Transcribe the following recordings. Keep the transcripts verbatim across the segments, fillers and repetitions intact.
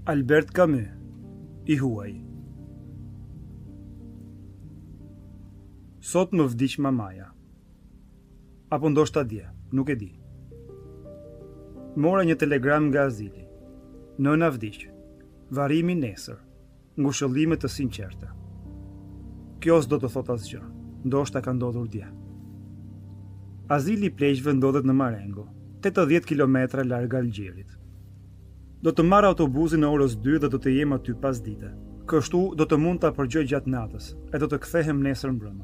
Albert Camus, I huaj. Sot më vdiq mamaja. Apo ndoshta dje, nuk e di. Mora një telegram nga Azili. Nëna vdiq. Varimi nesër. Ngushëllime të sinqerta. Kjo s'do të thot asgjë. Ndoshta ka ndodhur dje. Azili i pleqjve ndodhet në Marengo, tetëdhjetë kilometra larg Algjerit. Do të marr autobusin në orës dy dhe do të jem aty pas dite. Kështu do të mund ta përgjoj gjatë natës e do të kthehem nesër mbrëmë.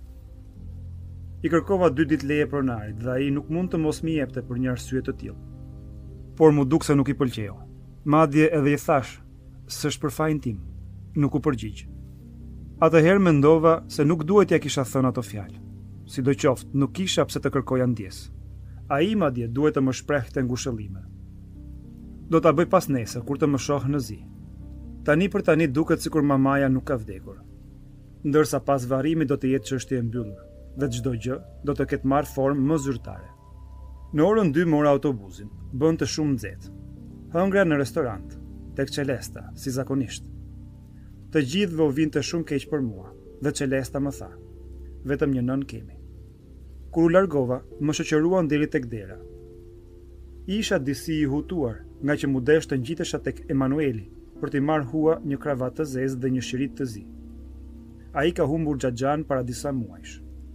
I kërkova dy ditë leje pronarit dhe ai nuk mund të mos mi jepte për një arsye të tillë. Por mu duk se nuk i pëlqeu. Madje edhe i thash, s'është për fajin tim, nuk u përgjigj. Atëherë mendova se nuk duhet ja kisha thënë ato fjalë. Sidoqoftë, nuk kisha pse të kërkoja ndjes. Ai madje duhet të më shprehte ngushëllime. Do ta bëj pas nesër kur të më shoh në zi. Tani për tani duket sikur mamaja nuk ka vdekur. Ndërsa pas varimit do të jetë çështje e mbyllur dhe çdo gjë do të ketë marrë formë më zyrtare. Në orën dy mora autobusin, bënte shumë nxehtë. Hëngra në restorant, tek Celesta, si zakonisht. Të gjithëve u vinte shumë keq për mua, dhe Celesta më tha: "Vetëm një nën kemi." Kur u largova, më shoqëruan deri tek dera. Isha disi i hutuar, nga që mu desh të ngjitesha tek Emanueli për t'i marrë hua një kravatë të zezë dhe një shirit të zi. Ai ka humbur xhaxhan para disa muajsh.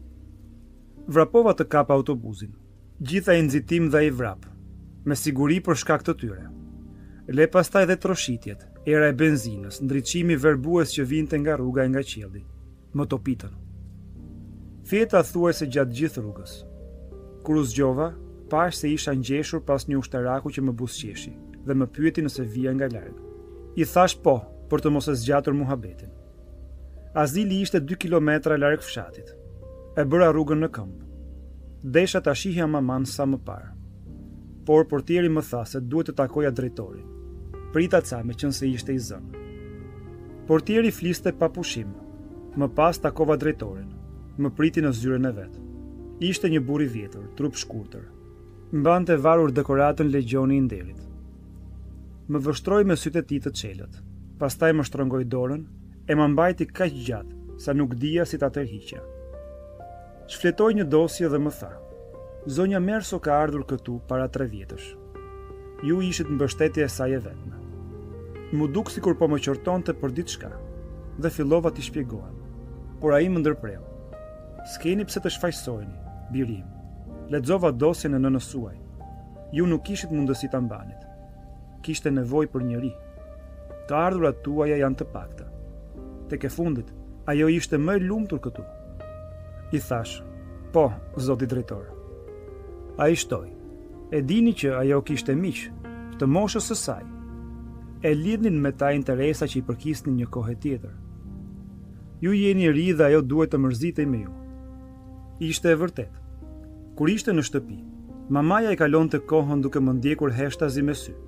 Vrapova të kap autobusin. Gjitha i nxitim dhe i vrap, me siguri për shkak të tyre. Le pastaj dhe troshitjet, era e benzinës, ndriçimi verbues që vinte nga rruga e nga qielli. Më topitën. Fjeta thuajse gjatë gjithë rrugës. Kur u zgjova, pash se isha ngjeshur pas një ushtaraku që më buzëqeshi dhe më pyeti nëse vija nga larg. I thash po, për të mos e zgjatur muhabetin. Azili ishte dy kilometra larg fshatit. E bëra rrugën në këmbë. Desha ta shihja maman sa më parë. Por portieri më tha se duhet të takoja drejtorin. Prita ca me qenë se ishte i zënë. Portieri fliste pa pushim. Më pas takova drejtorin. Më priti në zyrën e vet. Ishte një burr i vjetër, trup shkurtër. Mbante varur dekoratën legjoni i nderit. Më vështroi me sytë e tij të çelët. Pastaj më shtrongoi dorën e më mbajti kaq gjatë sa nuk dija si ta tërhiqja. Shfletoi një dosje dhe më tha: "Zonja Merso ka ardhur këtu para tre vjetësh. Ju ishit mbështetje e saj e vetme." Mu duk sikur po më qortonte për diçka dhe fillova t'i shpjegohem. Por ai më ndërpreu: "S'keni pse të shfaqsojeni, birim. Lexova dosjen e nënës suaj. Ju nuk kishit mundësi ta mbanit. Kishte nevojë për njëri. Të ardhurat tuaja janë të pakta. Tek e fundit, ajo ishte më e lumtur këtu." I thash: "Po, zoti drejtor." Ai shtoi: "E dini që ajo kishte miq, të moshës së saj. E lidhnin me ta interesa që i përkisnin një kohë tjetër. Ju jeni ri dhe ajo duhet të mërzitej me ju." Ishte e vërtetë. Kur ishte në shtëpi, mamaja i kalonte kohën duke më ndjekur heshtazi me sy.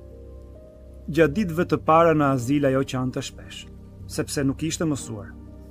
Gjatë ditëve të para në azil ajo qante shpesh, sepse nuk ishte mësuar.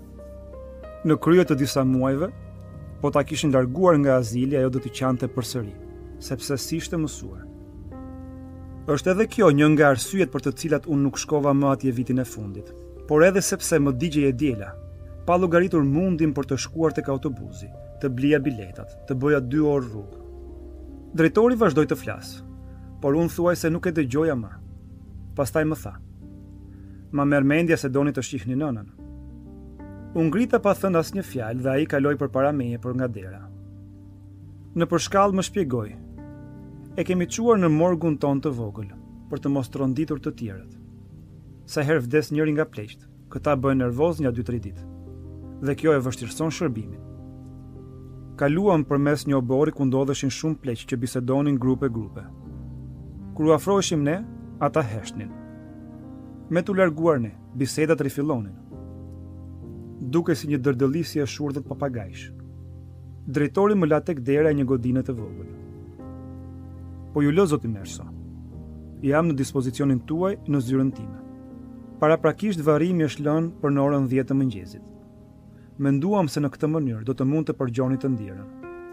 Në krye të disa muajve, po ta kishin larguar nga azili, ajo do t'i qante përsëri, sepse s'ishte mësuar. Është edhe kjo një nga arsyet për të cilat unë nuk shkova më atje vitin e fundit, por edhe sepse më digjej e diela, pa llogaritur mundin për të shkuar tek autobusi, të blija biletat, të bëja dy orë rrugë. Drejtori vazhdoi të flasë, por unë thuaj se nuk e dëgjoja më. Pastaj më tha: "Ma merr mendja se doni të shihni nënën." Unë ngrita pa thënë asnjë fjalë dhe ai kaloi përpara meje për nga dera. Në përshkallë më shpjegoi: "E kemi çuar në morgun ton të vogël, për të mos tronditur të tjerët. Sa herë vdes njëri nga pleqt, këta bëhen nervoz një dy tre ditë. Dhe kjo e vështirëson shërbimin. Kaluam përmes një obori ku ndodheshin shumë pleq që bisedonin grupe grupe. Kur u afroheshim ne, ata heshnin. Me t'u larguar ne, bisedat rifillonin. Duke si një dërdëllisje e shurdhët papagajsh. Drejtori më la tek dera e një godine të vogël. Po ju lë zoti Merso. Jam në dispozicionin tuaj në zyrën time. Paraprakisht varrimi është lënë për në orën dhjetë të mëngjesit. Menduam se në këtë mënyrë do të mund të përgjoni të ndjerën.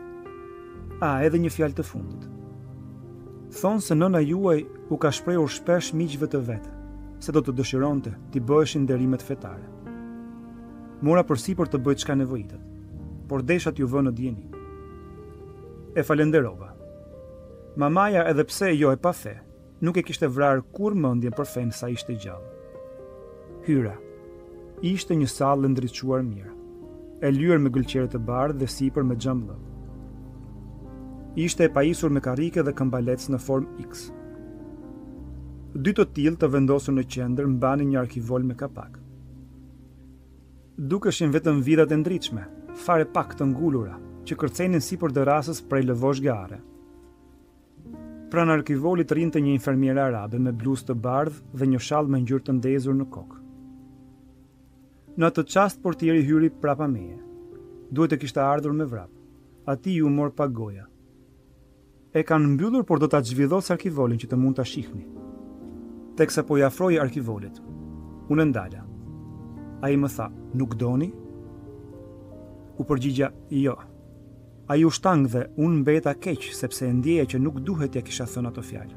A, edhe një fjalë të fundit. Thonë se nëna juaj u ka shprehur shpesh miqve të vetë, se do të dëshironte t'i bëheshin nderimet fetare. Mora përsipër të bëj çka nevojitet, por desha t'ju vë në dieni. E falenderova. Mamaja, edhe pse jo e pa fe, nuk e kishte vrarë kur mendjen për fen sa ishte gjallë. Hyra. Ishte një sallë ndriçuar mirë, e lyer me gëlqere të bardhë dhe sipër me xhamllëk. Ishte e pajisur me karrike dhe këmbalec në formë X. Dy të tillë të vendosur në qendër mbanin një arkivol me kapak. Dukeshin vetëm vidat e ndritshme, fare pak të ngulura, që kërcenin sipër derasës prej lëvosh gare. Pranë arkivolit rinte një infermiere arabe me bluzë të bardhë dhe një shall me ngjyrë të ndezur në kokë. Në atë çast portieri hyri prapa meje. Duhet të kishte ardhur me vrap. Ati ju mor pa goja. E kanë mbyllur, por do ta zhvillos arkivolin që të mund ta shihni. Teksa po i afroi arkivolit, unë ndala. Ai më tha, nuk doni? U përgjigja, jo. Ai u shtang dhe unë mbeta keq sepse e ndjeja që nuk duhet ja kisha thënë ato fjalë.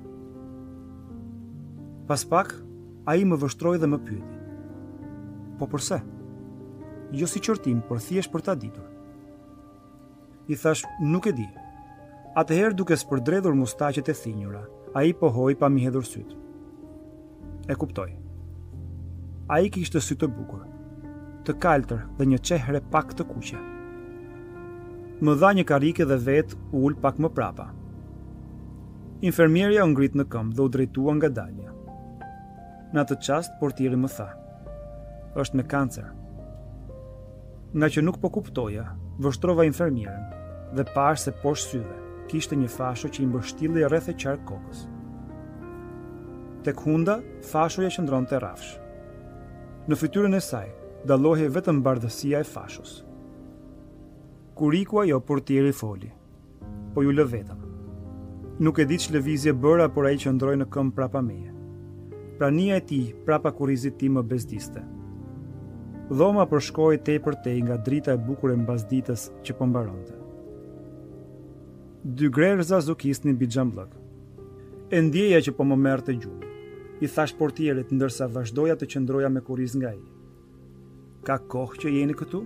Pas pak, ai më vështroi dhe më pyeti. Po përse? Jo si qortim, por thjesht për ta ditur. I thash, nuk e di. Atëherë duke spërdredhur mustaqet e thinjura, ai pohoi pa mi hedhur syt. E kuptoj. Ai kishte sy të bukur, të kaltër dhe një çehre pak të kuqe. Më dha një karike dhe vet u ul pak më prapa. Infermierja u ngrit në këmbë dhe u drejtua nga dalja. Në atë çast portieri më tha, është me kancer. Nga që nuk po kuptoja, vështrova infermierën dhe pash se poshtë syve kishte një fasho që i mbështilli rreth e qark kokës. Tek hunda, fashoja qëndronte rrafsh. Në fytyrën e saj dallohej vetëm bardhësia e fashos. Kuriku ajo portieri foli, po ju lë vetëm. Nuk e di ç'lëvizje bëra, por ai qëndroi në këmbë prapa meje. Prania e tij prapa kurrizit tim më bezdiste. Dhoma përshkoi tepër tej nga drita e bukur e mbasditës që po mbaronte. Dy grerza zukisnin mbi xhamllëk. E ndjeja që po më merrte gjumë. I thash portierit ndërsa vazhdoja të qëndroja me kurriz nga ai. Ka kohë që jeni këtu?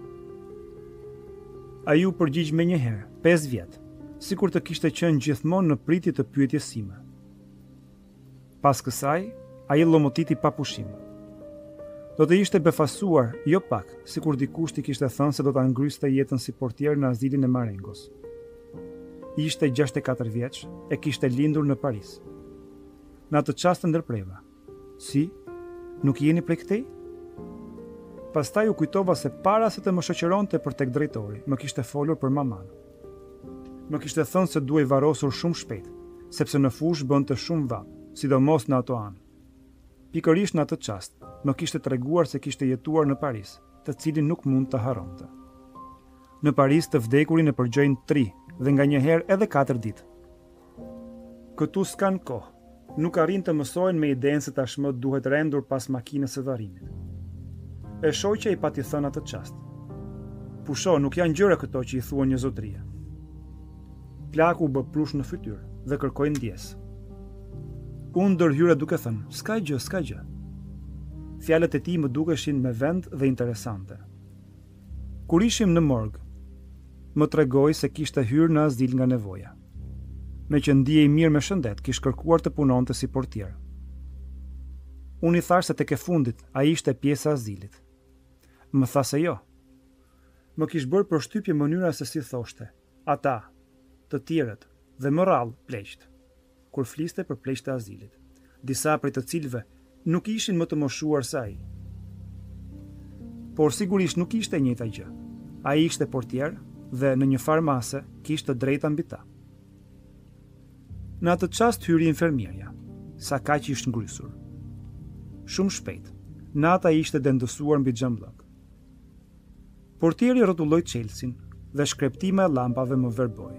Ai u përgjigj menjëherë, pesë vjet, sikur të kishte qenë gjithmonë në pritje të pyetjes sime. Pas kësaj, ai llomotiti pa pushim. Do të ishte befasuar, jo pak, sikur dikush t'i kishte thënë se do ta ngryste jetën si portier në azilin e Marengos. Ishte gjashtëdhjetë e katër vjeç, e kishte lindur në Paris. Në atë çast ndërpreva. Si? Nuk jeni prej këtej? Pastaj u kujtova se para se të më shoqëronte për tek drejtori, më kishte folur për maman. Më kishte thënë se duhej varrosur shumë shpejt, sepse në fushë bënte shumë vap, sidomos në ato anë. Pikërisht në atë çast, më kishte treguar se kishte jetuar në Paris, të cilin nuk mund të harronte. Në Paris të vdekurin e përgjojnë tri dhe nga një herë edhe katër ditë. Këtu s'kan kohë. Nuk arrin të mësojnë me idenë se tashmë duhet rendur pas makinës së varrimit. E shoqja i pati thënë atë çast. Pusho, nuk janë gjëra këto që i thuan një zotërie. Plaku u bë prush në fytyrë dhe kërkoi ndjes. Unë ndërhyra duke thënë, s'ka gjë, s'ka gjë. Fjalët e tij më dukeshin me vend dhe interesante. Kur ishim në morg, më tregoi se kishte hyrë në azil nga nevoja. Me që ndihej mirë me shëndet, kish kërkuar të punonte si portier. Unë i thash se tek e fundit ai ishte pjesë e azilit. Më tha se jo. Më kish bërë përshtypje mënyra se si thoshte, ata, të tjerët dhe më rrallë pleqt, kur fliste për pleqt e azilit, disa prej të cilëve nuk ishin më të moshuar se ai. Por sigurisht nuk ishte e njëjta gjë. Ai ishte portier dhe në një farmase kishte drejta mbi ta. Në atë çast hyri infermierja, sa kaq ishte ngrysur. Shumë shpejt, nata ishte dendësuar mbi xhamllëk. Portieri rrotulloi Chelsea dhe shkreptima e llampave më verboi.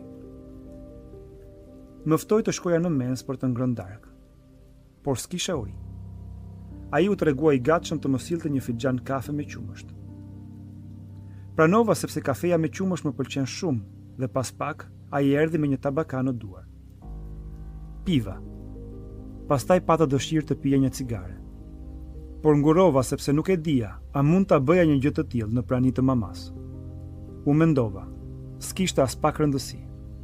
Më ftoi të shkoja në mens për të ngrënë darkë, por s'kisha uri. Ai u tregua i gatshëm të më sillte një fixhan kafe me qumësht. Pranova sepse kafeja me qumësht më pëlqen shumë dhe pas pak ai erdhi me një tabaka në duar. Piva. Pastaj pata dëshirë të pija një cigare. por ngurova sepse nuk e dija a mund ta bëja një gjë të tillë në prani të mamas. U mendova, s'kishte as pak rëndësi.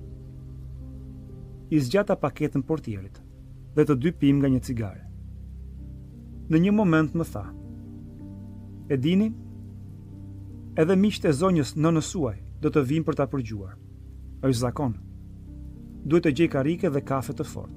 I zgjata paketën portierit dhe të dy pim nga një cigare. Në një moment më tha: "E dini, edhe miqtë e zonjës nënës suaj do të vinë për ta përgjuar. Është zakon. Duhet të gjej karike dhe kafe të fortë."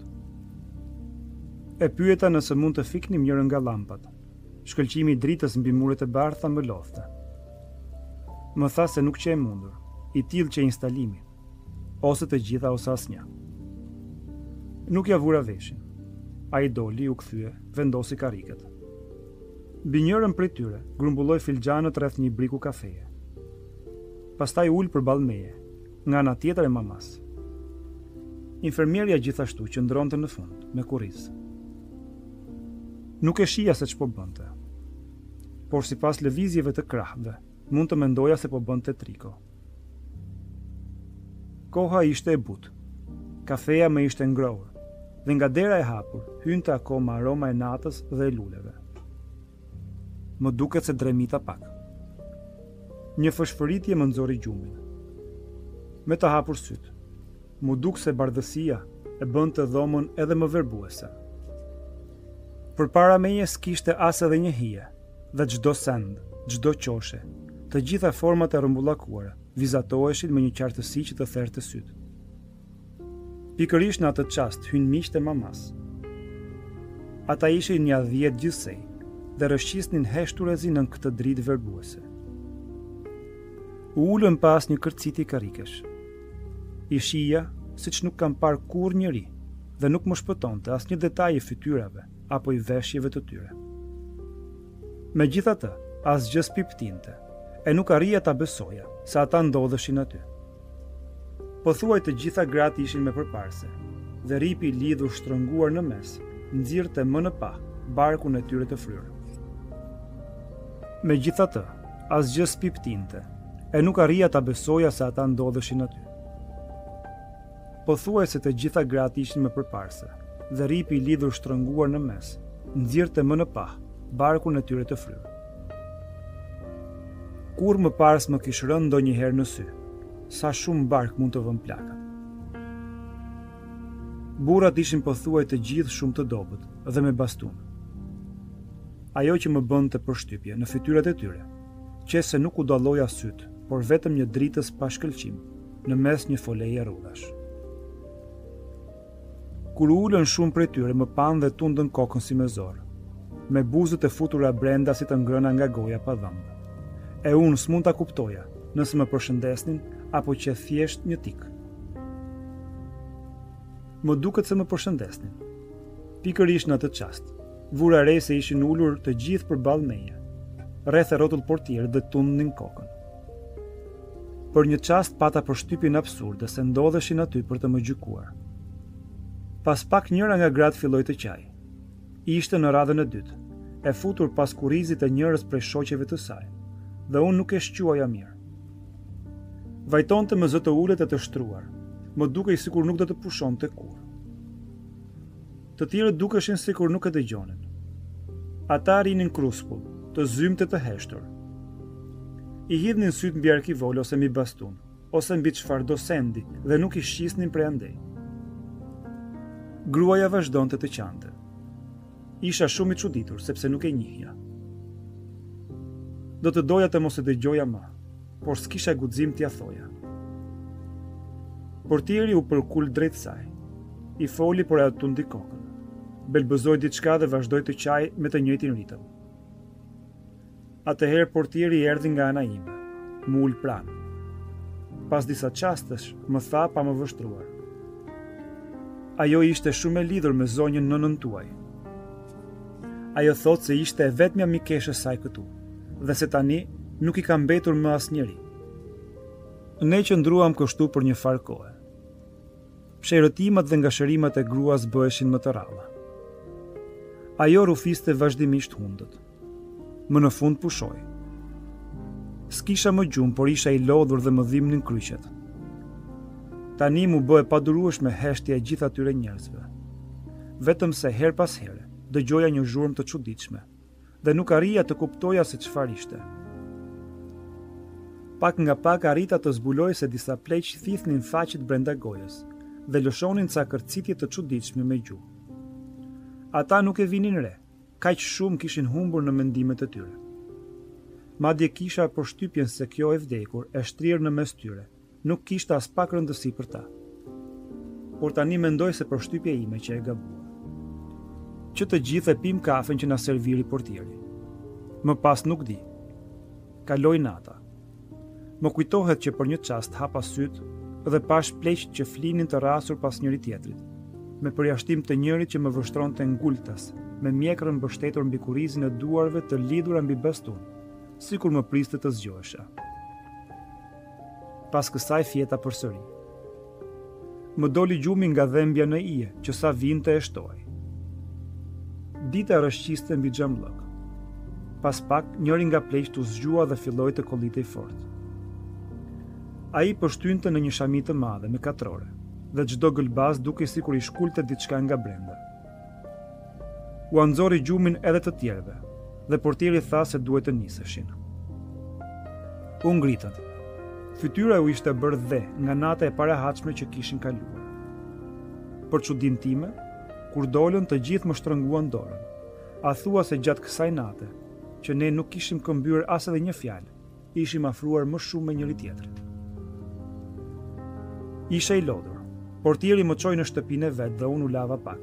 E pyeta nëse mund të fiknim njërën nga llampat. Shkëlqimi i dritës mbi muret e bardha më lodhte. Më tha se nuk që e mundur, i tillë që instalimi, ose të gjitha ose asnjë. Nuk ja vura veshin. Ai doli, u kthye, vendosi kariket. Mbi njërën prej tyre grumbulloi filxhanët rreth një briku kafeje. Pastaj ul përballë meje, nga ana tjetër e mamas. Infermierja gjithashtu qëndronte në fund, me kurriz. Nuk e shija se ç'po bënte, por sipas lëvizjeve të krahëve, mund të mendoja se po bënte triko. Koha ishte e butë, kafeja më ishte ngrohur, dhe nga dera e hapur hynte akoma aroma e natës dhe e luleve. Më duket se dremita pak. Një fshfëritje më nxori gjumin. Me të hapur syt, mu duk se bardhësia e bënte dhomën edhe më verbuese. Përpara meje s'kishte as edhe një hije, dhe çdo send, çdo qoshe, të gjitha format e rrumbullakuara vizatoheshin me një qartësi që të therte syt. Pikërisht në atë çast hyn miqtë e mamas. Ata ishin një dhjetë gjithsej dhe rrëshqisnin heshturezi nën këtë dritë verbuese. U ulën pas një kërciti karikesh. I shija siç nuk kam parë kurrë njëri dhe nuk më shpëtonte asnjë detaj i fytyrave apo i veshjeve të tyre. Megjithatë, asgjë s'piptinte, e nuk arrija ta besoja se ata ndodheshin aty. Pothuaj të gjitha gratë ishin me përparse, dhe ripi i lidhur shtrënguar në mes nxirrte më në pa barkun e tyre të fryrë. Megjithatë, asgjë s'piptinte, e nuk arrija ta besoja se ata ndodheshin aty. Pothuaj se të gjitha gratë ishin me përparse, dhe ripi i lidhur shtrënguar në mes nxirrte më në pa barkun e tyre të fryrë. Kur më parë më kishte rënë ndonjëherë në sy, sa shumë bark mund të vën plakat. Burrat ishin pothuaj të gjithë shumë të dobët dhe me bastun. Ajo që më bënte përshtypje në fytyrat e tyre, qes se nuk u dalloja syt, por vetëm një dritës pa shkëlqim në mes një foleje rrudhash. Kur ulën shumë prej tyre më pan dhe tundën kokën si me zor, me buzët e futura brenda si të ngrëna nga goja pa dhëmbë. E unë s'mund ta kuptoja nëse më përshëndesnin apo që thjesht një tik. Më duket se më përshëndesnin. Pikërisht në atë çast, vura re se ishin ulur të gjithë përballë meje, rreth e rrotull portierit dhe tundnin kokën. Për një çast pata përshtypjen absurde se ndodheshin aty për të më gjykuar. Pas pak njëra nga gratë filloi të qaj. Ishte në radhën e dytë, e futur pas kurrizit e njërës prej shoqeve të saj, dhe unë nuk e shquaja mirë. Vajtonte me zë të ulët e të shtruar, më dukej sikur nuk do të pushonte kurrë. Të tjerët dukeshin sikur nuk e dëgjonin. Ata rinin kruspull, të zymtë të heshtur. I hidhnin syt mbi arkivol ose mbi bastun, ose mbi çfarëdo sendi dhe nuk i shqisnin prej andej. Gruaja vazhdonte të qante. Isha shumë i çuditur sepse nuk e njihja. Do të doja të mos e dëgjoja më, por s'kisha guxim t'ia thoja. Portieri u përkul drejt saj. I foli por ajo tundi kokën. Belbëzoi diçka dhe vazhdoi të qaj me të njëjtin ritëm. Atëherë portieri erdhi nga ana ime, më ul pranë. Pas disa çastesh më tha pa më vështruar: "Ajo ishte shumë e lidhur me zonjën nënën tuaj. Ajo thot se ishte e vetmja mikeshe saj këtu, dhe se tani nuk i ka mbetur më asnjëri." Ne qëndruam kështu për një farë kohe. Psherëtimat dhe ngashërimat e gruas bëheshin më të rralla. Ajo rufiste vazhdimisht hundët. Më në fund pushoi. S'kisha më gjumë, por isha i lodhur dhe më dhimbnin kryqet. Tani mu bë e padurueshme heshtja e gjithë atyre njerëzve. Vetëm se her pas here dëgjoja një zhurmë të çuditshme dhe nuk arrija të kuptoja se çfarë ishte. Pak nga pak arrita të zbuloj se disa pleq thithnin faqet brenda gojës dhe lëshonin ca kërcitje të çuditshme me gjuhë. Ata nuk e vinin re, kaq shumë kishin humbur në mendimet e tyre. Madje kisha përshtypjen se kjo e vdekur e shtrirë në mes tyre, nuk kishte as pak rëndësi për ta. Por tani mendoj se përshtypja ime që e gabua. Që të gjithë e pim kafen që na serviri portieri. Më pas nuk di. Kaloi nata. Më kujtohet që për një çast hapa syt dhe pash pleq që flinin të rasur pas njëri tjetrit, me përjashtim të njërit që më vështronte ngultas, me mjekrën mbështetur mbi kurizin e duarve të lidhura mbi bastun, sikur më priste të zgjohesha. Pas kësaj fjeta përsëri. Më doli gjumi nga dhembja në ije, që sa vinte e shtoi. Dita rrëshqiste mbi xhamllëk. Pas pak, njëri nga pleqt u zgjua dhe filloi të kollitej fort. Ai përshtynte në një shami të madhe me katrore, dhe çdo gëlbaz dukej sikur i shkulte diçka nga brenda. U anxori gjumin edhe të tjerëve, dhe portieri tha se duhet të niseshin. U ngritën. Fytyra u ishte bërë dhe nga nata e parahatshme që kishin kaluar. Për çudinë time, kur dolën të gjithë më shtrënguan dorën, a thua se gjatë kësaj nate, që ne nuk kishim këmbyer as edhe një fjalë, ishim afruar më shumë me njëri tjetrin. Isha i lodhur. Portieri më çoi në shtëpinë e vet dhe unë u lava pak.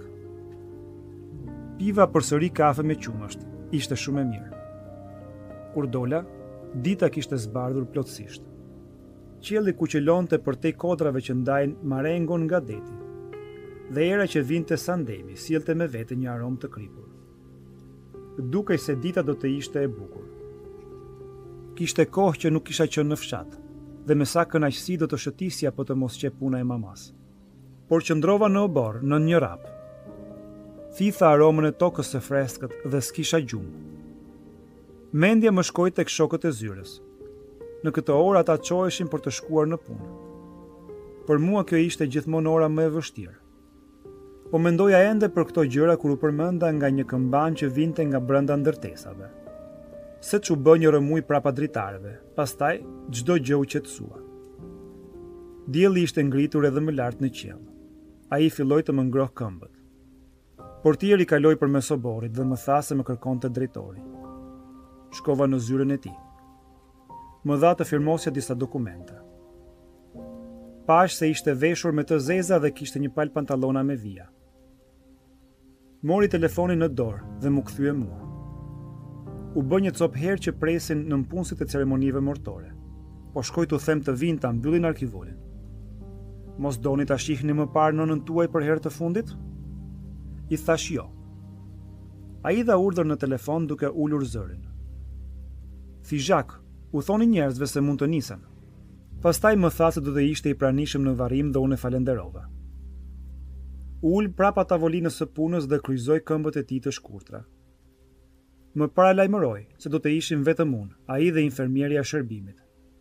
Piva përsëri kafe me qumësht, ishte shumë e mirë. Kur dola, dita kishte zbardhur plotësisht. Qielli kuqëlonte përtej kodrave që ndajnë marengon nga deti, dhe era që vinte sandemi sillte me vete një aromë të kripur. Dukej se dita do të ishte e bukur. Kishte kohë që nuk kisha qenë në fshat, dhe me sa kënaqësi do të shëtisja për të mos qep puna e mamas. Por qëndrova në obor, në një rap. Thitha aromën e tokës së freskët dhe s'kisha gjumë. Mendja më shkoi tek shokët e zyrës. Në këtë orë ata çoheshin për të shkuar në punë. Për mua kjo ishte gjithmonë ora më e vështirë. Po mendoja ende për këto gjëra kur u përmenda nga një këmban që vinte nga brenda ndërtesave. Se që bë një rëmuj prapa dritarëve, pastaj çdo gjë u qetësua. Dielli ishte ngritur edhe më lart në qiell. Ai filloi të më ngroh këmbët. Portieri kaloi përmes oborrit dhe më tha se më kërkonte drejtori. Shkova në zyrën e tij. Më dha të firmosja disa dokumenta. Pash se ishte veshur me të zeza dhe kishte një palë pantallona me vija. Mori telefonin në dorë dhe më kthye mua. U bë një cop herë që presin në mpunësit e ceremonive mortore. Po shkoj t'u them të vinë ta mbyllin arkivolin. Mos doni ta shihni më parë nënën tuaj për herë të fundit? I thash jo. Ai dha urdhër në telefon duke ulur zërin. Fizhak, u thoni njerëzve se mund të nisen. Pastaj më tha se do të ishte i pranishëm në varrim dhe unë e falenderova. Ul prapa tavolinës së punës dhe kryqëzoi këmbët e tij të shkurtra. Më paralajmëroi se do të ishim vetëm unë, ai dhe infermierja e shërbimit.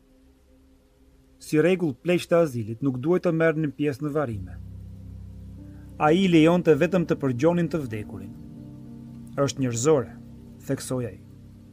Si rregull pleq të azilit nuk duhet të merrnin pjesë në varrime. Ai lejonte vetëm të përgjonin të vdekurin. Është njerëzore, theksoi ai.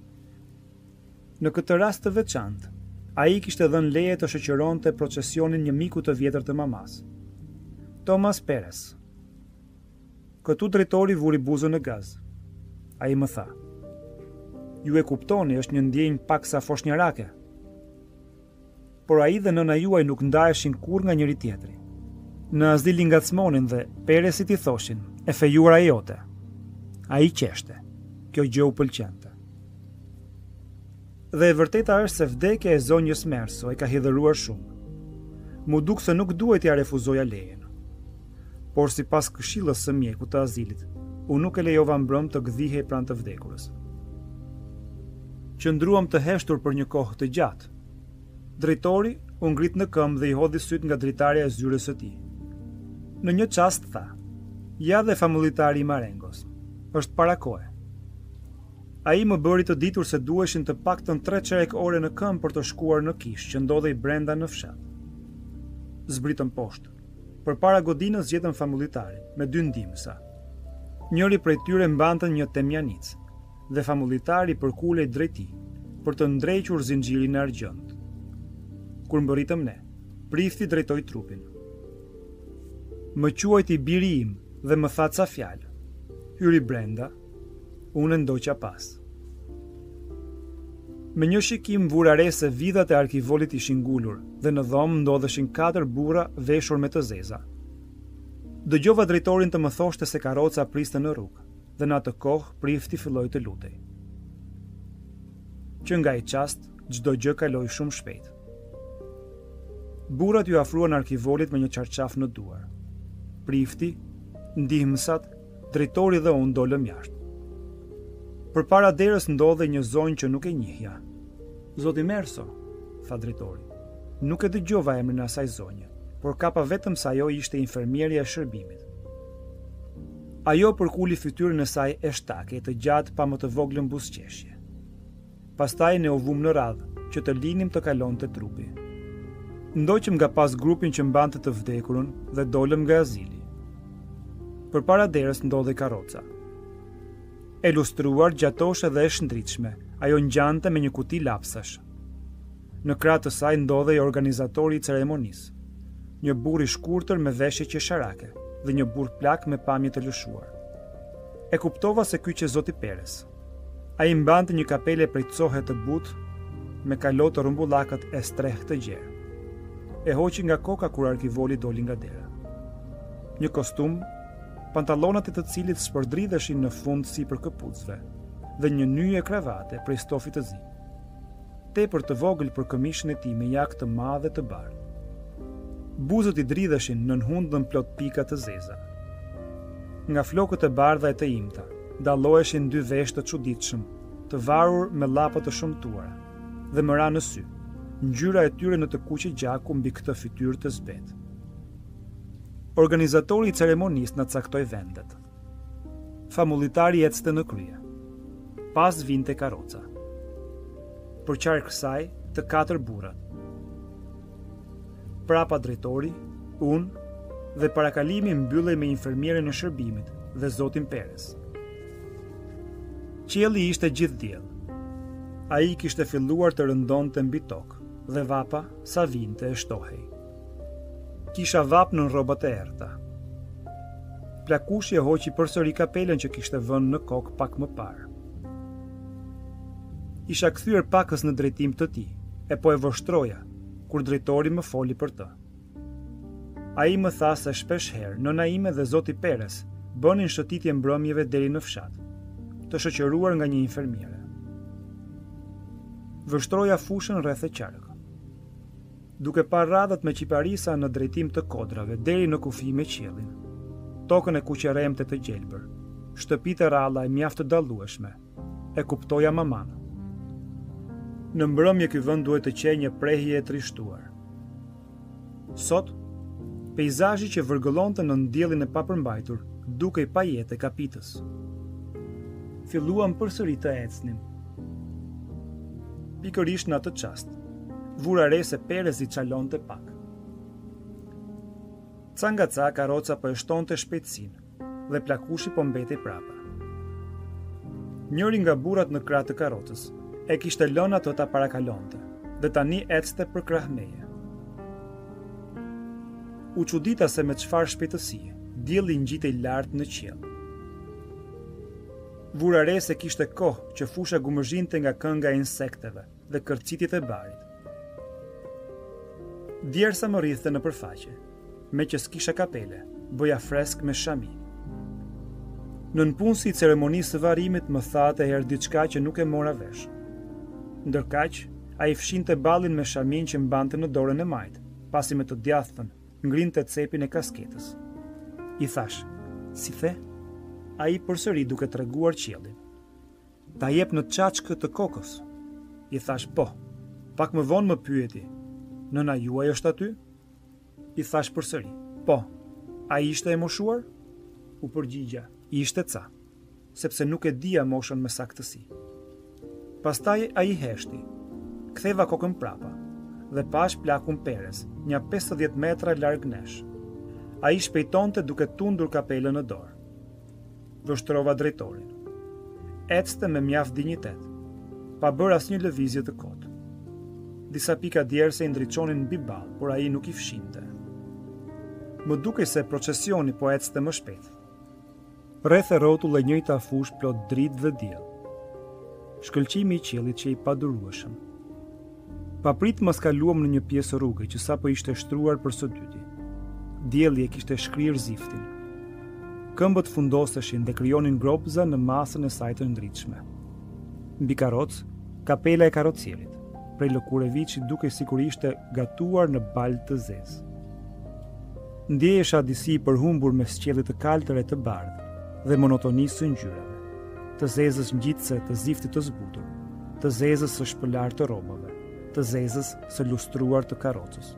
Në këtë rast të veçantë, ai kishte dhënë leje të shoqëronte procesionin një miku të vjetër të mamas, Thomas Perez. Këtu drejtori vuri buzën në gaz. Ai më tha: "Ju e kuptoni, është një ndjenjë paksa foshnjarake." Por ai dhe nëna juaj nuk ndaheshin kurrë nga njëri tjetri. Në azil i ngacmonin dhe Perezit i thoshin: "E fejuara jote." Ai qeshte. Kjo gjë u pëlqente. Dhe e vërteta është se vdekja e zonjës Merso e ka hidhëruar shumë. Mu duk se nuk duhet ja refuzoja lejen. Por si pas këshillës së mjekut të azilit, unë nuk e lejova mbrëm të gdhihej pranë të vdekurës. Qëndruam të heshtur për një kohë të gjatë. Drejtori u ngrit në këmbë dhe i hodhi syt nga dritarja e zyrës së tij. Në një çast tha: "Ja dhe famulitari i Marengos. Është para kohe." Ai më bëri të ditur se duheshin të paktën tre çerek ore në këmbë për të shkuar në kishë që ndodhej brenda në fshat. Zbritëm poshtë. Përpara godinës gjetëm famulitarin me dy ndihmësa. Njëri prej tyre mbante një temjanic, dhe famulitari përkulej drejt tij për të ndrequr zinxhirin e argjend. Kur mbërritëm ne, prifti drejtoi trupin. Më quajti biri im dhe më tha ca fjalë. Hyri brenda, unë ndoqa pas. Me një shikim vura re se vidhat e arkivolit ishin ngulur dhe në dhomë ndodheshin katër burra veshur me të zeza. Dëgjova drejtorin të më thoshte se karroca priste në rrugë dhe në atë kohë prifti filloi të lutej. Që nga i qast, çdo gjë kaloi shumë shpejt. Burrat ju afruan arkivolit me një çarçaf në duar. Prifti, ndihmësat, drejtori dhe unë dolëm jashtë. Përpara derës ndodhej një zonjë që nuk e njihja. Zoti Merso, tha drejtori. Nuk e dëgjova emrin e asaj zonje, por kapa vetëm se ajo ishte infermierja e shërbimit. Ajo përkuli fytyrën e saj e shtake, të gjatë pa më të voglën buzëqeshje. Pastaj ne u vum në radhë që të linim të kalonte trupi. Ndoqëm nga pas grupin që mbante të vdekurën dhe dolëm nga azili. Përpara derës ndodhej karroca. E lustruar, gjatoshe dhe e shndritshme, ajo ngjante me një kuti lapsash. Në krah të saj ndodhej organizatori i ceremonisë, një burr i shkurtër me veshje qesharake dhe një burr plak me pamje të lëshuar. E kuptova se ky që zoti Peres. Ai mbante një kapele prej cohe të butë me kalot të rrumbullakët e strehtë të gjerë. E hoqi nga koka kur arkivoli doli nga dera. Një kostum, pantallonat e të cilit shpërdridheshin në fund sipër këpucëve, dhe një nyje kravate prej stofit të zi. Tepër të vogël për këmishën e tij me jak të madh dhe të bardhë. Buzët i dridheshin nën hundën plot pika të zeza. Nga flokët e bardha e të imta, dalloheshin dy veshë të çuditshëm, të varur me llapa të shëmtuara, dhe më ra në sy, ngjyra e tyre në të kuqe gjaku mbi këtë fytyrë të zbetë. Organizatori i ceremonisë na caktoi vendet. Famulitari ecste në krye. Pas vinte karroca. Për qark kësaj të katër burrat. Prapa drejtori, unë dhe parakalimi mbyllej me infermierën e shërbimit dhe zotin Peres. Qielli ishte gjithë diell. Ai kishte filluar të rëndonte mbi tokë dhe vapa sa vinte e shtohej. Kisha vap në rrobat e errta. Plakushi e hoqi përsëri kapelen që kishte vënë në kokë pak më parë. Isha kthyer pakës në drejtim të tij, e po e vështroja kur drejtori më foli për të. Ai më tha se shpesh herë nëna ime dhe zoti Peres bënin shëtitje mbrëmjeve deri në fshat, të shoqëruar nga një infermiere. Vështroja fushën rreth e qark. Duke par radhët me qiparisa në drejtim të kodrave, deri në kufi me qiellin. Tokën e kuqeremte të gjelbër, shtëpitë e ralla e mjaft të dallueshme, e kuptoja maman. Në mbrëmje ky vend duhet të qejë një prehje e trishtuar. Sot, peizazhi që vërgëllonte në diellin e papërmbajtur, dukej pa jetë e kapitës. Filluam përsëri të ecnim. Pikërisht në atë çast, vura re se Peres i çalonte pak. Ca nga ca karroca po e shtonte shpejtësinë dhe plakushi po mbetej prapa. Njëri nga burrat në krah të karrocës e kishte lënë ato ta parakalonte dhe tani ecte për krah meje. U çudita se me çfarë shpejtësie dielli ngjitej lart në qiell. Vura re se kishte kohë që fusha gumëzhinte nga kënga e insekteve dhe kërcitjet e barit. Djersa më rrithte në përfaqe, me që s'kisha kapele, bëja fresk me shami. Nën punësi i ceremonisë së varimit më thate herë diçka që nuk e mora vesh. Ndërkaq, ai fshinte ballin me shamin që mbante në dorën e majt, pasi me të djathtën ngrinte cepin e kasketës. I thash, si the? Ai përsëri duke treguar qiellin. Ta jep në çaçkë të kokës. I thash, po. Pak më vonë më pyeti. Nëna juaj është aty? I thash përsëri. Po. Ai ishte e moshuar? U përgjigja. Ishte ca, sepse nuk e dija moshën me saktësi. Pastaj ai heshti. Ktheva kokën prapa dhe pash plakun Peres, një pesëdhjetë metra larg nesh. Ai shpejtonte duke tundur kapelën në dorë. Vështrova drejtorin. Ecste me mjaft dinjitet, pa bër asnjë lëvizje të kotë. Disa pika djerse i ndriçonin mbi ball, por ai nuk i fshinte. Më dukej se procesioni po ecste më shpejt. Rreth e rrotull e njëjta fush plot dritë dhe diell. Shkëlqimi i qiellit që i padurueshëm. Pa prit mos kaluam në një pjesë rruge që sapo ishte shtruar për së dyti. Dielli e kishte shkrir ziftin. Këmbët fundoseshin dhe krijonin gropza në masën e saj të ndritshme. Mbi karrocë, kapela e karrocierit, prej lëkureve që dukej sikur ishte gatuar në balë të zezë. Ndjehesha disi i përhumbur mes qiellit të kaltër e të bardhë dhe monotonisë së ngjyrave, të zezës ngjitse të ziftit të zbutur, të zezës së shpëlar të rrobave, të zezës së lustruar të karrocës.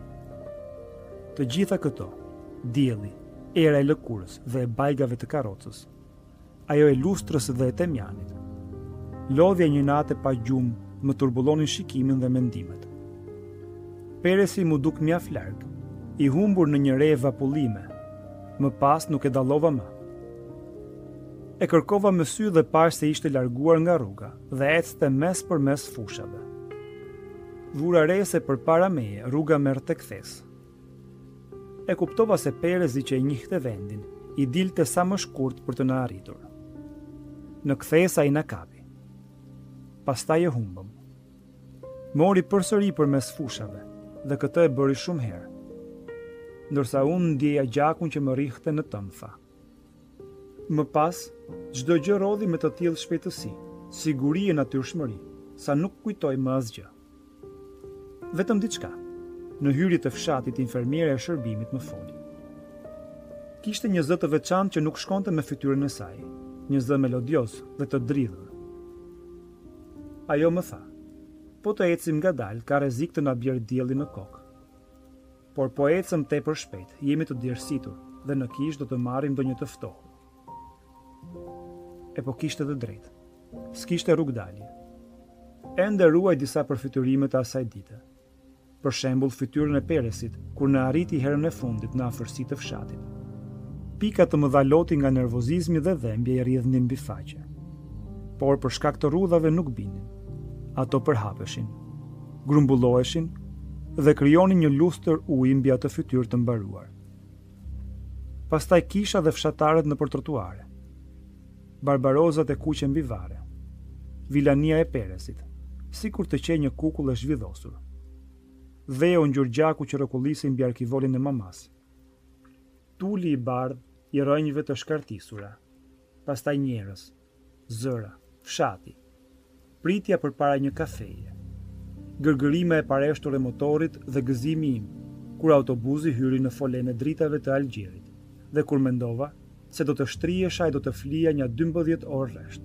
Të gjitha këto, dielli, era e lëkurës dhe e bajgave të karrocës, ajo e lustrës dhe e temjanit. Lodhja një natë pa gjumë më turbullonin shikimin dhe mendimet. Peresi mu duk mjaft larg, i humbur në një re vapullime, më pas nuk e dallova më. E kërkova me sy dhe pash se ishte larguar nga rruga dhe ecte mes për mes fushave. Vura re se përpara meje rruga merr tek kthes. E kuptova se Perezi që e njihte vendin, i dilte sa më shkurt për të na arritur. Në kthes ai na kapi. Pastaj e humbëm. Mori përsëri përmes fushave dhe këtë e bëri shumë herë. Ndërsa unë ndjeja gjakun që më rrihte në tëmfa. Më pas, çdo gjë rodhi me të tillë shpejtësi, siguri e natyrshmëri, sa nuk kujtoj më asgjë. Vetëm diçka. Në hyrje të fshatit, infermiera e shërbimit më foli. Kishte një zë të veçantë që nuk shkonte me fytyrën e saj, një zë melodios dhe të dridhur. Ajo më tha: "Po të ecim ngadalë, ka rrezik të na bjerë dielli në kokë. Por po ecëm tepër shpejt, jemi të djersitur dhe në kish do të marrim ndonjë të ftohur." E po kishte dhe drejt. S'kishte rrugdalje. Ende ruaj disa përfytyrime të asaj dite. Për shembull, fytyrën e Peresit, kur në arriti herën e fundit në afërsi të fshatit. Pika të mëdha loti nga nervozizmi dhe dhembja i rrjedhnin mbi faqe. Por për shkak të rrudhave nuk binin. Ato përhapeshin, grumbulloheshin dhe krijonin një lustër uji mbi atë fytyrë të mbaruar. Pastaj kisha dhe fshatarët nëpër trotuare. Barbarozat e kuqe mbi varre. Vilania e Peresit, sikur të qenë një kukull e zhvidhosur. Dheu ngjyrgjaku që rrokullisi mbi arkivolin e mamas. Tuli i bardh i rrënjve të shkartisura. Pastaj njerëz, zëra, fshati. Pritja përpara një kafeje. Gërgërime e pareshtur e motorit dhe gëzimi im, kur autobusi hyri në folen e dritave të Algjerit, dhe kur mendova se do të shtrihesha e do të flija një dymbëdhjetë orë rresht.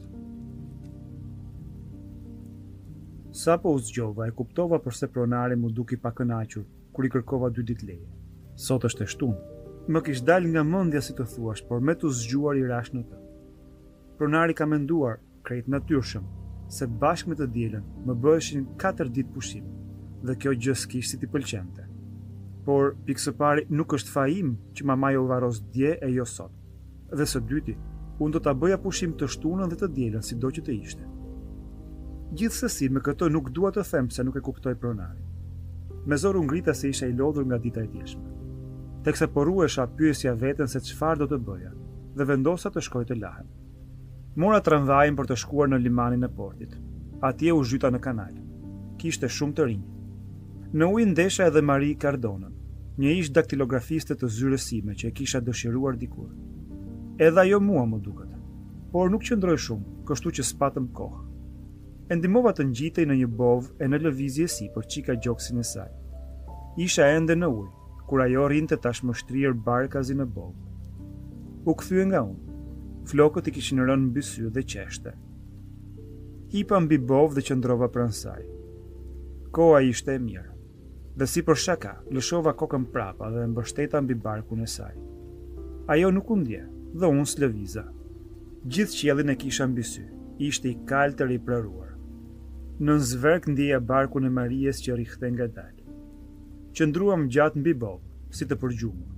Sa po u zgjova e kuptova përse pronari mu duki pa kënaqur kur i kërkova dy ditë leje. Sot është e shtunë. Më kish dal nga mendja si të thuash, por me të zgjuar i rash në të. Pronari ka menduar, krejt natyrshëm, se bashkë me të dielën më bëheshin katër ditë pushim, dhe kjo gjë s'kish si t'i pëlqente. Por pikë së pari nuk është faim që mamaja u varros dje e jo sot. Dhe së dyti, unë do ta bëja pushim të shtunën dhe të dielën, sido që të ishte. Gjithsesi, me këtë nuk dua të them se nuk e kuptoj pronarin. Me zor u ngrita se isha i lodhur nga dita e djeshme. Teksa po ruhesha, pyesja veten se çfarë do të bëja, dhe vendosa të shkoj të lahem. Mora tramvajin për të shkuar në limanin e portit. Atje u zhyta në kanal. Kishte shumë të rinj. Në ujë ndesha edhe Marie Cardonën, një ish daktilografiste të zyrës sime që e kisha dëshiruar dikur. Edhe ajo mua më duket, por nuk qëndroi shumë, kështu që s'patëm kohë. E ndihmova të ngjitej në një bovë e në lëvizje si për çika gjoksin e saj. Isha ende në ujë, kur ajo rrinte tashmë shtrirë barkazi në bovë. U kthye nga unë. Flokët i kishin rënë mbi sy dhe qeshte. Hipa mbi bovë dhe qëndrova pranë saj. Koha ishte e mirë. Dhe si për shaka, lëshova kokën prapa dhe mbështeta mbi barkun e saj. Ajo nuk u ndje, dhe unë s'lëviza. Gjithë qiellin e kisha mbi sy, ishte i kaltër i praruar. Në zverk ndjeja barkun e Marijes që rrihte ngadalë. Qëndruam gjatë mbi bovë, si të përgjumur.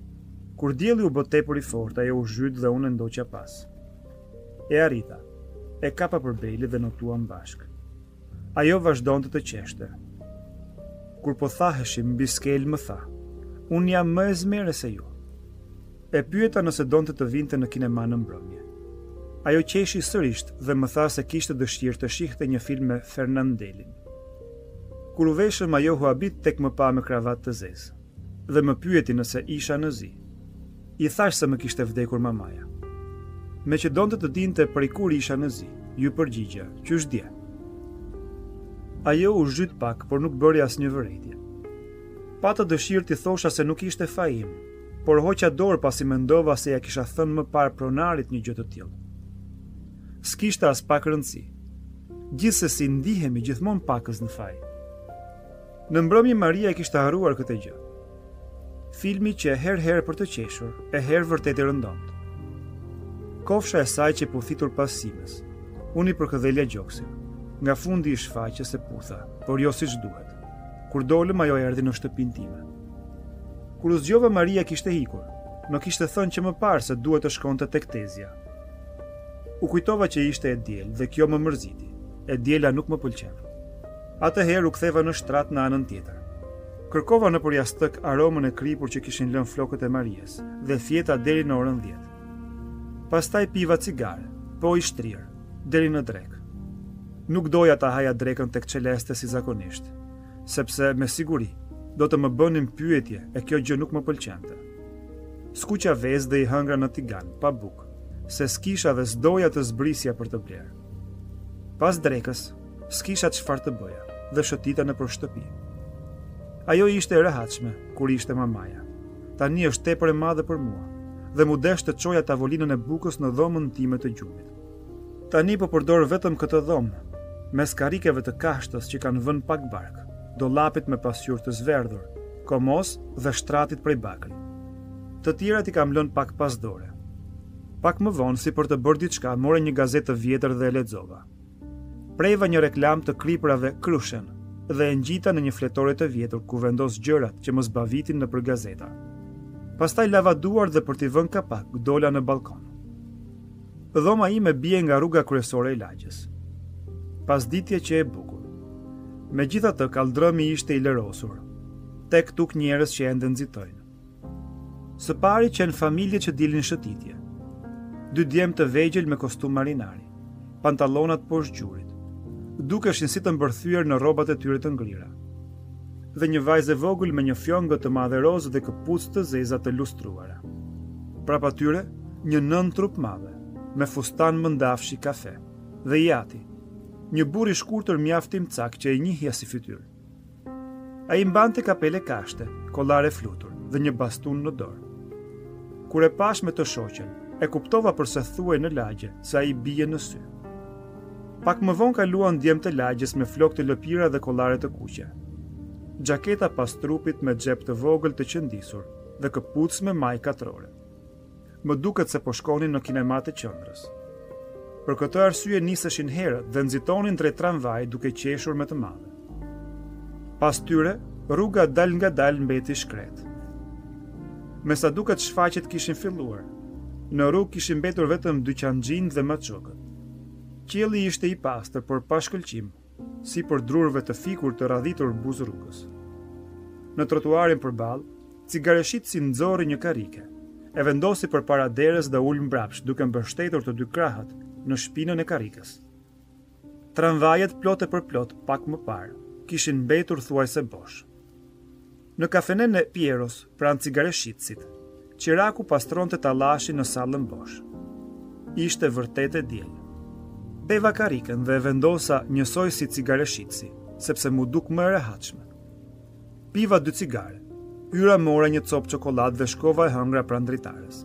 Kur dielli u bë tepër i fortë, ajo u zhyt dhe unë ndoqa pas. E arrita. e kapa për bejli dhe notuan bashk. Ajo vazhdonte të qeshte. Kur po thaheshim mbi skel më tha, unë jam më e zmere se ju. E pyeta nëse donte të vinte në kinema në mbrëmje. Ajo qeshi sërisht dhe më tha se kishte dëshirë të shihte një film me Fernandelin. Kur u veshëm ajo huabit tek më pa me kravat të zezë dhe më pyeti nëse isha në zi. I thash se më kishte vdekur mamaja. Me që donte të dinte prej kur isha në zi, ju përgjigja, qysh dje. Ajo u zhyt pak, por nuk bëri asnjë vërejtje. Pata dëshirë t'i thosha se nuk ishte fajim, por hoqa dorë pasi mendova se ja kisha thënë më parë pronarit një gjë të tillë. S'kishte as pak rëndësi. Gjithsesi ndihemi gjithmonë pakës në faj. Në mbrëmje Maria e kishte harruar këtë gjë. Filmi që herë herë për të qeshur, e herë vërtet i rëndonte. Kofsha e saj që puthitur pas simës, unë i përkëdhelja gjoksin. Nga fundi i shfaqjes e putha, por jo siç duhet. Kur dolëm ajo erdhi në shtëpinë time. Kur u zgjova Maria kishte ikur. Më kishte thënë që më parë se duhet të shkonte tek Tezja. U kujtova që ishte e diel dhe kjo më mërziti. E diela nuk më pëlqen. Atëherë u ktheva në shtrat në anën tjetër. Kërkova në përjastëk aromën e kripur që kishin lënë flokët e Marijes dhe thjeta deri në orën dhjetë. Pastaj piva cigare, po i shtrirë, deri në drek. Nuk doja ta haja drekën tek Celeste si zakonisht, sepse me siguri do të më bënin pyetje e kjo gjë nuk më pëlqente. Skuqa vezë dhe i hëngra në tigan, pa bukë, se s'kisha dhe s'doja të zbrisja për të blerë. Pas drekës, s'kisha çfarë të bëja dhe shëtita nëpër shtëpi. Ajo ishte e rehatshme kur ishte mamaja. Tani është tepër e madhe për mua dhe mu desh të çoja tavolinën e bukës në dhomën time të gjumit. Tani po përdor vetëm këtë dhomë, mes karikeve të kashtës që kanë vënë pak bark, dollapit me pasqyrë të zverdhur, komos dhe shtratit prej bakri. Të tjerat i kam lënë pak pas dore. Pak më vonë, si për të bërë diçka, more një gazetë të vjetër dhe e lexova. Prejva një reklam të kriprave Krushen dhe e ngjita në një fletore të vjetër ku vendos gjërat që mos bavitin nëpër gazeta. Pastaj lava duar dhe për t'i vënë kapak, dola në balkon. Dhoma ime bie nga rruga kryesore e lagjes. Pasditje që e bukur. Megjithatë, kaldrëmi ishte i lërosur. Tek tuk njerëz që ende nxitojnë. Së pari qenë familje që dilin shëtitje. Dy djemë të vegjël me kostum marinari, pantallonat poshtë gjurit. Dukeshin si të mbërthyer në rrobat e tyre të ngrira. Dhe një vajzë e vogël me një fjongë të madhe rozë dhe këpucë të zeza të lustruara. Prapa tyre, një nën trup madhe, me fustan mëndafshi kafe, dhe jati, një burr i shkurtër mjaft i mcak që e njihja si fytyrë. Ai mbante kapele kashte, kollare flutur dhe një bastun në dorë. Kur e pash me të shoqen, e kuptova përse thuaj në lagje se ai bie në sy. Pak më vonë kaluan djemë të lagjes me flok të lëpira dhe kollare të kuqe. Gjaketa pas trupit me xhep të vogël të qëndisur dhe këpucë me maj katrore. Më duket se po shkonin në kinemat e qendrës. Për këtë arsye niseshin herët dhe nxitonin drejt tramvajit duke qeshur me të madhe. Pas tyre, rruga dal nga dal mbeti shkret. Me sa duket shfaqjet kishin filluar. Në rrugë kishin mbetur vetëm dyqanxhin dhe maçokët. Qielli ishte i pastër, por pa shkëlqim, si për drurve të fikur të radhitur buzë rrugës. Në trotuarin përballë, cigareshit si nxorri një karike, e vendosi përpara derës dhe ul mbrapsht, duke mbështetur të dy krahët në shpinën e karikës. Tramvajet plot e përplot, pak më parë, kishin mbetur thuajse bosh. Në kafenen e Pieros, pranë cigareshitësit, qiraku pastronte tallashin në sallën bosh. Ishte vërtet e diel. Beva karikën dhe e vendosa njësoj si cigareshitësi, sepse mu duk më e rehatshme. Piva dy cigare, hyra mora një copë çokoladë dhe shkova e hëngra pranë dritares.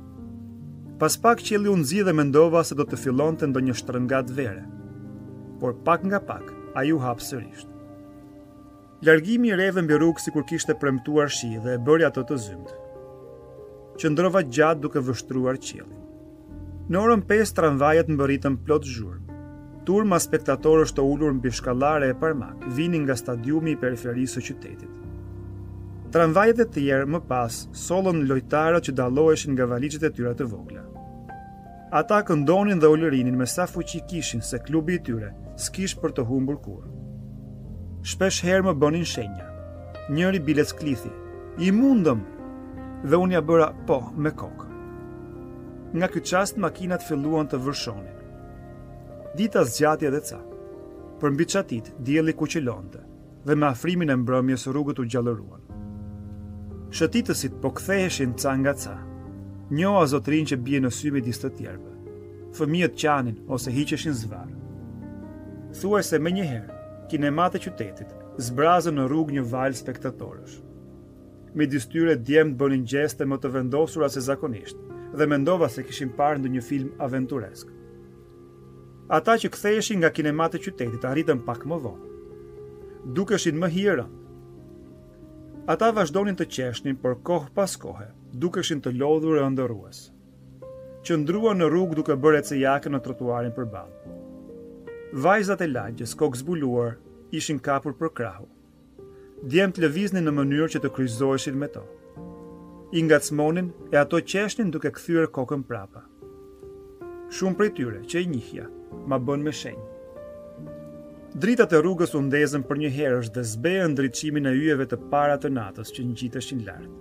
Pas pak qielli u nxi dhe mendova se do të fillonte ndonjë shtrëngat vere, por pak nga pak ai u hap sërish. Largimi i rreve mbi rrugë sikur kishte premtuar shi dhe e bëri ato të zymt. Qëndrova gjatë duke vështruar qiellin. Në orën pesë tramvajet mbërritën plot zhurmë. Turma spektatorësh të ulur mbi shkallare e Parmak vinin nga stadiumi i periferisë së qytetit. Tramvajet e tjerë më pas sollën lojtarët që dalloheshin nga valixhet e tyre të vogla. Ata këndonin dhe ulërinin me sa fuqi kishin se klubi i tyre s'kish për të humbur kur. Shpesh herë më bënin shenja. Njëri bile s'klithi, i mundëm, dhe unë ja bëra po me kokë. Nga ky çast makinat filluan të vërshonin. Dita zgjati edhe ca. Për mbi çatit dielli kuqëlonte dhe me afrimin e mbrëmjes rrugët u gjallëruan. Shëtitësit po ktheheshin ca nga ca. Njoha zotrin që bie në sy midis të tjerëve. Fëmijët qanin ose hiqeshin zvar. Thuaj se me njëherë, kinemat e qytetit zbrazën në rrugë një valë spektatorësh. Midis tyre djemtë bënin gjeste më të vendosura se zakonisht dhe mendova se kishin parë ndonjë film aventuresk. Ata që ktheheshin nga kinemat e qytetit arritën pak më vonë. Dukeshin më hierën. Ata vazhdonin të qeshnin, por kohë pas kohe dukeshin të lodhur e ëndërrues. Qëndruan në rrugë duke bërë ecejake në trotuarin përballë. Vajzat e lagjes, kokë zbuluar, ishin kapur për krahu. Djemtë lëviznin në mënyrë që të kryqëzoheshin me to. I ngacmonin e ato qeshnin duke kthyer kokën prapa. Shumë prej tyre që i njihja ma bën me shenjë. Dritat e rrugës u ndezën për një herësh dhe zbeën ndriçimin e yjeve të para të natës që ngjiteshin lart.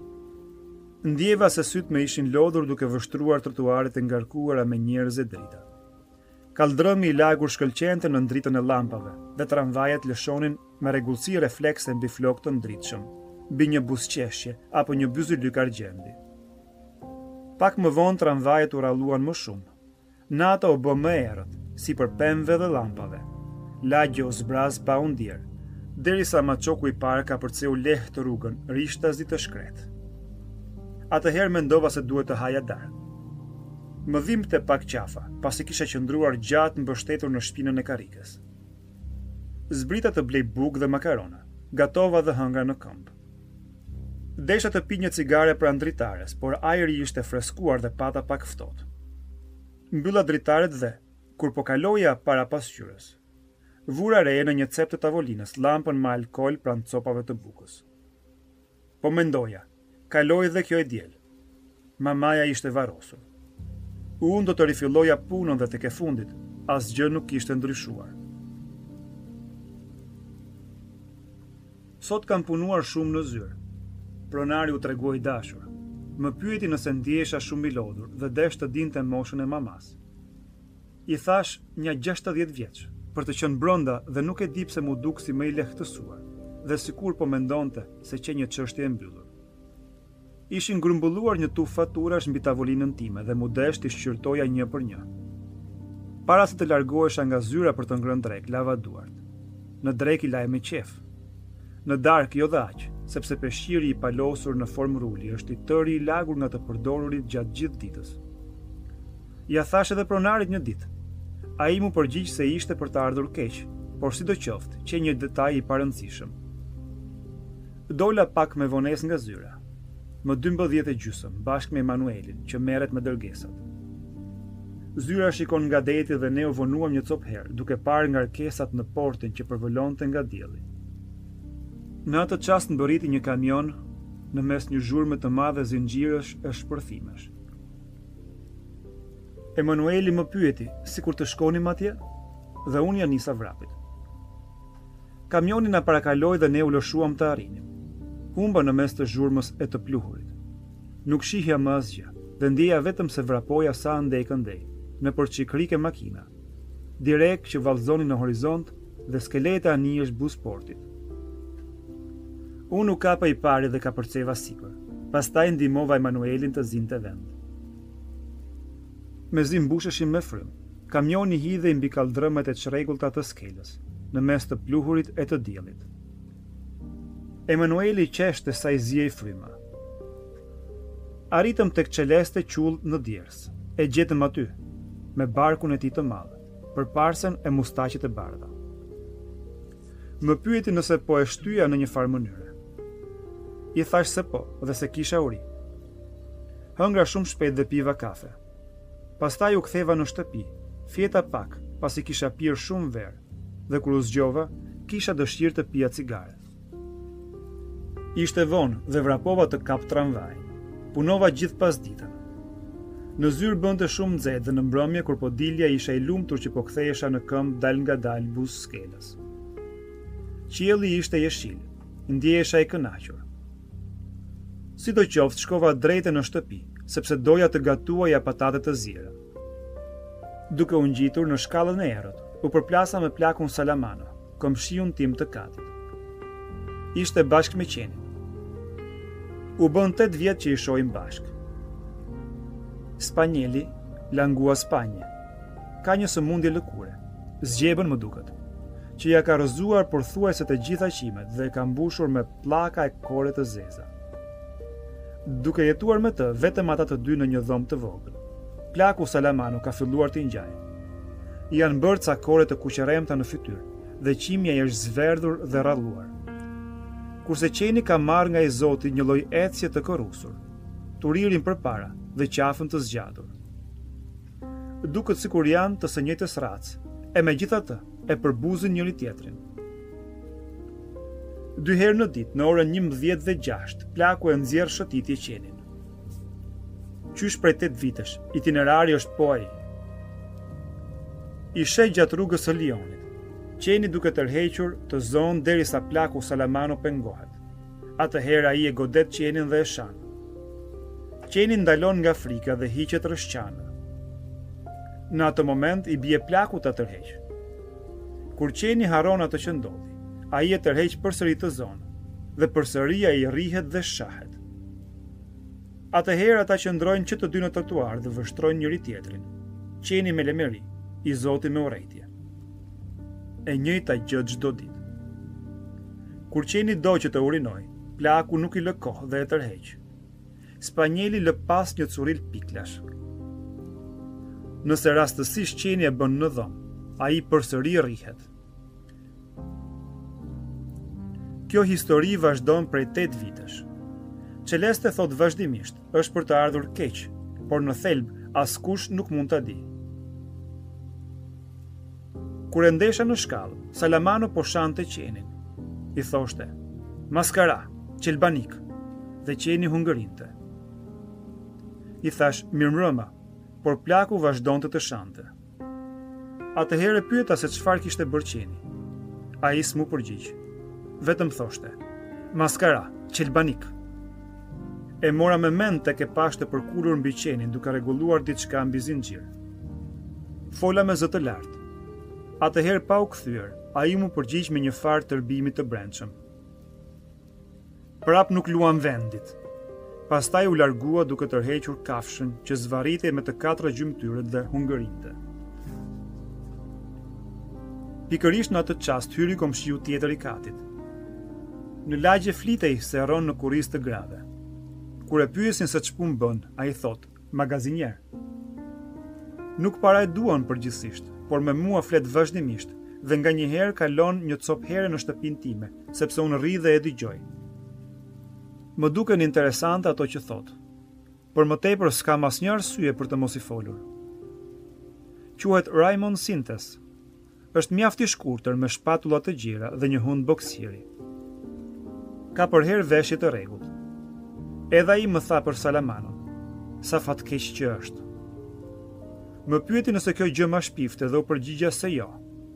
Ndjeva se sytë me ishin lodhur duke vështruar trotuaret e ngarkuara me njerëz e drita. Kaldrëmi i lagur shkëlqente në ndritën e llampave dhe tramvajet lëshonin me rregullsi reflekse mbi flokë të ndritshëm, mbi një buzëqeshje apo një byzylyk argjendi. Pak më vonë tramvajet u ralluan më shumë. Nata u bë më errët, si për pemëve dhe llampave. Lagja u zbraz pa u ndier, derisa maçoku i parë ka përceu lehtë rrugën, rishtazi të shkret. Atëherë mendova se duhet të haja darkë. Më dhimbte pak qafa, pasi kisha qëndruar gjatë mbështetur në shpinën e karrikës. Zbrita të blej bukë dhe makarona, gatova dhe hëngra në këmbë. Desha të pi një cigare pranë dritares, por ajri ishte freskuar dhe pata pak ftohtë. Mbylla dritaret dhe, kur po kaloja para pasqyrës, vura re në një cep të tavolinës lampën me alkool pranë copave të bukës. Po mendoja, kaloi dhe kjo e diel. Mamaja ishte varrosur. Unë do të rifilloja punën dhe tek e fundit, asgjë nuk kishte ndryshuar. Sot kam punuar shumë në zyrë. Pronari u tregoi dashur. Më pyeti nëse ndihesha shumë i lodhur dhe desh të dinte moshën e mamas. I thash një gjashtëdhjetë vjeç, për të qenë brenda dhe nuk e di pse mu duk si më i lehtësuar, dhe sikur po mendonte se që një çështje e mbyllur. Ishin grumbulluar një tuf faturash mbi tavolinën time dhe mu desh t'i shqyrtoja një për një. Para se të largohesha nga zyra për të ngrënë drek, lava duart. Në drek i laj me qef. Në darkë jo dhe aq, sepse peshqiri i palosur në formë ruli është i tëri i lagur nga të përdorurit gjatë gjithë ditës. Ja thash edhe pronarit një ditë. Ai mu përgjigj se ishte për të ardhur keq, por sidoqoftë që një detaj i parëndësishëm. Dola pak me vonesë nga zyra. Më dymbëdhjetë e gjysëm, bashkë me Emanuelin, që merret me dërgesat. Zyra shikon nga deti dhe ne u vonuam një copë herë, duke parë ngarkesat në portën që përvolonte nga dielli. Në atë çast mbërriti një kamion në mes një zhurme të madhe zinxhirësh e shpërthimesh. Emanueli më pyeti, si kur të shkonim atje, dhe unë ja nisa vrapit. Kamioni na parakaloi dhe ne u lëshuam të arrinim. Humba në mes të zhurmës e të pluhurit. Nuk shihja më asgjë, dhe ndjeja vetëm se vrapoja sa ndej këndej, në përqikrike makina, direkt që vallëzoni në horizont dhe skeleta anijesh busportit. Unë u kapa i pari dhe ka përceva sipër, pastaj ndihmova Emanuelin të zinte vend. Mezi mbusheshim me frym. Kamioni hidhej mbi kaldrëmet e çrregullta të skelës, në mes të pluhurit e të diellit. Emanueli qeshte sa i zjej fryma. Arritëm tek Çeleste qull në Djers. E gjetëm aty, me barkun e tij të madh, përparsen e mustaqet e bardha. Më pyeti nëse po e shtyja në një farë mënyre. I thash se po, dhe se kisha uri. Hëngra shumë shpejt dhe piva kafe. Pastaj u ktheva në shtëpi, fjeta pak, pasi kisha pirë shumë verë, dhe kur u zgjova, kisha dëshirë të pija cigare. Ishte vonë dhe vrapova të kap tramvaj. Punova gjithë pas ditën. Në zyrë bënte shumë nxehtë dhe në mbrëmje kur po dilja isha i lumtur që po kthehesha në këmbë dal nga dal buz skelës. Qielli ishte jeshil, ndjehesha i kënaqur. Sidoqoftë shkova drejtë në shtëpi, sepse doja të gatuaja patate të zjera. Duke u ngjitur në shkallën e errët, u përplasa me plakun Salamano, komshiun tim të katit. Ishte bashkë me qenin. U bën tetë vjet që i shohim bashkë. Spanjeli, langua Spanje, ka një sëmundje lëkure, zgjebën më duket, që ja ka rrëzuar pothuajse të gjitha qimet dhe e ka mbushur me pllaka e kore të zeza. Duke jetuar me të vetëm ata të dy në një dhomë të vogël, plaku Salamano ka filluar të ngjajë. Janë bërë ca kore të kuqeremta në fytyrë dhe qimja i është zverdhur dhe rralluar. Kurse qeni ka marrë nga i Zoti një lloj ecje të korrusur, turirin përpara dhe qafën të zgjatur. Duket sikur janë të së njëjtës racë, e megjithatë e përbuzin njëri tjetrin. Dy herë në ditë, në orën njëmbëdhjetë dhe gjashtë, plaku e nxjerr shëtitje qenin. Qysh prej tetë vitesh, itinerari është po ai. I sheh gjatë rrugës së Lionit, qeni duke tërhequr të zonë derisa plaku Salamano pengohet. Atëherë ai e godet qenin dhe e shan. Qeni ndalon nga frika dhe hiqet rrëshqanë. Në atë moment i bie plaku ta tërheq. Kur qeni harron atë që ndodhi, ai e tërheq përsëri të zonë dhe përsëri ai rrihet dhe shahet. Atëherë ata qëndrojnë që të dy në trotuar dhe vështrojnë njëri tjetrin. Qeni me lemeri, i Zoti me urrejtje. E njëjta gjë çdo ditë. Kur qeni do që të urinoj, plaku nuk i lë kohë dhe e tërheq. Spanjeli lë pas një curil piklash. Nëse rastësisht qeni e bën në dhomë, ai përsëri rrihet. Kjo histori vazhdon prej tetë vitesh. Celeste thot vazhdimisht, është për të ardhur keq, por në thelb askush nuk mund ta di. Kur e ndesha në shkallë, Salamano po shante qenin. I thoshte: "Maskara, qelbanik", dhe qeni hungërinte. I thash: "Mirëmbrëma", por plaku vazhdonte të shante. Atëherë pyeta se çfarë kishte bërë qeni. Ai s'mu përgjigj. Vetëm thoshte: "Maskara, qelbanik". E mora me mend tek e pashte përkulur mbi qenin duke rregulluar diçka mbi zinxhir. Fola me zë të lartë. Atëherë pa u kthyer, ai mu përgjigj me një farë tërbimi të brendshëm. Prap nuk luam vendit. Pastaj u largua duke tërhequr kafshën që zvarritej me të katra gjymtyrët dhe hungërinte. Pikërisht në atë çast hyri komshiu tjetër i katit. Në lagje flitej se rron në kurrizë të grave. Kur e pyesin se ç'pun bën, ai thot: "Magazinier". Nuk para e duan përgjithsisht, por me mua flet vazhdimisht dhe nganjëherë kalon një copë here në shtëpinë time, sepse unë rri dhe e dëgjoj. Më duken interesante ato që thot, por më tepër s'kam asnjë arsye për të mos i folur. Quhet Raymond Sintes. Është mjaft i shkurtër me shpatulla të gjera dhe një hund boksieri. Ka përherë veshje të rregullt. Edhe ai më tha për Salamanon, sa fatkeq që është. Më pyeti nëse kjo gjë ma shpifte dhe u përgjigja se jo.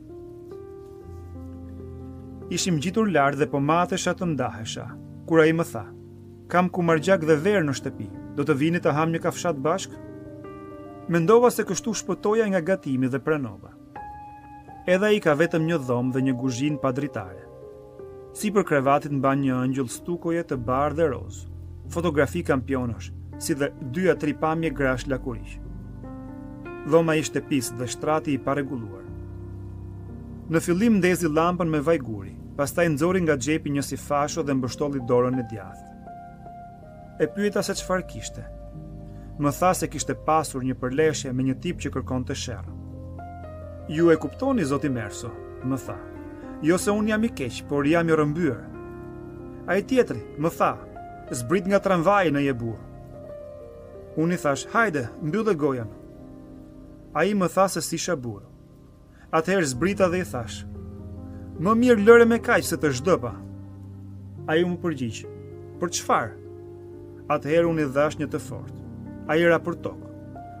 Ishim gjitur lart dhe po matesha të ndahesha, kur ai më tha: "Kam kumargjak dhe verë në shtëpi, do të vini të ham një kafshat bashk?" Mendova se kështu shpëtoja nga gatimi dhe pranova. Edhe ai ka vetëm një dhomë dhe një kuzhinë pa dritare. Sipër krevatit mban një ëngjëll stukoje të bardhë dhe rozë, fotografi kampionash, si dhe dy a tri pamje grash lakuriq. Dhoma ishte pisë dhe shtrati i parregulluar. Në fillim ndezi llampën me vaj guri, pastaj nxori nga xhepi një sifasho dhe mbështolli dorën e djathtë. E pyeta se çfarë kishte. Më tha se kishte pasur një përleshje me një tip që kërkonte sherr. "Ju e kuptoni, zoti Merso?" më tha. "Jo se unë jam i keq, por jam i rrëmbyer." Ai tjetri më tha: "Zbrit nga tramvaji në Jebur." Unë i thash: "Hajde, mbyllë gojen." Ai më tha se s'isha burr. Atëherë zbrita dhe i thash: "Më mirë lëre me kaq se të zhdëpa." Ai më përgjigj: "Për çfarë?" Atëherë unë i dhash një të fortë. Ai ra për tokë.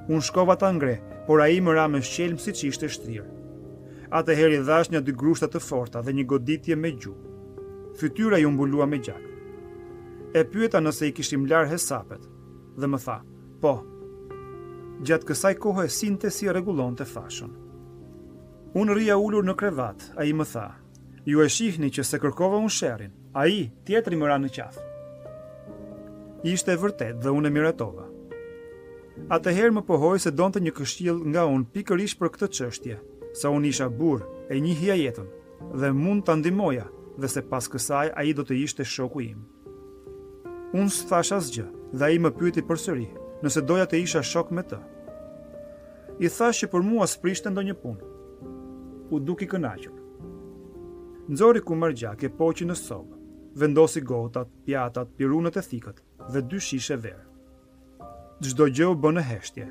Unë shkova ta ngre, por ai më ra me shqelm siç ishte shtrirë. Atëherë i dhash një dy grushta të forta dhe një goditje me gjuhë. Fytyra ju mbulua me gjak. E pyeta nëse i kishim lar hesapet dhe më tha: "Po." Gjatë kësaj kohe sinte si rregullonte fashën. Unë rria ulur në krevat, ai më tha: "Ju e shihni që se kërkova unë sherrin, ai tjetri më ra në qafë." Ishte e vërtet dhe unë e miratova. Atëherë më pohoi se donte një këshill nga unë pikërisht për këtë çështje, sa unë isha burr, e njihja jetën dhe mund ta ndihmoja, dhe se pas kësaj ai do të ishte shoku im. Unë s'thash asgjë dhe ai më pyeti përsëri nëse doja të isha shok me të. I thash që për mua s'prishte ndonjë punë. U duki kënaqur. Nxori kumargjak e poqi në sobë, vendosi gotat, pjatat, pirunët e thikët dhe dy shishe verë. Çdo gjë u bë në heshtje.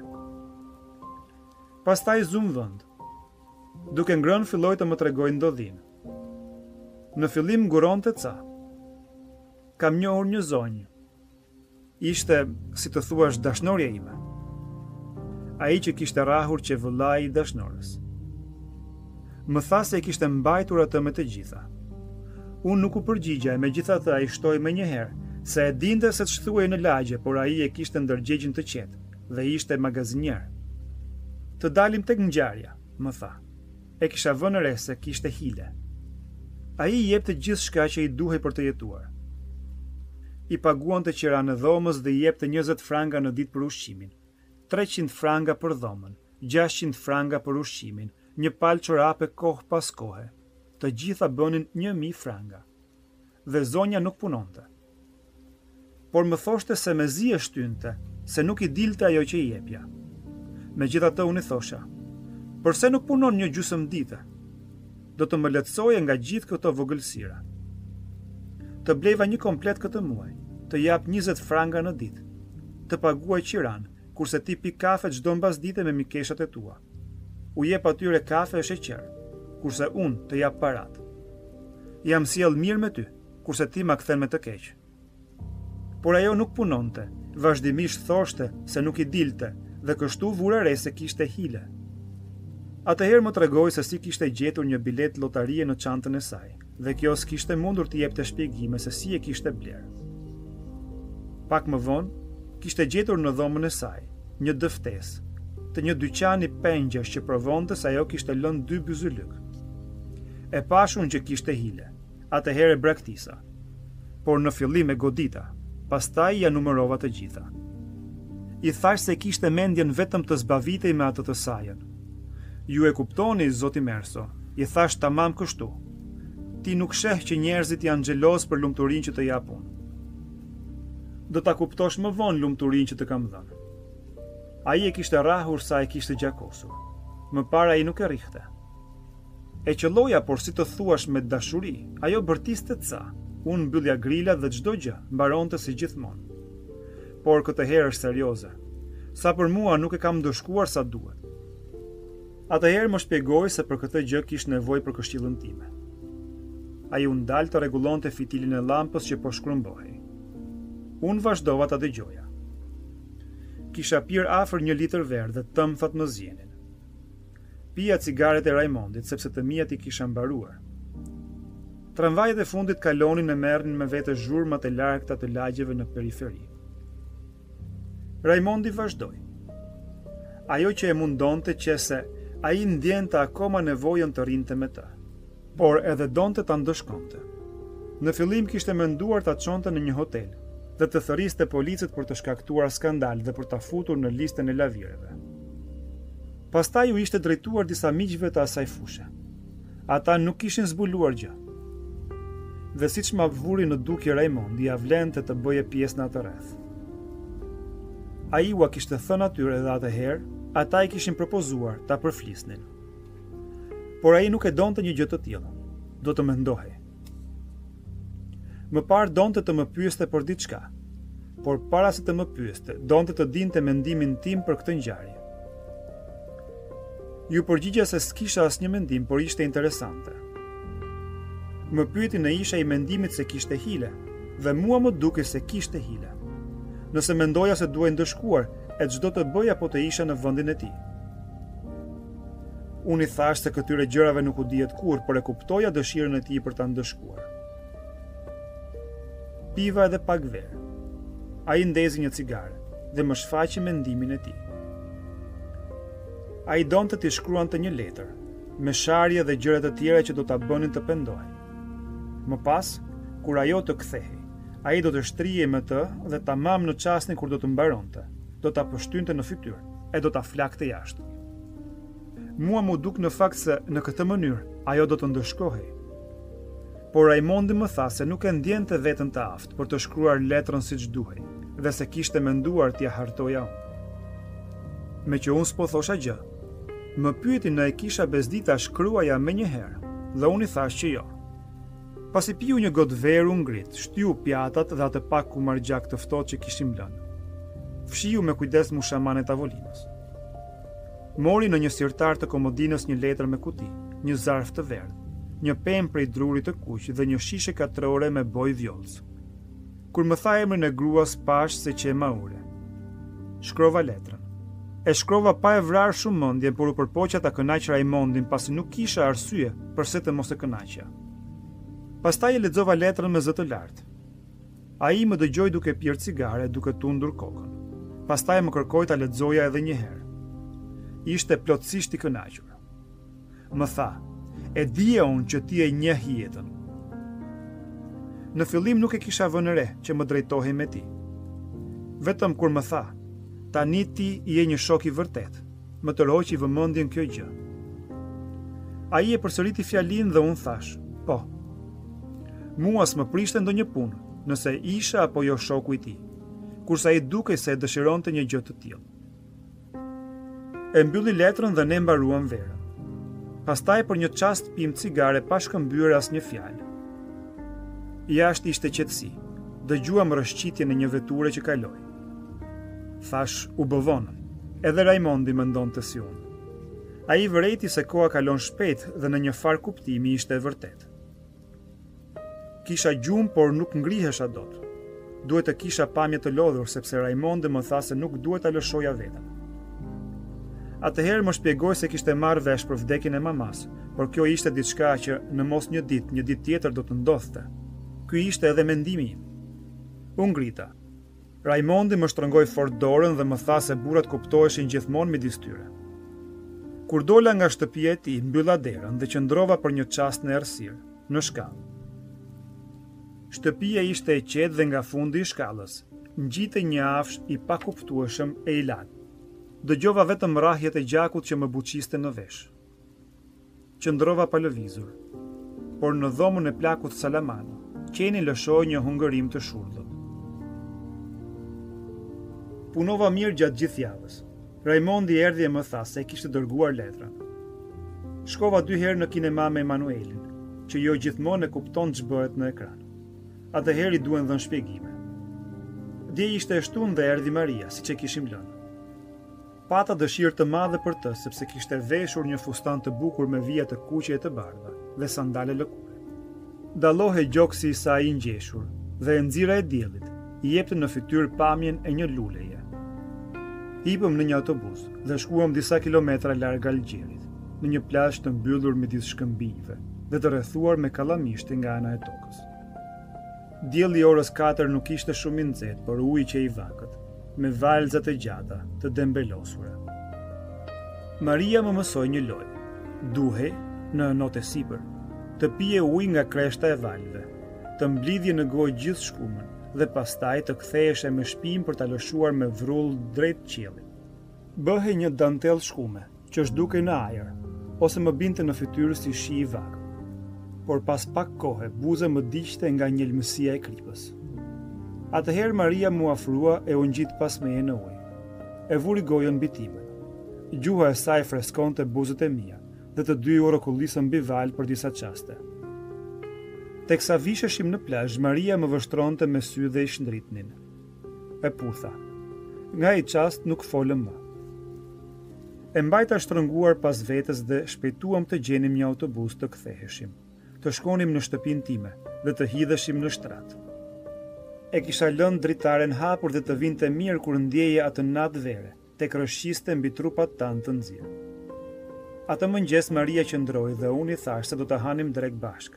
Pastaj zum vend. Duke ngrënë filloi të më tregojë ndodhinë. Në fillim nguronte ca. Kam njohur një zonjë. Ishte, si të thuash, dashnorja ime. Ai që kishte rrahur që vëllai i dashnorës. Më tha se e kishte mbajtur atë me të gjitha. Unë nuk u përgjigja e megjithatë ai shtoi më njëherë se e dinte se ç'thuaj në lagje, por ai e kishte ndërgjegjën të qetë dhe ishte magazinier. Të dalim tek ngjarja, më tha. E kisha vënë re se kishte hile. Ai i jepte gjithçka që i duhej për të jetuar. I paguante qiran e dhomës dhe i jepte njëzet franga në ditë për ushqimin, treqind franga për dhomën, gjashtqind franga për ushqimin, një palë çorape kohë pas kohe. Të gjitha bënin një mijë franga. Dhe zonja nuk punonte. Por më thoshte se mezi e shtynte, se nuk i dilte ajo që i jepja. Megjithatë unë i thosha: "Përse nuk punon një gjysmë dite? Do të më lehtësoje nga gjithë këto vogëlsira. Të bleva një komplet këtë muaj, të jap njëzet franga në ditë, të paguaj qiran, kurse ti pi kafe çdo mbasdite me mikeshat e tua. U jep atyre kafe e sheqer, kurse unë të jap parat. Jam sjell mirë me ty, kurse ti ma kthen me të keq." Por ajo nuk punonte, vazhdimisht thoshte se nuk i dilte dhe kështu vura re se kishte hile. Atëherë më tregoi se si kishte gjetur një bilet lotarie në çantën e saj dhe kjo s'kishte mundur t'i jepte shpjegime se si e kishte bler. Pak më vonë, kishte gjetur në dhomën e saj një dëftesë të një dyqani pengjesh që provonte se ajo kishte lënë dy byzylyk. E pashun që kishte hile, atëherë braktisa, por në fillim e godita, pastaj ja numërova të gjitha. I thash se kishte mendjen vetëm të zbavitej me atë të sajën. Ju e kuptoni, zoti Merso, i thash tamam kështu. Ti nuk sheh që njerëzit janë xheloz për lumturinë që të jap unë. Do ta kuptosh më vonë lumturinë që të kam dhënë. Ai e kishte rrahur sa e kishte gjakosur. Më para ai nuk e rrihte. E qelloja, por si të thuash me dashuri, ajo bërtiste ca. Unë mbyllja grila dhe çdo gjë mbaronte si gjithmonë. Por këtë herë është serioze. Sa për mua nuk e kam ndëshkuar sa duhet. Atëherë më shpjegoi se për këtë gjë kishte nevojë për këshillën time. Ai u ndal të rregullonte fitilin e llampës që po shkrumbohej. Unë vazhdova ta dëgjoja. Kisha pirë afër një litër verë dhe tëmthat më zjenin. Pija cigaret e Raimondit sepse të mijat i kisha mbaruar. Tramvajet e fundit kalonin e merrnin me vete zhurmat e largta të lagjeve në periferi. Raimondi vazhdoi. Ajo që e mundonte që se ai ndjente akoma nevojën të rinte me të, por edhe donte ta ndëshkonte. Në fillim kishte menduar ta çonte në një hotel dhe të thërriste policët për të shkaktuar skandal dhe për ta futur në listën e lavireve. Pastaj u ishte drejtuar disa miqve të asaj fushe. Ata nuk kishin zbuluar gjë. Dhe siç ma vuri në dukje Raimondi, ia vlente të bëje pjesë në atë rreth. Ai ua kishte thënë atyre dhe atëherë, ata i kishin propozuar ta përflisnin. Por ai nuk e donte një gjë të tillë. Do të mendohej. Më parë donte të më pyeste për diçka, por para se të më pyeste, donte të dinte mendimin tim për këtë ngjarje. Ju përgjigja se s'kisha asnjë mendim, por ishte interesante. Më pyeti në isha i mendimit se kishte hile, dhe mua më duke se kishte hile. Nëse mendoja se duhej ndëshkuar, e çdo të bëja po të isha në vendin e tij. Unë i thash se këtyre gjërave nuk u dihet kurrë, por e kuptoja dëshirën e tij për ta ndëshkuar. Piva edhe pak verë. Ai ndezi një cigare dhe më shfaqi mendimin e tij. Ai donte t'i shkruante një letër, me sharje dhe gjëra të tjera që do ta bënin të pendohej. Më pas, kur ajo të kthehej, ai do të shtrihej me të dhe tamam në çastin kur do të mbaronte, do ta pështynte në fytyrë e do ta flakte jashtë. Mua mu duk në fakt se në këtë mënyrë ajo do të ndëshkohej. Por Raimondi më tha se nuk e ndjente veten të aftë për të shkruar letrën siç duhej dhe se kishte menduar t'ia hartoja unë. Me që unë s'po thosha gjë, më pyeti në e kisha bezdita shkruaja me një herë dhe unë i thash që jo. Pasi piu një gotë verë u ngrit, shtyu pjatat dhe atë pak kumargjak të ftohtë që kishim lënë. Fshiu me kujdes mushaman e tavolinës. Mori në një sirtar të komodinës një letër me kuti, një zarf të verdh, një pemë prej drurit të kuq dhe një shishe katrore me boj vjollës. Kur më tha emrin e gruas, pash se që e ma ure. Shkrova letrën. E shkrova pa e vrarë shumë mendje, por u përpoqja ta kënaq Raimondin pasi nuk kisha arsye përse të mos e kënaqja. Pastaj e lexova letrën me zë të lartë. Ai më dëgjoi duke pirë cigare, duke tundur kokën. Pastaj më kërkoi ta lexoja edhe një herë. Ishte plotësisht i kënaqur. Më tha: "E dija unë që ti e njeh jetën." Në fillim nuk e kisha vënë re që më drejtohej me ti. Vetëm kur më tha: "Tani ti je një shok i vërtet", më tërhoqi vëmendjen kjo gjë. Ai e përsëriti fjalinë dhe unë thash: "Po." Mua s'më prishte ndonjë punë, nëse isha apo jo shoku i tij, kurse ai dukej se dëshironte një gjë të tillë. E mbylli letrën dhe ne mbaruam verën. Pastaj për një çast pim cigare pa shkëmbyer asnjë fjalë. Jashtë ishte qetësi. Dëgjuam rrëshqitjen e një veture që kaloi. Thash, u bëvonën. Edhe Raimondi mendonte si unë. Ai vërejti se koha kalon shpejt dhe në një far kuptimi ishte e vërtet. Kisha gjumë, por nuk ngrihesha dot. Duhet të kisha pamje të lodhur sepse Raimondi më tha se nuk duhet ta lëshoja veten. Atëherë më shpjegoi se kishte marrë vesh për vdekjen e mamas, por kjo ishte diçka që në mos një ditë, një ditë tjetër do të ndodhte. Ky ishte edhe mendimi im. U ngrita. Raimondi më shtrëngoi fort dorën dhe më tha se burrat kuptoheshin gjithmonë midis tyre. Kur dola nga shtëpia e tij, mbylla derën dhe qëndrova për një çast në errësirë, në shkallë. Shtëpia ishte e qetë dhe nga fundi i shkallës ngjitej një afsh i pakuptueshëm e i lagë. Dëgjova vetëm rrahjet e gjakut që më buqiste në vesh. Qëndrova pa lëvizur, por në dhomën e plakut Salamano, qeni lëshoi një hungërim të shurdhët. Punova mirë gjatë gjithë javës. Raimondi erdhi e më tha se kishte dërguar letrën. Shkova dy herë në kinema me Emanuelin, që jo gjithmonë e kupton ç'bëhet në ekran. Atëherë i duhen dhënë shpjegime. Dje ishte e shtunë dhe erdhi Maria, siç e kishim lënë. Pata dëshirë të madhe për të, sepse kishte veshur një fustan të bukur me vija të kuqe e të bardha dhe sandale lëkure. Dallohej gjoksi i saj i ngjeshur dhe e nxira e diellit i jepte në fytyrë pamjen e një luleje. Hipëm në një autobus dhe shkuam disa kilometra larg Algjerit, në një plazh të mbyllur midis shkëmbijve dhe të rrethuar me kallamishte nga ana e tokës. Dielli i orës katër nuk ishte shumë i nxehtë, por uji që i vakët, me valzat e gjata të dembelosura. Maria më mësoi një lojë. Duhej, në notë sipër, të pije ujë nga kreshta e valve, të mblidhje në gojë gjithë shkumën dhe pastaj të ktheheshe me shpim për ta lëshuar me vrull drejt qiellit. Bëhej një dantel shkume, që zhdukej në ajër, ose më binte në fytyrë si shi i vakët. Por pas pak kohe, buza më diqte nga njelmësia e kripës. Atëherë Maria mu afrua e u ngjit pas meje në ujë. E vuri gojën mbi timen. Gjuha e saj freskonte buzët e mia dhe të dy u rrokullisën mbi val për disa çaste. Teksa visheshim në plazh, Maria më vështronte me sy dhe i shndritnin. E putha. Nga i çast nuk folëm më. E mbajta shtrënguar pas vetes dhe shpejtuam të gjenim një autobus të ktheheshim, të shkonim në shtëpinë time dhe të hidheshim në shtrat. e kisha lënë dritaren hapur dhe të vinte mirë kur ndjeje atë natë vere, tek rëshqiste mbi trupat tanë të nxirë. Atë mëngjes Maria qëndroi dhe unë i thash se do të hanim drek bashk.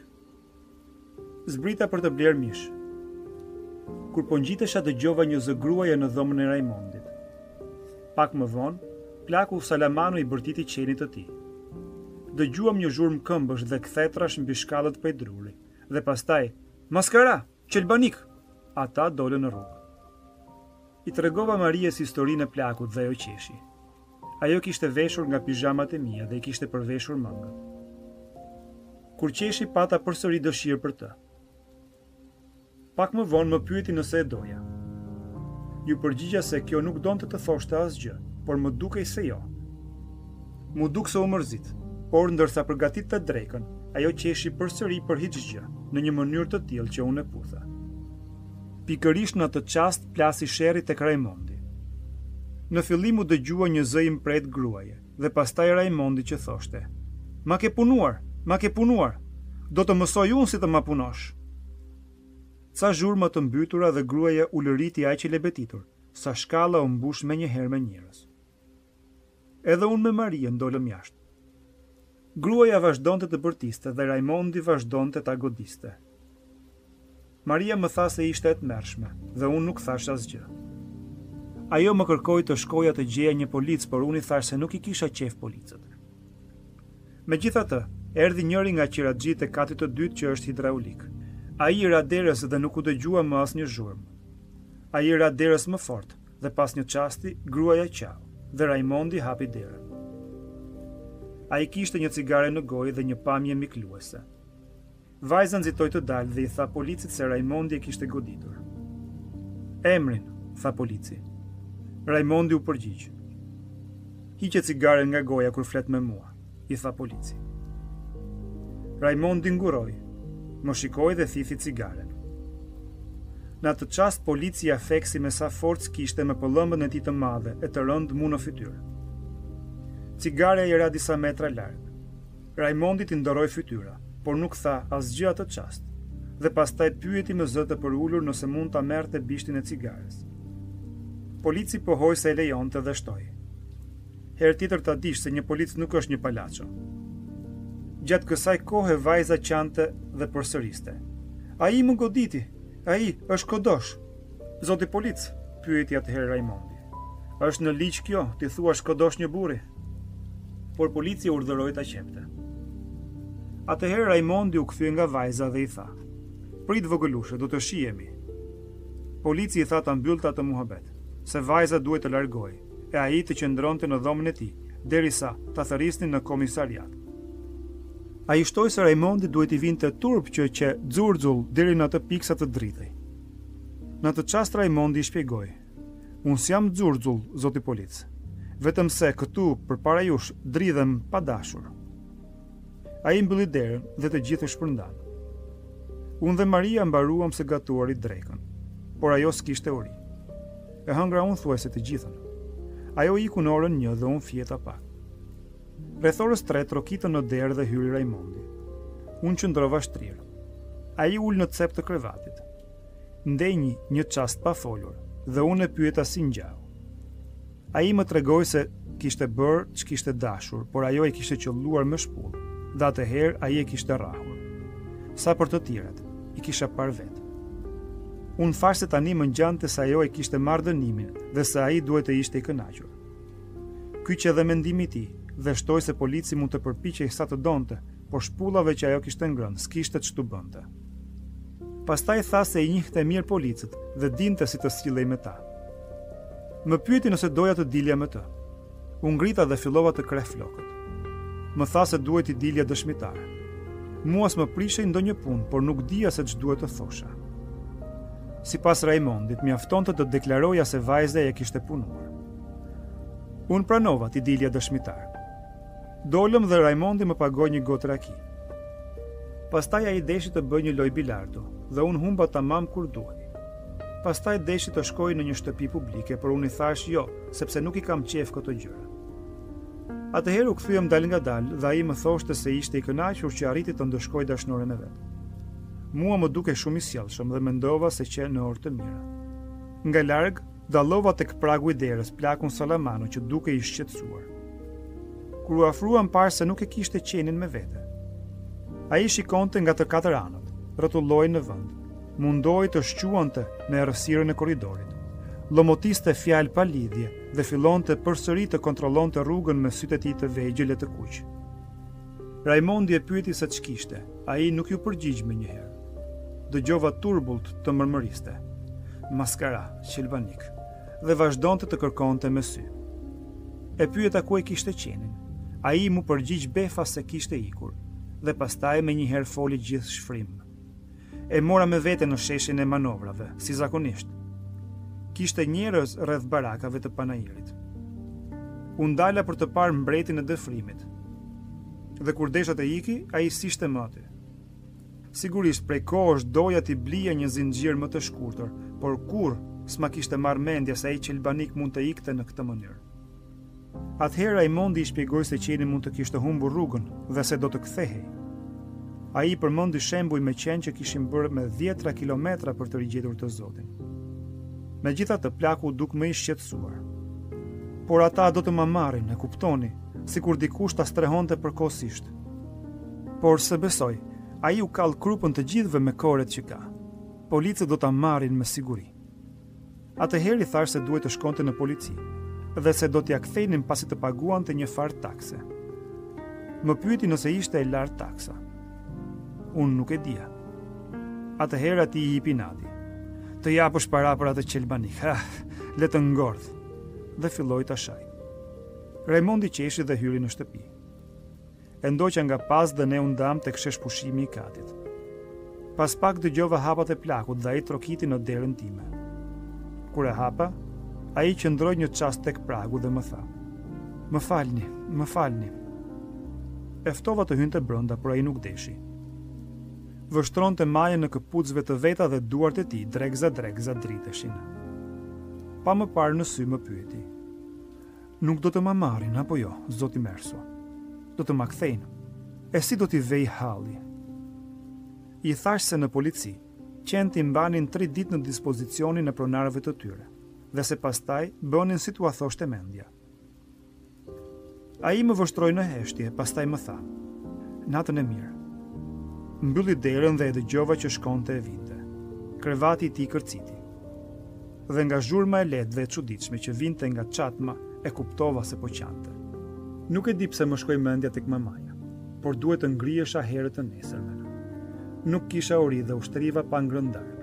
Zbrita për të bler mish. Kur po ngjitesha dëgjova një zë gruaje në dhomën e Raimondit. Pak më vonë, plaku Salamanu i bërtiti qenit të tij. Dëgjuam një zhurmë këmbësh dhe kthetrash mbi shkallët prej druri, dhe pastaj, maskara, qelbanik, ata dolën në rrugë. I tregova Marijes historinë e plakut dhe ajo qeshi. Ajo kishte veshur nga pizhamat e mia dhe i kishte përveshur mëngën. Kur qeshi pata përsëri dëshirë për të. Pak më vonë më pyeti nëse e doja. Ju përgjigja se kjo nuk donte të thoshte asgjë, por më dukej se jo. Mu duk se u mërzit, por ndërsa përgatit të drekën, ajo qeshi përsëri për hiç gjë, në një mënyrë të tillë që unë e putha. Pikërisht në atë çast plasi sherri tek Raimondi. Në fillim u dëgjua një zë i mpret gruaje, dhe pastaj Raimondi që thoshte: "Ma ke punuar, ma ke punuar. Do të mësoj unë si të ma punosh." Ca zhurma të mbytura dhe gruaja u lëriti aq i lebetitur, sa shkalla u mbush me një herë me njerëz. Edhe unë me Mariën dolëm jashtë. Gruaja vazhdonte të bërtiste dhe Raimondi vazhdonte ta godiste. Maria më tha se ishte e tmerrshme dhe unë nuk thash asgjë. Ajo më kërkoi të shkoja të gjeja një polic, por unë i thash se nuk i kisha qef policët. Megjithatë, erdhi njëri nga qiraxhit e katit të dytë që është hidraulik. Ai i ra derës dhe nuk u dëgjua më asnjë zhurmë. Ai i ra derës më fort dhe pas një çasti gruaja qau dhe Raimondi hapi derën. Ai kishte një cigare në gojë dhe një pamje mikluese. Vajza nxitoi të dalë dhe i tha policit se Raimondi e kishte goditur. "Emrin", tha polici. Raimondi u përgjigj. "Hiqe cigaren nga goja kur flet me mua", i tha polici. Raimondi nguroi, më shikoi dhe thithi cigaren. Në atë çast policia feksi me sa forcë kishte me pëllëmbën e tij të madhe e të rëndë mu në fytyrë. Cigarea i ra disa metra larg. Raimondi t'i ndoroi fytyra, por nuk tha asgjë atë çast, dhe pastaj pyeti me zë të përulur nëse mund ta merrte bishtin e cigares. Polici pohoi se e lejonte dhe shtoi. Herë tjetër ta dish se një polic nuk është një palaço. Gjatë kësaj kohe vajza qante dhe përsëriste. "Ai më goditi, ai është kodosh." "Zoti polic", pyeti atëherë Raimondi. "Është në ligj kjo, ti thuash kodosh një burri?" Por policia urdhëroi ta qepte. Atëherë Raimondi u kthye nga vajza dhe i tha: "Prit vogëlushe, do të shihemi." Polici i tha ta mbyllte atë muhabet, se vajza duhet të largohej, e ai të qëndronte në dhomën e tij, derisa ta thërrisnin në komisariat. Ai shtoi se Raimondi duhet i vinte turp që që xurxull deri në atë pikë sa të dritej. Në atë çast Raimondi i shpjegoi: "Unë s'jam xurxull, zoti polic, vetëm se këtu përpara jush dridhem pa dashur." Ai mbylli derën dhe të gjithë u shpërndanë. Unë dhe Maria mbaruam se gatuari drekën, por ajo s'kishte uri. E hëngra unë thuajse të gjithën. Ajo iku në orën një dhe unë fjeta pak. Rreth orës tre trokitën në derë dhe hyri Raimondi. Unë qëndrova shtrirë. Ai ul në cep të krevatit. Ndenji një çast pa folur dhe unë e pyeta si ngjau. Ai më tregoi se kishte bërë ç'kishte dashur, por ajo e kishte qelluar me shpull, dhe atëherë ai e kishte rrahur. Sa për të tjerat, i kisha parë vetë. Unë thash se tani më ngjante se ajo e kishte marrë dënimin dhe se ai duhet të ishte i kënaqur. Kyqe edhe mendimi i tij dhe shtoi se polici mund të përpiqej sa të donte, por shpullave që ajo kishte ngrënë s'kishte ç'tu bënte. Pastaj tha se i njihte mirë policët dhe dinte si të sillej me ta. Më pyeti nëse doja të dilja me të. U ngrita dhe fillova të kreh flokët. Më tha se duhet i dilja dëshmitare. Mua s'më prishej ndonjë punë, por nuk dija se ç'duhet të thosha. Sipas Raimondit, mjaftonte të deklaroja se vajza e kishte punuar. Unë pranova t'i dilja dëshmitar. Dolëm dhe Raimondi më pagoi një gotë raki. Pastaj ai deshi të bëj një lojë bilardo dhe unë humba tamam kur duhej. Pastaj deshi të shkoj në një shtëpi publike, por unë i thash jo, sepse nuk i kam qef këto gjëra. Atëherë u kthyem dal nga dal dhe ai më thoshte se ishte i kënaqur që arriti të ndëshkoj dashnoren e vet. Mua më duke shumë i sjellshëm dhe mendova se që në orë të mira. Nga larg, dallova tek pragu i derës plakun Salamano që duke i shqetësuar. Kur u afruam parë se nuk e kishte qenin me vete. Ai shikonte nga të katër anët, rrotulloi në vend, mundoi të shquante në errësirën e korridorit. Lomotiste fjalë pa lidhje dhe fillonte përsëri të kontrollonte rrugën me sytë e tij të vegjël e të kuq. Raimondi e pyeti se ç'kishte. Ai nuk ju përgjigj më njëherë. Dëgjova turbullt të mërmëriste. Maskara, qelbanik, dhe vazhdonte të kërkonte me sy. E pyeta ku e kishte qenin. Ai mu përgjigj befa se kishte ikur, dhe pastaj me njëherë foli gjithë shfrim. E mora me vete në sheshin e manovrave, si zakonisht. Kishte njerëz rreth barakave të panajirit. U ndala për të parë mbretin e dëfrimit. Dhe kur desha të iki, ai s'ishte më aty. Sigurisht prej kohësh doja t'i blija një zinxhir më të shkurtër, por kur s'ma kishte marrë mendja se ai qelbanik mund të ikte në këtë mënyrë. Atëherë Raimondi i shpjegoi se qeni mund të kishte humbur rrugën dhe se do të kthehej. Ai përmendi shembuj me qenë që kishin bërë me dhjetra kilometra për të rigjetur të Zotin. Megjithatë, plaku duk më i shqetësuar. Por ata do të ma marrin, e kuptoni, sikur dikush ta strehonte përkohësisht. Por se besoj, ai u kall krupën të gjithëve me koret që ka. Policët do ta marrin me siguri. Atëherë i thash se duhet të shkonte në polici dhe se do t'ia kthenin pasi të paguante një farë takse. Më pyeti nëse ishte e lartë taksa. Unë nuk e dija. Atëherë ati i hipi nadi. Të japësh para për atë qelbanik, ha, le të ngordh, dhe filloi ta shaj. Raimondi qeshi dhe hyri në shtëpi. E ndoqa nga pas dhe ne u ndam tek shesh pushimi i katit. Pas pak dëgjova hapat e plakut dhe ai trokiti në derën time. Kur e hapa, ai qëndroi një çast tek pragu dhe më tha: "Më falni, më falni." E ftova të hynte brenda, por ai nuk deshi. Vështronte majën në këpucëve të veta dhe duart e tij dregza dregza driteshin. Pa më parë në sy më pyeti: "Nuk do të ma marrin apo jo, zoti Merso? Do të ma kthejnë? E si do t'i vej halli?" I thash se në polici qenë i mbanin tri ditë në dispozicionin e pronarëve të tyre dhe se pastaj bënin si t'ua thoshte mendja. Ai më vështroi në heshtje, pastaj më tha: "Natën e mirë." Mbylli derën dhe e dëgjova që shkonte e vinte. Krevati i tij kërciti. Dhe nga zhurma e lehtë dhe e çuditshme që vinte nga çatma, e kuptova se po qante. Nuk e di pse më shkoi mendja tek mamaja, por duhet të ngrihesha herët të nesërmen. Nuk kisha uri dhe ushtriva pa ngrënë darkë.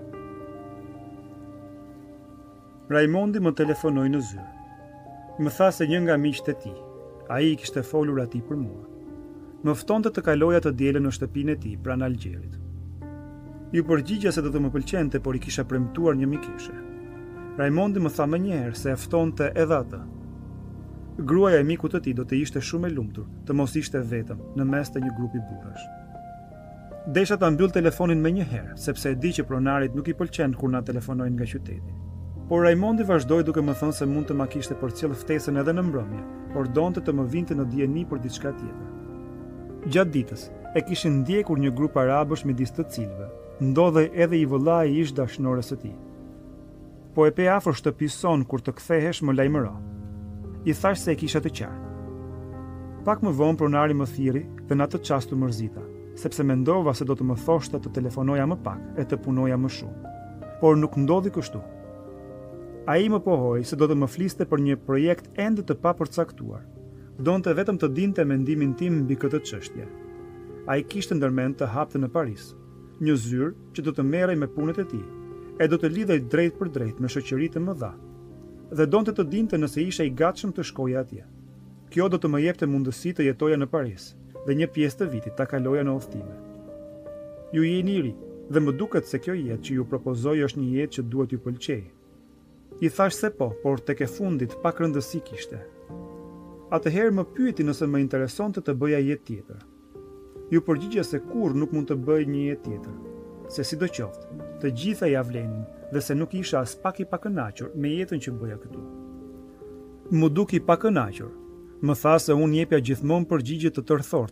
Raimondi më telefonoi në zyrë. Më tha se një nga miqtë e tij, ai i kishte folur atij për mua, më ftonte të kaloja të dielën në shtëpinë e tij pranë Algjerit. Ju përgjigja se do të më pëlqente, por i kisha premtuar një mikeshe. Raimondi më tha më njëherë se e ftonte edhe atë. Gruaja e mikut të tij do të ishte shumë e lumtur të mos ishte vetëm në mes të një grupi burrash. Desha ta mbyll telefonin më njëherë, sepse e di që pronarit nuk i pëlqen kur na telefonojnë nga qyteti. Por Raimondi vazhdoi duke më thënë se mund të ma kishte përcjell ftesën edhe në mbrëmje, por donte të më vinte në dieni për diçka tjetër. Gjatë ditës e kishin ndjekur një grup arabësh midis të cilëve ndodhej edhe i vëllai i ish dashnores së tij. Po e pe afër shtëpisë son kur të kthehesh më lajmëro. I thash se e kisha të qartë. Pak më vonë pronari më thirri dhe në atë çast u mërzita, sepse mendova se do të më thoshte të telefonoja më pak e të punoja më shumë. Por nuk ndodhi kështu. Ai më pohoi se do të më fliste për një projekt ende të papërcaktuar. Donte vetëm të dinte mendimin tim mbi këtë çështje. Ai kishte ndërmend të hapte në Paris një zyrë që do të merrej me punët e tij, e do të lidhej drejt për drejt me shoqëri të mëdha. Dhe donte të dinte nëse isha i gatshëm të shkoja atje. Kjo do të më jepte mundësi të jetoja në Paris dhe një pjesë të vitit ta kaloja në udhëtime. Ju jeni i ri dhe më duket se kjo jetë që ju propozoj është një jetë që duhet ju pëlqejë. I thash se po, por tek e fundit pak rëndësi kishte. Atëherë më pyeti nëse më interesonte të bëja jetë tjetër. Ju përgjigja se kur nuk mund të bëj një jetë tjetër, se sidoqoftë, të gjitha ja vlenin dhe se nuk isha as pak i pakënaqur me jetën që bëja këtu. Më duk i pakënaqur. Më tha se unë jepja gjithmonë përgjigje të tërthorta,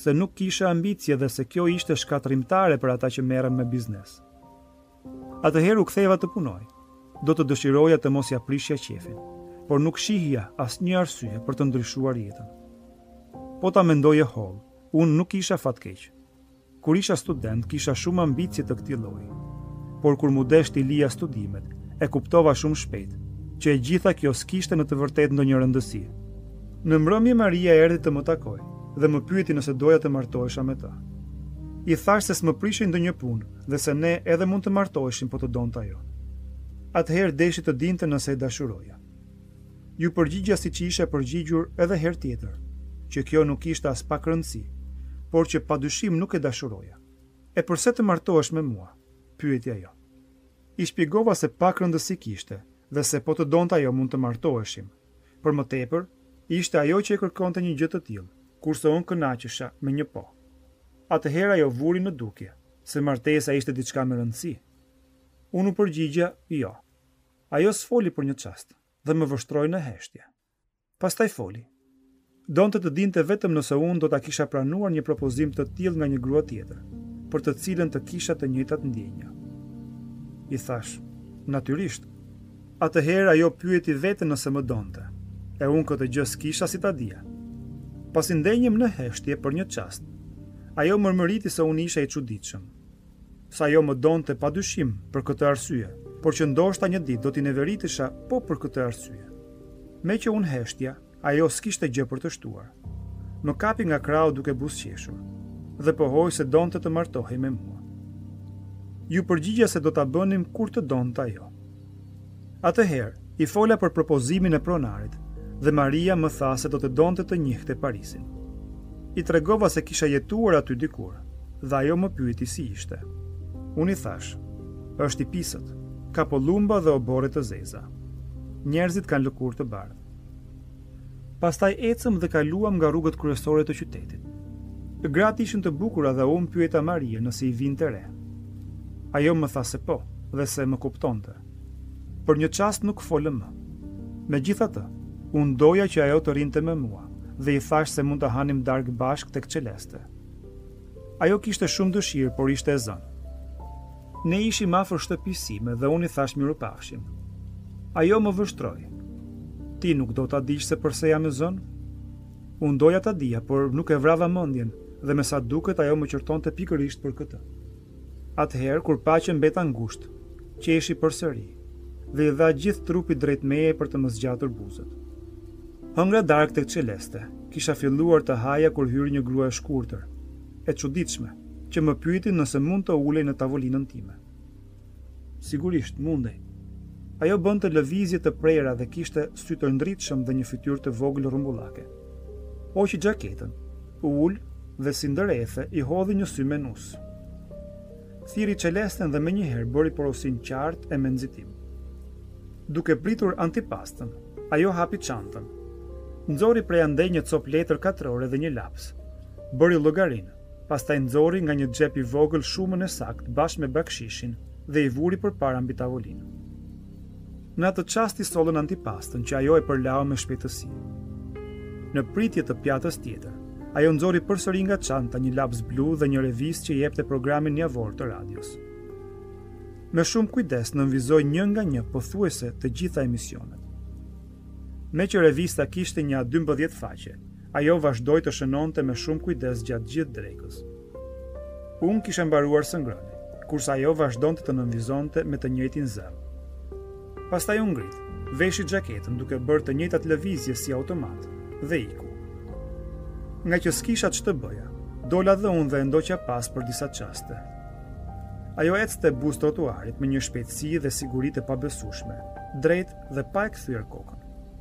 se nuk kisha ambicje dhe se kjo ishte shkatrimtare për ata që merren me biznes. Atëherë u ktheva të punoj. Do të dëshiroja të mos ja prishja qefin, por nuk shihja asnjë arsye për të ndryshuar jetën. Po ta mendoje holl, unë nuk isha fatkeq. Kur isha student, kisha shumë ambicie të këtij lloji. Por kur mu deshti lija studimet, e kuptova shumë shpejt që e gjitha kjo s'kishte në të vërtetë ndonjë rëndësi. Në mbrëmje Maria erdhi të më takoj dhe më pyeti nëse doja të martohesha me ta. I thash se s'më prishej ndonjë punë dhe se ne edhe mund të martoheshim po të donte ajo. Atëherë deshi të dinte nëse e dashuroja. Ju përgjigja siç isha përgjigjur edhe herë tjetër, që kjo nuk ishte as pak rëndësi, por që padyshim nuk e dashuroja. E përse të martohesh me mua? Pyeti ajo. I shpjegova se pak rëndësi kishte dhe se po të donte ajo mund të martoheshim. Për më tepër, ishte ajo që e kërkonte një gjë të tillë, kurse unë kënaqesha me një po. Atëherë ajo vuri në dukje, se martesa ishte diçka me rëndësi. Unë u përgjigja jo. Ajo s'foli për një çast dhe më vështroi në heshtje. Pastaj foli. Donte të dinte vetëm nëse unë do ta kisha pranuar një propozim të tillë nga një grua tjetër, për të cilën të kisha të njëjtat ndjenja. I thash, natyrisht. Atëherë ajo pyeti veten nëse më donte, e unë këtë gjë s'kisha si ta dija. Pasi ndenjëm në heshtje për një çast, ajo mërmëriti se unë isha i çuditshëm. Sa ajo më donte padyshim për këtë arsye, por që ndoshta një ditë do t'i neveritesha po për këtë arsye. Me që unë heshtja, ajo s'kishte gjë për të shtuar. Më kapi nga krau duke buzëqeshur dhe pohoi se donte të martohej me mua. Ju përgjigja se do ta bënim kur të donte ajo. Atëherë, i fola për propozimin e pronarit dhe Maria më tha se do të donte të njihte Parisin. I tregova se kisha jetuar aty dikur dhe ajo më pyeti si ishte. Unë i thash, është i pisët, ka pollumba dhe obore të zeza. Njerëzit kanë lëkurë të bardhë. Pastaj ecëm dhe kaluam nga rrugët kryesore të qytetit. Gratë ishin të bukura dhe unë pyeta Maria nëse i vinte re. Ajo më tha se po dhe se më kuptonte. Për një çast nuk folëm më. Megjithatë, unë doja që ajo të rinte me mua dhe i thash se mund të hanim darkë bashkë tek Celeste. Ajo kishte shumë dëshirë, por ishte e zënë. Ne ishim afër shtëpisë sime dhe unë i thash mirupafshim. Ajo më vështroi. Ti nuk do ta dish se përse jam e zënë? Unë doja ta dija, por nuk e vrava mendjen dhe me sa duket ajo më qortonte pikërisht për këtë. Atëherë kur pa që mbeta ngushtë, qeshi përsëri dhe i dha gjithë trupi drejt meje për të më zgjatur buzët. Hëngra darkë tek Celeste, kisha filluar të haja kur hyri një grua e shkurtër, e çuditshme, që më pyeti nëse mund të ulej në tavolinën time. Sigurisht, mundej. Ajo bënte lëvizje të prera dhe kishte sy të ndritshëm dhe një fytyrë të vogël rrumbullake. Hoqi xhaketën, u ul dhe si ndërrethe i hodhi një sy me nus. Thiri Celesten dhe menjëherë bëri porosin qartë e me nxitim. Duke pritur antipastën, ajo hapi çantën. Nxori prej andej një copë letër katrore dhe një laps. Bëri llogarinë, pastaj nxori nga një xhep i vogël shumën e saktë bashkë me bakshishin dhe i vuri përpara mbi tavolinë. Në atë çast i sollën antipastën që ajo e përlau me shpejtësi. Në pritje të pjatës tjetër, ajo nxori përsëri nga çanta një laps blu dhe një revistë që jepte programin javor të radios. Me shumë kujdes nënvizoi një nga një pothuajse të gjitha emisionet. Me që revista kishte një dymbëdhjetë faqe, ajo vazhdoi të shënonte me shumë kujdes gjatë gjithë drekës. Unë kisha mbaruar së ngrëni, kurse ajo vazhdonte të nënvizonte me të njëjtin zell. Pastaj u ngrit, veshi xhaketën duke bërë të njëjtat lëvizje si automat dhe iku. Nga që s'kisha ç'të bëja, dola dhe unë dhe e ndoqa pas për disa çaste. Ajo ecte buz trotuarit me një shpejtësi dhe siguri të pabesueshme, drejt dhe pa e kthyer kokën.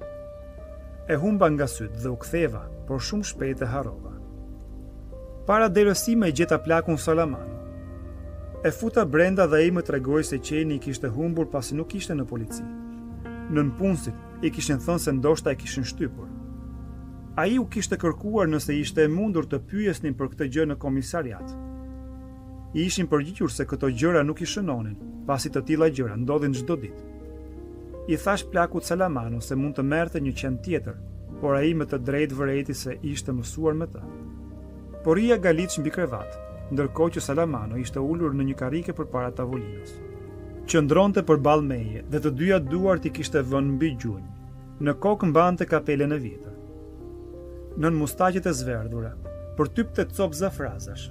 E humba nga syt dhe u ktheva, por shumë shpejt e harrova. Para derës sime e gjeta plakun Salamano. E futa brenda dhe ai më tregoi se qeni i kishte humbur pasi nuk ishte në polici. Nën punësit i kishin thënë se ndoshta e kishin shtypur. Ai u kishte kërkuar nëse ishte e mundur të pyesnin për këtë gjë në komisariat. I ishin përgjigjur se këto gjëra nuk i shënonin, pasi të tilla gjëra ndodhin çdo ditë. I thash plakut Salamano se mund të merrte një qen tjetër, por ai më të drejtë vërejti se ishte mësuar me të. Poria galiç mbi krevat, ndërkohë që Salamano ishte ulur në një karrike përpara tavolinës. Qëndronte përballë meje dhe të dyja duart i kishte vënë mbi gjunjë. Në kokë mbante kapelen e vjetër. Nën mustaqet e zverdhura, përtypte copë zafrazash.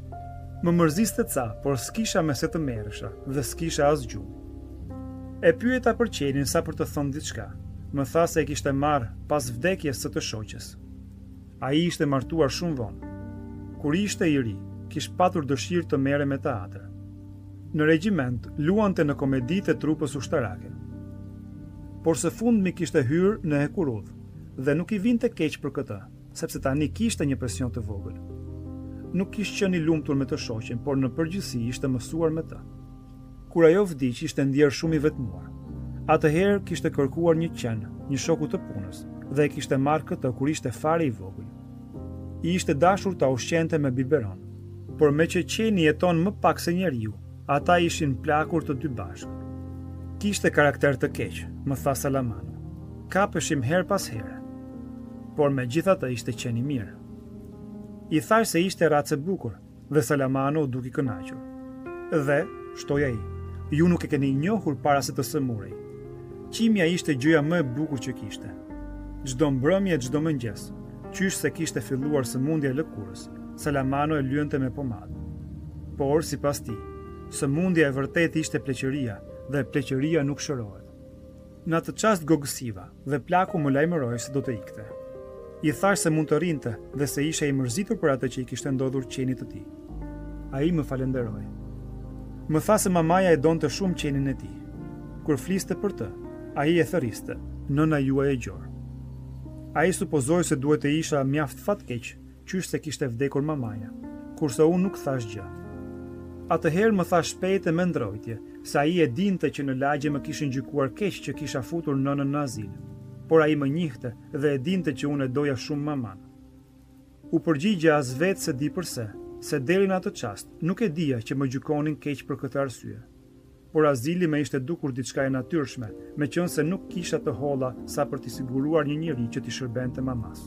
Më mërziste ca, por s'kisha me se të merresha dhe s'kisha as gjumë. E pyeta për qenin sa për të thënë diçka. Më tha se e kishte marrë pas vdekjes së të shoqes. Ai ishte martuar shumë vonë. Kur ishte i ri, kishte patur dëshirë të merre me teatr. Në regjiment luante në komeditë e trupës ushtarake. Por së fundmi kishte hyrë në hekurudh dhe nuk i vinte keq për këtë, sepse tani kishte një presion të vogël. Nuk kishte qenë i lumtur me të shoqen, por në përgjithësi ishte mësuar me të. Kur ajo vdiq, ishte ndjerë shumë i vetmuar. Atëherë kishte kërkuar një qen, një shoku të punës, dhe e kishte marrë këtë kur ishte fare i vogël. I ishte dashur ta ushqente me biberon, por me që qeni jeton më pak se njeriu, ata ishin plakur të dy bashkë. Kishte karakter të keq, më tha Salamano. Kapeshim her pas here. Por me gjithatë ishte qeni mirë. I thash se ishte racë e bukur, dhe Salamano u duki kënaqur. Dhe, shtoi ai, ju nuk e keni njohur para se të sëmurej. Qimja ishte gjëja më e bukur që kishte. Çdo mbrëmje, çdo mëngjes, qysh se kishte filluar sëmundja e lëkurës, Salamano e lyente me pomadë. Por, sipas tij, sëmundja e vërtet ishte pleqëria, dhe pleqëria nuk shërohet. Në atë çast gogësiva dhe plaku më lajmëroi se do të ikte. I thash se mund të rinte dhe se isha i mërzitur për atë që i kishte ndodhur qenit të tij. Ai më falenderoi. Më tha se mamaja e donte shumë qenin e tij. Kur fliste për të, ai e thërriste, nëna juaj e gjor. Ai supozoi se duhet të isha mjaft fatkeq, qysh se kishte vdekur mamaja, kurse unë nuk thash gjë. Atëherë më tha shpejt e me ndrojtje, se ai e dinte që në lagje më kishin gjykuar keq që kisha futur nënën në azil, por ai më njihte dhe e dinte që unë e doja shumë maman. U përgjigja as vetë se di përse, se deri në atë çast nuk e dija që më gjykonin keq për këtë arsye. Por azili më ishte dukur diçka e natyrshme, meqense nuk kisha të holla sa për t'i siguruar një njeri që t'i shërbente mamas.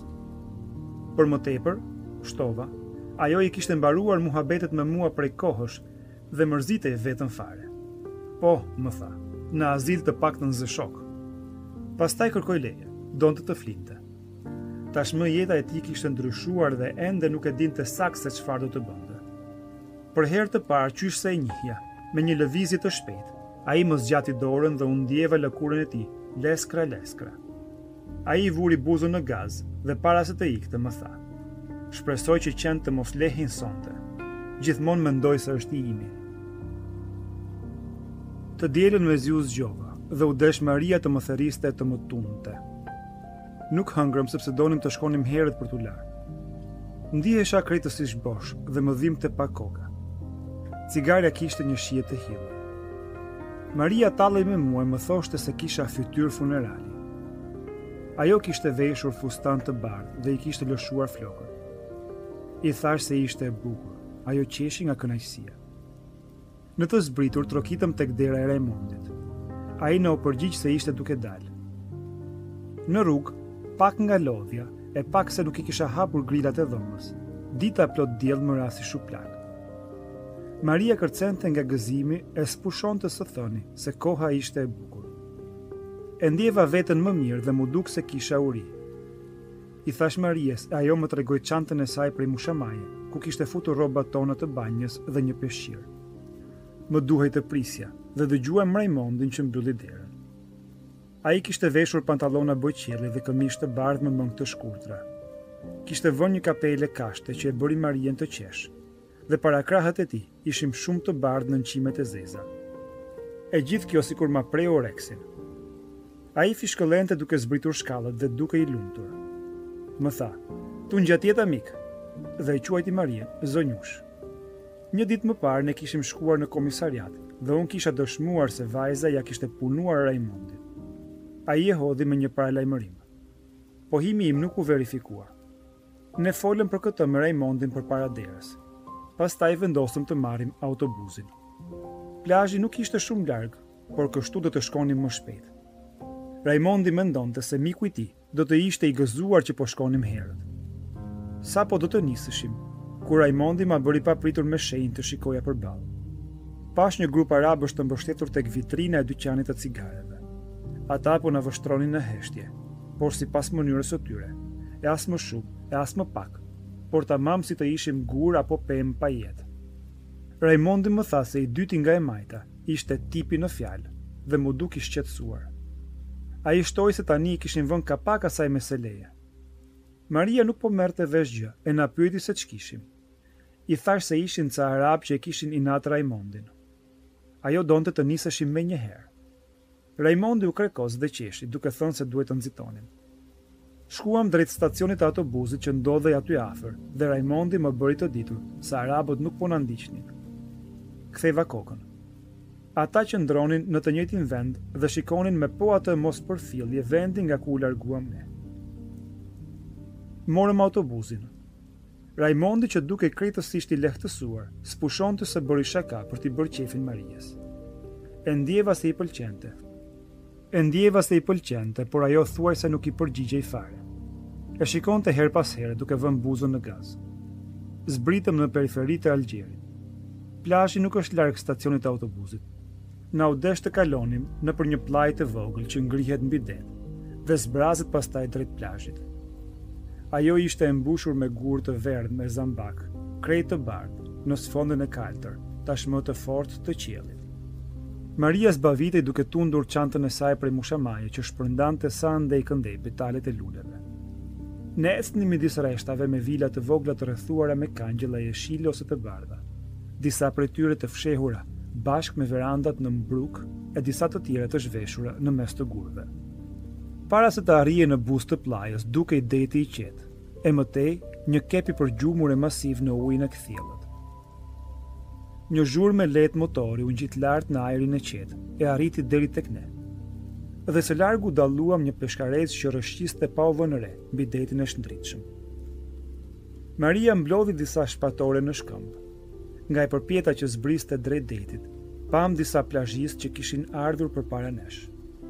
Për më tepër, shtova, ajo i kishte mbaruar muhabetet me mua prej kohësh dhe mërzitej vetën fare. Po, më tha, në azil të paktën zë shok. Pastaj kërkoi leje, donte të flinte. Tashmë jeta e tij kishte ndryshuar dhe ende nuk e dinte saktë se çfarë do të bënte. Për herë të parë qysh se e njihja, me një lëvizje të shpejtë, ai më zgjati dorën dhe unë ndjeva lëkurën e tij, leskra leskra. Ai vuri buzën në gaz dhe para se të ikte më tha: "Shpresoj që qenë të mos lehin sonte. Gjithmonë mendoj se është i imi." Të dielën me zi u zgjova dhe u desh Maria të më therriste të më tunte. Nuk hëngrëm sepse donim të shkonim herët për t'u larë. Ndihesha krejtësisht bosh dhe më dhimbte pa koka. Cigarja kishte një shije të hidhur. Maria tallej me mua e më thoshte se kisha fytyrë funerali. Ajo kishte veshur fustan të bardhë dhe i kishte lëshuar flokët. I thash se ishte e bukur, ajo qeshi nga kënaqësia. Në të zbritur trokitëm tek dera e Raimondit. Ai na u përgjigj se ishte duke dalë. Në rrugë, pak nga lodhja, e pak se nuk i kisha hapur grilat e dhomës. Dita plot diell më rasi shuplak. Maria kërcente nga gëzimi e spushonte së thëni se koha ishte e bukur. E ndjeva veten më mirë dhe mu duk se kisha uri. I thash Marijes, e ajo më tregoi çantën e saj prej mushamaje, ku kishte futur rrobat tona të banjës dhe një peshqir. Më duhej të prisja dhe dëgjuam Raimondin që mbylli derën. Ai kishte veshur pantallona bojqielli dhe këmishë të bardhë me mëngë të shkurtra. Kishte vënë një kapele kashte që e bëri Marien të qesh, dhe para krahët e tij ishim shumë të bardhë në nënqimet e zeza. E gjithë kjo sikur ma prej oreksin. Ai fishkëllente duke zbritur shkallët dhe duke i lumtur. Më tha: "Tu ngjatjet amik", dhe e quajti Marien zonjush. Një ditë më parë ne kishim shkuar në komisariat dhe unë kisha dëshmuar se vajza ja kishte punuar Raimondin. Ai e hodhi me një paralajmërim. Pohimi im nuk u verifikua. Ne folëm për këtë me Raimondin përpara derës. Pastaj vendosëm të marrim autobusin. Plazhi nuk ishte shumë larg, por kështu do të shkonim më shpejt. Raimondi mendonte se miku i tij do të ishte i gëzuar që po shkonim herët. Sa po do të nisëshim, kur Raimondi ma bëri papritur me shenjë të shikoja përballë. Pash një grup arabësh të mbështetur tek vitrina e dyqanit të cigareve. Ata po na vështronin në heshtje, por sipas mënyrës së tyre, e as më shumë, e as më pak, por tamam si të ishim gur apo pemë pa jetë. Raimondi më tha se i dyti nga e majta ishte tipi në fjalë dhe mu duk i shqetësuar. A i shtoi se tani i kishin vënë kapak asaj meseleje. Maria nuk po merrte vesh gjë e na pyeti se ç'kishim. I thash se ishin ca arab që e kishin inat Raimondin. Ajo donte të niseshim me njëherë. Raimondi u krekos dhe qeshi, duke thënë se duhet të nxitonin. Shkuam drejt stacionit të autobusit që ndodhej aty afër, dhe Raimondi më bëri të ditur se arabët nuk po na ndiqnin. Ktheva kokën. Ata që ndronin në të njëjtin vend dhe shikonin me po atë mos përfillje vendin nga ku u larguam ne. Morëm autobusin. Raimondi, që duke krejtësisht i lehtësuar, spushonte se bëri shaka për t'i bërë qefin Marijes. E ndjeva se i pëlqente. E ndjeva se i pëlqente, por ajo thuaj se nuk i përgjigjej fare. E shikonte her pas here duke vënë buzën në gaz. Zbritëm në periferitë e Algjerit. Plazhi nuk është larg stacionit të autobusit. Na u desh të kalonim nëpër një pllaj të vogël që ngrihet mbi det dhe zbrazet pastaj drejt plazhit. Ajo ishte e mbushur me gur të verdh me zambak, krejt të bardhë, në sfondën e kaltër, tashmë të fortë të qiellit. Maria zbavitej duke tundur çantën e saj prej mushamaje që shpërndante sa ndej këndej petalet e luleve. Ne ecnim midis rreshtave me vila të vogla të rrethuara me kangjëlla jeshile ose të bardha. Disa prej tyre të fshehura, bashkë me verandat në mbruk e disa të tjera të zhveshura në mes të gurve. Para se të arrije në buzë të pllajës, dukej deti i qetë, e mëtej një kep i përgjumur e masiv në ujin e kthjellët. Një zhurmë me lehtë motori u ngjit lart në ajrin e qetë e arriti deri tek ne. Dhe së largu dalluam një peshkarec që rrëshqiste pa u vënë re mbi detin e shndritshëm. Maria mblodhi disa shpatore në shkëmbë. Nga e përpjeta që zbriste drejt detit, pam disa plazhistë që kishin ardhur përpara nesh.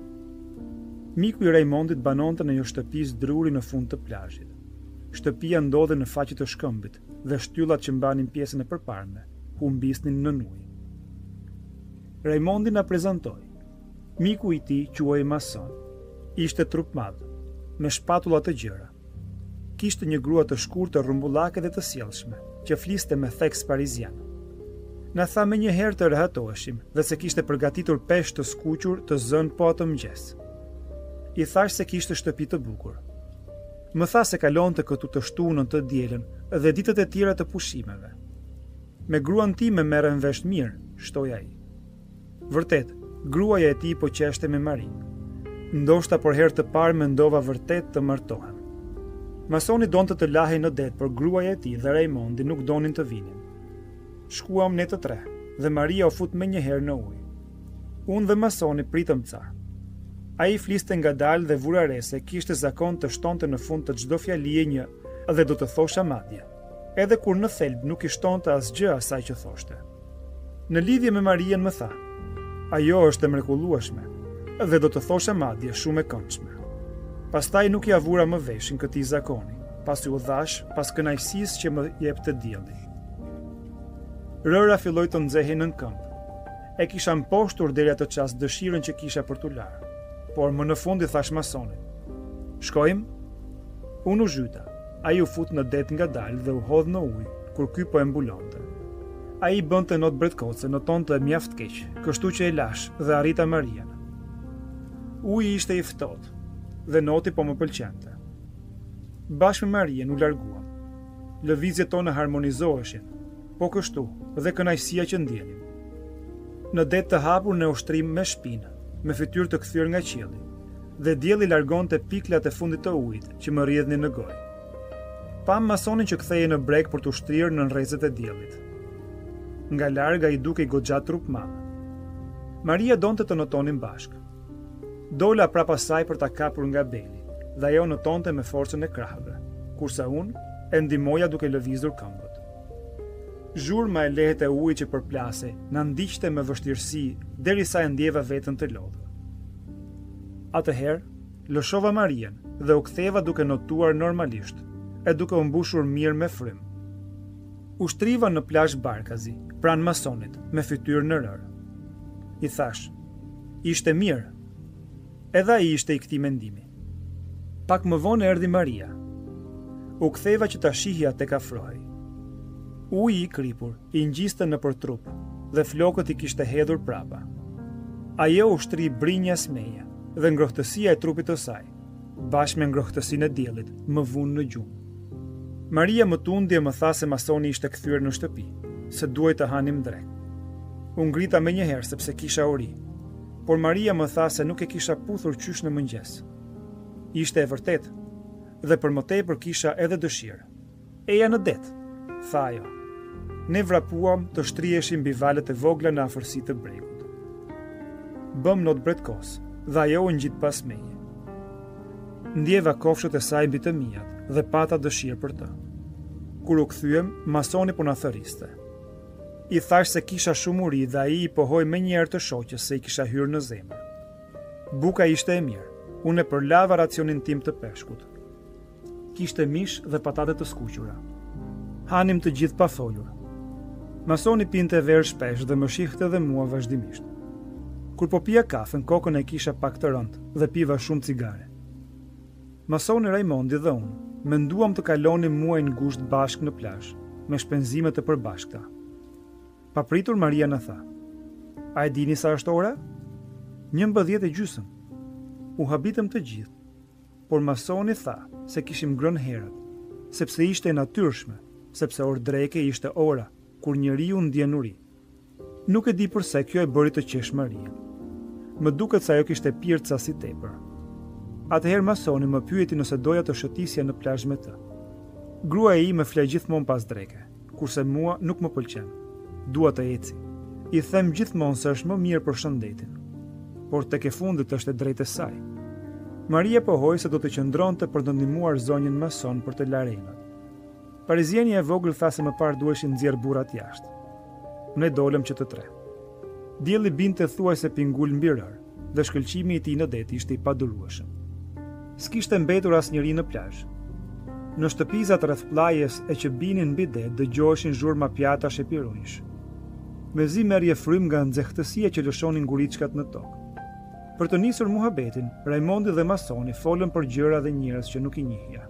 Miku i Raimondit banonte në një shtëpi druri në fund të plazhit. Shtëpia ndodhej në faqe të shkëmbit dhe shtyllat që mbanin pjesën e përparme humbisnin në ujë. Raimondi na prezantoi. Miku i tij quhej Mason. Ishte trup madh, me shpatulla të gjera. Kishte një grua të shkurtër, rrumbullake dhe të sjellshme, që fliste me theks parizian. Na tha me një herë të rehatoheshim dhe se kishte përgatitur peshë të skuqur të zënë po atë mëngjes. I thash se kishte shtëpi të bukur. Më tha se kalonte këtu të shtunën të dielën dhe ditët e tjera të pushimeve. Me gruan time merren vesh mirë, shtoi ai. Vërtet, gruaja e tij po qeshte me Marin. Ndoshta për herë të parë mendova vërtet të martohem. Masoni donte të lahej në det, por gruaja e tij dhe Raimondi nuk donin të vinin. Shkuam ne të tre dhe Maria u fut menjëherë në ujë. Unë dhe Masoni pritëm ca. Ai fliste ngadalë dhe vura re se kishte zakon të shtonte në fund të çdo fjalie një dhe do të thosha madje, edhe kur në thelb nuk i shtonte asgjë asaj që thoshte. Në lidhje me Marien më tha: "Ajo është e mrekullueshme dhe do të thosha madje shumë e këndshme." Pastaj nuk ja vura më veshin këtij zakoni, pasi u dhash pas kënaqësisë që më jepte dielli. Rëra filloi të nxehej nën këmbë. E kisha mposhtur deri atë çast dëshirën që kisha për t'u larë, por më në fund i thash Masonit: "Shkojmë?" Unë u zhyta. Ai u fut në det ngadalë dhe u hodh në ujë kur ky po e mbulonte. Ai bënte not bretkoce, notonte mjaft keq, kështu që e lash dhe arrita Marien. Uji ishte i ftohtë dhe noti po më pëlqente. Bashkë me Marien u larguam. Lëvizjet tona harmonizoheshin, po kështu dhe kënaqësia që ndjenim. Në det të hapur ne ushtrim me shpinë, me fytyrë të kthyer nga qielli, dhe dielli largonte piklat e fundit të ujit që më rrjedhnin në gojë. Pam Masonin që kthehej në breg për të ushtrirë në rrezet e diellit. Nga larg ai dukej goxha trup madh. Maria donte të notonin bashkë. Dola prapa saj për ta kapur nga beli, dhe ajo notonte me forcën e krahëve, kurse unë e ndihmoja duke lëvizur këmbët. Zhurma e lehtë e ujit që përplasej na ndiqte me vështirësi derisa e ndjeva veten të lodhur. Atëherë, lëshova Marien dhe u ktheva duke notuar normalisht, e duke u mbushur mirë me frym. U shtriva në plazh Barkazi, pranë masonit, me fytyrë në rër. I thash, ishte mirë. Edhe ai ishte i këtij mendimi. Pak më vonë erdhi Maria. U ktheva që ta shihja tek afrohej. Uji i kripur i ngjiste nëpër trup dhe flokët i kishte hedhur prapa. Ajo u shtri brinja smeje dhe ngrohtësia e trupit të saj, bashkë me ngrohtësinë e diellit, më vunë në gjumë. Maria më tundi e më tha se masoni ishte kthyer në shtëpi, se duhej të hanim drek. U ngrita menjëherë sepse kisha uri, por Maria më tha se nuk e kisha puthur qysh në mëngjes. Ishte e vërtet, dhe për më tepër kisha edhe dëshirë. Eja në det, tha ajo. Ne vrapuam të shtrieshim mbi valët e vogla në afërsi të bregut. Bëm not bretkos, dhe ajo u ngjit pas meje. Ndjeva kofshët e saj mbi të mijat dhe pata dëshirë për të. Kur u kthyem, masoni po na thëriste. I thash se kisha shumë uri dhe ai i pohoi menjëherë të shoqës se i kisha hyrë në zemër. Buka ishte e mirë, unë e përlava racionin tim të peshkut. Kishte mish dhe patate të skuqura. Hanim të gjithë pa folur. Masoni pinte verë shpesh dhe më shihte dhe mua vazhdimisht. Kur po pija kafen, kokën e kisha pak të rëndë dhe piva shumë cigare. Masoni Raimondi dhe unë menduam të kalonim muajin ngusht bashkë në plazh, me shpenzime të përbashkëta. Papritur Maria na tha: "A e dini sa është ora?" njëmbëdhjetë e gjysmë. U habitëm të gjithë, por masoni tha se kishim ngrënë herët, sepse ishte e natyrshme, sepse orë dreke ishte ora kur njeriu ndjen uri. Nuk e di përse kjo e bëri të qesh Marien. Më duket se ajo kishte pirë ca si tepër. Atëherë masoni më pyeti nëse doja të shëtisja në plazh me të. Grua e ime fle gjithmonë pas dreke, kurse mua nuk më pëlqen. Dua të eci. I them gjithmonë se është më mirë për shëndetin, por tek e fundit është e drejtë e saj. Maria pohoi se do të qëndronte për të ndihmuar zonjën mason për të larenat. Parizieni e vogël tha se më parë duheshin nxjerr burrat jashtë. Ne dolëm që të tre. Dielli binte thuajse pingul mbi rër dhe shkëlqimi i tij në det ishte i padurueshëm. S'kishte mbetur asnjëri në plazh. Në shtëpizat rreth pllajës e që binin mbi det dëgjoheshin zhurma pjatash e pironjsh. Mezi merrje frym nga nxehtësia që lëshonin nguriçkat në tokë. Për të nisur muhabetin, Raimondi dhe masoni folën për gjëra dhe njerëz që nuk i njihja.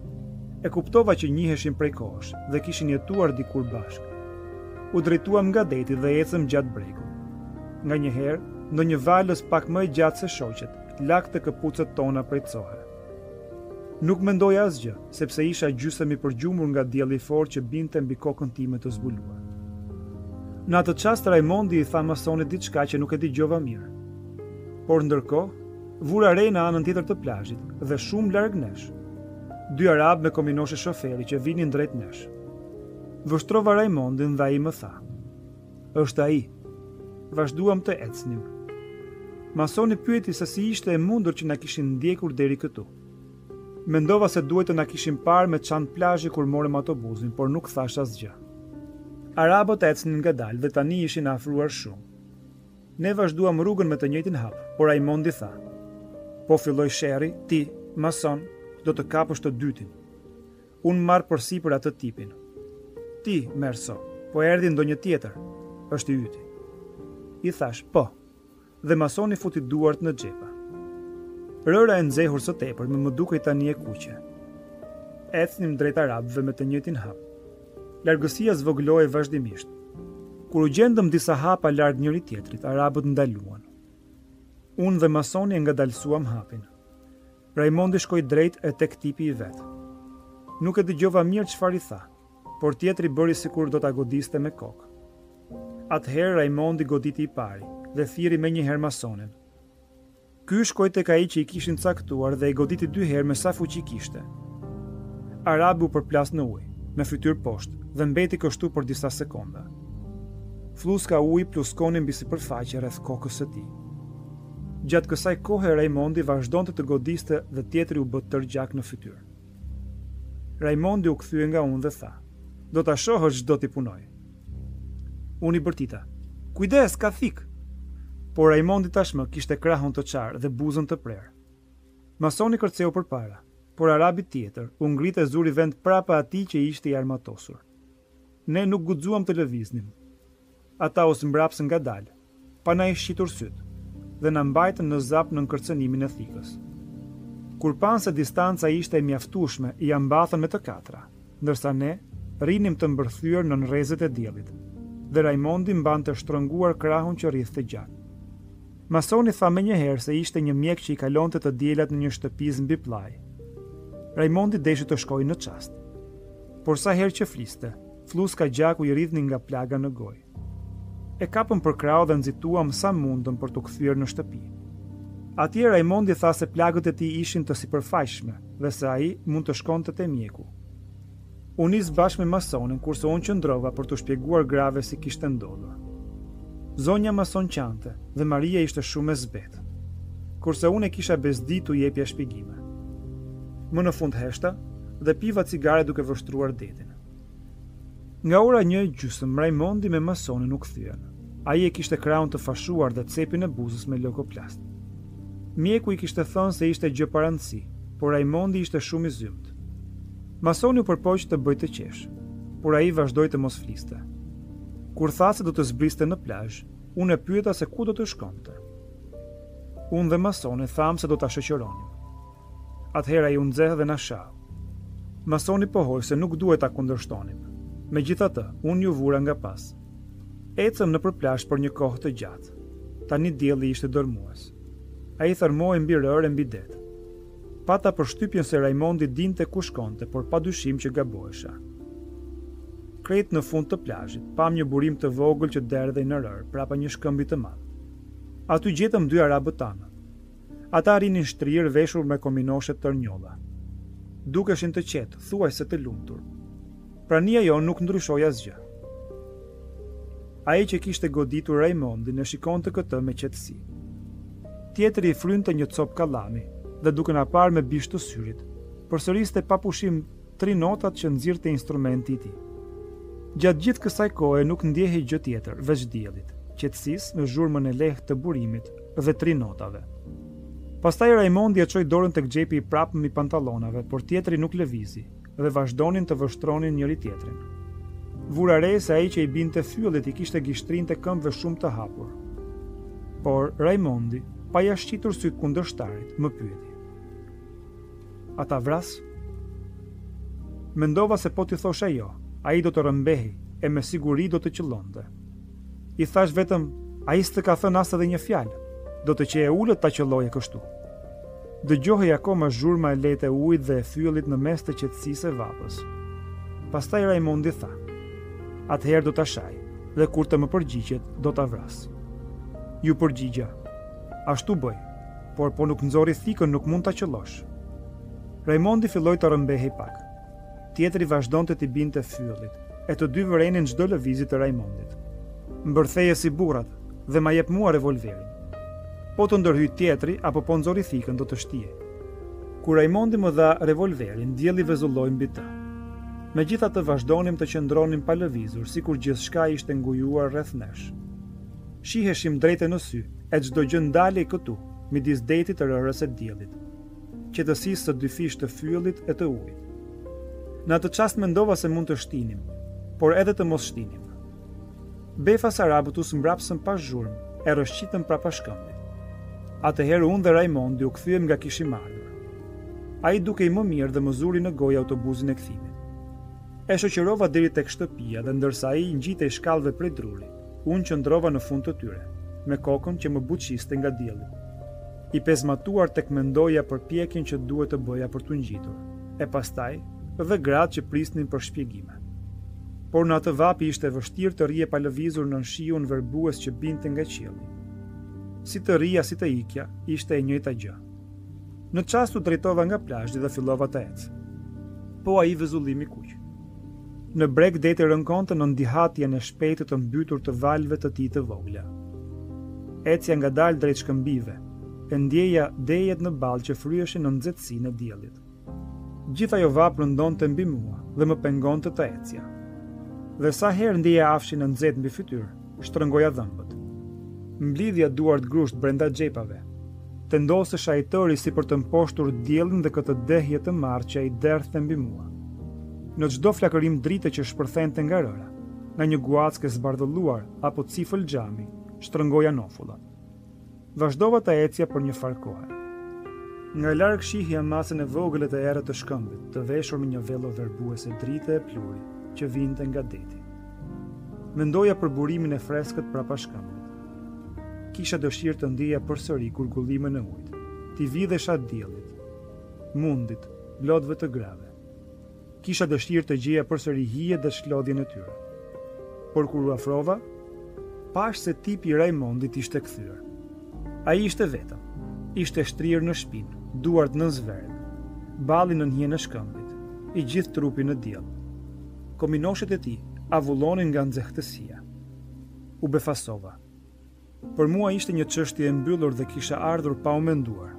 E kuptova që njiheshin prej kohësh dhe kishin jetuar dikur bashkë. U drejtuam nga deti dhe ecëm gjatë bregut. Nganjëherë, ndonjë valës pak më e gjatë se shoqet, lagte këpucët tona prej cohe. Nuk mendoja asgjë, sepse isha gjysmë i përgjumur nga dielli i fortë që binte mbi kokën time të zbuluar. Në atë çast Raimondi i tha masonit diçka që nuk e dëgjova mirë. Por ndërkohë, vura re në anën tjetër të plazhit dhe shumë larg nesh. Dy arab me kominoshe shoferi që vinin drejt nesh. Vështrova Raimondin dhe ai më tha: "Është ai." Vazhduam të ecnim. Masoni pyeti se si ishte e mundur që na kishin ndjekur deri këtu. Mendova se duhet të na kishin parë me çantë plazhi kur morëm autobusin, por nuk thash asgjë. Arabët ecnin ngadalë dhe tani ishin afruar shumë. Ne vazhduam rrugën me të njëjtin hap, por Raimondi tha: "Po filloi sherri, ti, mason, do të kapësh të dytin." Unë marr përsipër atë tipin. "Ti, merso, po erdhi ndonjë tjetër, është i yti." I thash: "Po." Dhe masoni futi duart në xhepa. Rëra e nxehur së tepër më më dukej tani e kuqe. Ecnim drejt arabëve me të njëjtin hap. Largësia zvogëloi vazhdimisht. Kur u gjendëm disa hapa larg njëri tjetrit, arabët ndaluan. Unë dhe masoni e ngadalsuam hapin. Raimondi shkoi drejt e tek tipi i vet. Nuk e dëgjova mirë çfarë i tha, por tjetri bëri sikur do ta godiste me kokë. Atëherë Raimondi goditi i pari dhe thiri menjëherë masonin. Ky shkoi tek ai që i kishin caktuar dhe i goditi dy herë me sa fuqi kishte. Arabi u përplas në ujë, me fytyrë poshtë, dhe mbeti kështu për disa sekonda. Fluska uji pluskoni mbi sipërfaqe rreth kokës së tij. Gjatë kësaj kohe Raimondi vazhdonte të godiste dhe tjetri u bë tërgjak në fytyrë. Raimondi u kthye nga unë dhe tha: "Do ta shohësh çdo ti punoj." Unë i bërtita: "Kujdes, ka thik." Por Raimondi tashmë kishte krahun të qarë dhe buzën të prerë. Masoni kërceu përpara, por arabi tjetër u ngrit e zuri vend prapa atij që ishte i armatosur. ne nuk guxuam të lëviznim. Ata u mbrapsën ngadalë, pa na i shqitur syt, dhe na mbajtën në zap në kërcënimin e thikës. Kur panë se distanca ishte e mjaftueshme, i ambathën me të katra, ndërsa ne rinim të mbërthyer në rrezet e diellit, dhe Raimondi mbante të shtrënguar krahun që rrithte gjatë. Masoni tha menjëherë se ishte një mjek që i kalonte të diellat në një shtëpis mbi pllaj. Raimondi deshi të shkojë në çast. Por sa herë që fliste, fluska gjaku i rridhni nga plaga në gojë. E kapëm për krau dhe nxituam sa mundëm për të kthyer në shtëpi. Atje Raimondi tha se plagët e tij ishin të sipërfaqshme dhe se ai mund të shkonte te mjeku. U nis bashkë me masonin kurse unë qëndrova për të shpjeguar grave si kishte ndodhur. Zonja mason qante dhe Maria ishte shumë e zbetë, kurse unë e kisha bezditu i jepja shpjegime. Më në fund heshta dhe piva cigare duke vështruar detin. Nga ora një e gjysmë, Raimondi me masonin nuk kthyen. Ai e kishte krahun të fashuar dhe cepin e buzës me leukoplast. Mjeku i kishte thënë se ishte gjë pa rëndësi, por Raimondi ishte shumë i zymt. Masoni u përpoq të bëjë të qesh, por ai vazhdoi të mos fliste. Kur tha se do të zbriste në plazh, unë e pyeta se ku do të shkonte. Unë dhe masoni tham se do ta shoqëronim. Atëherë ai u nxeh dhe na shau. Masoni pohoi se nuk duhet ta kundërshtonim. Megjithatë, unë ju vura nga pas. Ecëm në përplash për një kohë të gjatë. Tani dielli ishte dërmues. Ai thërmoi mbi rër e mbi det. Pata përshtypjen se Raimondi dinte ku shkonte, por padyshim që gabohesha. Krejt në fund të plazhit, pam një burim të vogël që derdhej në rër, prapa një shkëmbi të madh. Aty gjetëm dy arabët tanë. Ata rinin shtrirë veshur me kominoshe të rnjolla. Dukeshin të qetë, thuajse të lumtur. Prania jo nuk ndryshoi asgjë. Ai që kishte goditur Raimondin e shikonte këtë me qetësi. Tjetri i frynte një copë kallami dhe duke na parë me bish të syrit, përsëriste pa pushim tri notat që nxirrte instrumenti i tij. Gjatë gjithë kësaj kohe nuk ndjehej gjë tjetër veç diellit, qetësisë në zhurmën e lehtë të burimit dhe tri notave. Pastaj Raimondi e çoi dorën tek xhepi i prapë mbi pantallonave, por tjetri nuk lëvizi dhe vazhdonin të vështronin njëri tjetrin. Vura re se ai që i binte fyellit i kishte gishtrinte këmbëve shumë të hapur. Por Raimondi, pa ja shqitur syt kundërshtarit, më pyeti. Ata vras? Mendova se po t'i thosha jo, ai do të rëmbehej e me siguri do të qëllonte. I thash vetëm, ai s'të ka thënë as edhe një fjalë, do të që e ullët ta qëlloje kështu. Dëgjohej akoma zhurma e lehtë e ujit dhe e fyellit në mes të qetësisë e vapës. Pastaj Raimondi tha: "Atëherë do ta shaj, dhe kur të më përgjigjet, do ta vras." Ju përgjigja: "Ashtu bëj, por po nuk nxorri thikën, nuk mund ta qellosh." Raimondi filloi të rëmbehej pak. Tjetri vazhdonte t'i binte fyellit, e të dy vërenin çdo lëvizje të Raimondit. "Mbërtheje si burrat dhe ma jep mua revolverin. Po të ndërhyj tjetri apo po nxorri thikën do të shtije." Kur Raimondi më dha revolverin, dielli vezulloi mbi të. Megjithatë vazhdonim të qëndronim pa lëvizur, sikur gjithçka ishte ngujuar rreth nesh. Shiheshim drejtë në sy, e çdo gjë ndalej këtu, midis detit të rërës së diellit, qetësisë së dy fish të fyellit e të ujit. Në atë çast mendova se mund të shtinim, por edhe të mos shtinim. Befas arabët u mbrapsën pas zhurmë, e rrëshqitën prapa shkëmbit. Atëherë unë dhe Raimondi u kthyem nga kishim ardhur. Ai dukej më mirë dhe më zuri në gojë autobusin e kthimit. E shoqërova deri tek shtëpia dhe ndërsa ai ngjitej shkallëve prej druri, unë qëndrova në fund të tyre, me kokën që më buçiste nga dielli. I pezmatuar tek mendoja për pjekjen që duhet të bëja për t'u ngjitur, e pastaj dhe gratë që prisnin për shpjegime. Por në atë vapi ishte vështirë të rije pa lëvizur nën shiun verbues që binte nga qielli. Si të rija si të ikja, ishte e njëjta gjë. Në çast u drejtova nga plazhi dhe fillova të ec. Po ai vezullimi kuq. Në breg deti rënkonte në ndihatjen e shpejtë të mbytur të valve të tij të vogla. Ecja ngadalë drejt shkëmbive, e ndjeja dejet në ballë që fryeshin në nxehtësinë e diellit. Gjithë ajo vap rëndonte mbi mua dhe më pengonte të ecja. Dhe sa herë ndjeja afshin në nxehtë mbi fytyrë, shtrëngoja dhëmbët. Mblidhja duart grusht brenda xhepave. Tendosesha i tëri si për të mposhtur diellin dhe këtë dehje të marrë që ai derdhte mbi mua. Në çdo flakërim drite që shpërthente nga rëra, nga një guackë e zbardhëlluar apo cifël xhami, shtrëngoj anofullat. Vazhdova të ecja për një farë kohe. Nga larg shihja masën e vogël të errët të shkëmbit, të veshur me një vello verbuese drite e pluri që vinte nga deti. Mendoja për burimin e freskët prapa shkëmbit. Kisha dëshirë të ndjeja përsëri gurgullimin e ujit, t'i vidhesha diellit, mundit, lodhëve të grave. Kisha dëshirë të gjeja përsëri hije dhe shlodhjen e tyre. Por kur u afrova, pash se tipi i Raimondit ishte kthyer. Ai ishte vetëm, ishte shtrirë në shpinë, duart në zverë, balli në hijen e shkëmbit, i gjithë trupi në diell. Kominoshet e tij avullonin nga nxehtësia. U befasova. Për mua ishte një çështje e mbyllur dhe kisha ardhur pa u menduar.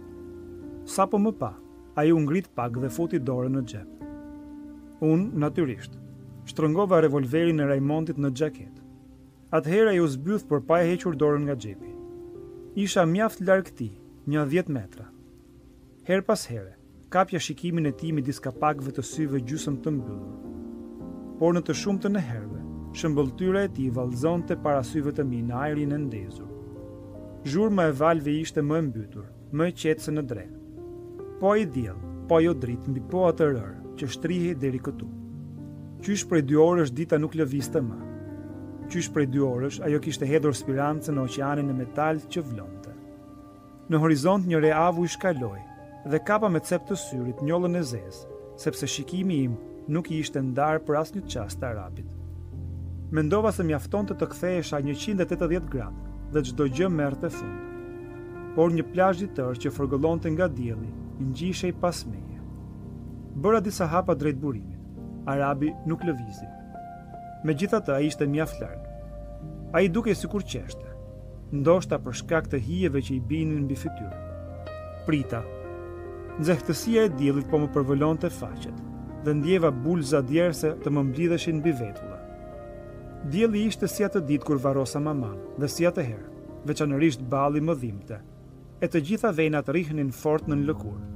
Sapo më pa, ai u ngrit pak dhe futi dorën në xhep. Unë, natyrisht, shtrëngova revolverin e Raimondit në xhaketë. Atëherë ai u zbyth për pa e hequr dorën nga xhepi. Isha mjaft larg tij, një dhjetë metra. Her pas here, kapja shikimin e tij midis kapakëve të syve gjysmë të mbyllur. Por në të shumtën e herëve, shëmbëlltyra e tij vallëzonte para syve të mi në ajrin e ndezur. Zhurma e valve ishte më e mbytur, më e qetë se në dre. Po ai diell, po ajo dritë mbi po atë rër që shtrihej deri këtu. Qysh prej dy orësh dita nuk lëvizte më. Qysh prej dy orësh ajo kishte hedhur spirancën në oqeanin e metal që vlonte. Në horizont një reavu i shkaloi dhe kapa me cep të syrit njollën e zezë, sepse shikimi im nuk i ishte ndarë për asnjë çast të arabit. Mendova se mjaftonte të kthehesha njëqind e tetëdhjetë gradë dhe çdo gjë merrte fund. Por një plazh i tërë që fërgëllonte nga dielli i ngjishej pas meje. Bëra disa hapa drejt burimit. Arabi nuk lëvizi. Megjithatë ai ishte mjaft larg. Ai dukej sikur qeshte, ndoshta për shkak të hijeve që i binin mbi fytyrë. Prita. Nxehtësia e diellit po më përvolonte faqet dhe ndjeva bulza djerse të më mblidheshin mbi vetulla. Dielli ishte si atë ditë kur varrosa maman dhe si atëherë, veçanërisht balli më dhimbte, e të gjitha venat rrihnin fort në lëkurë.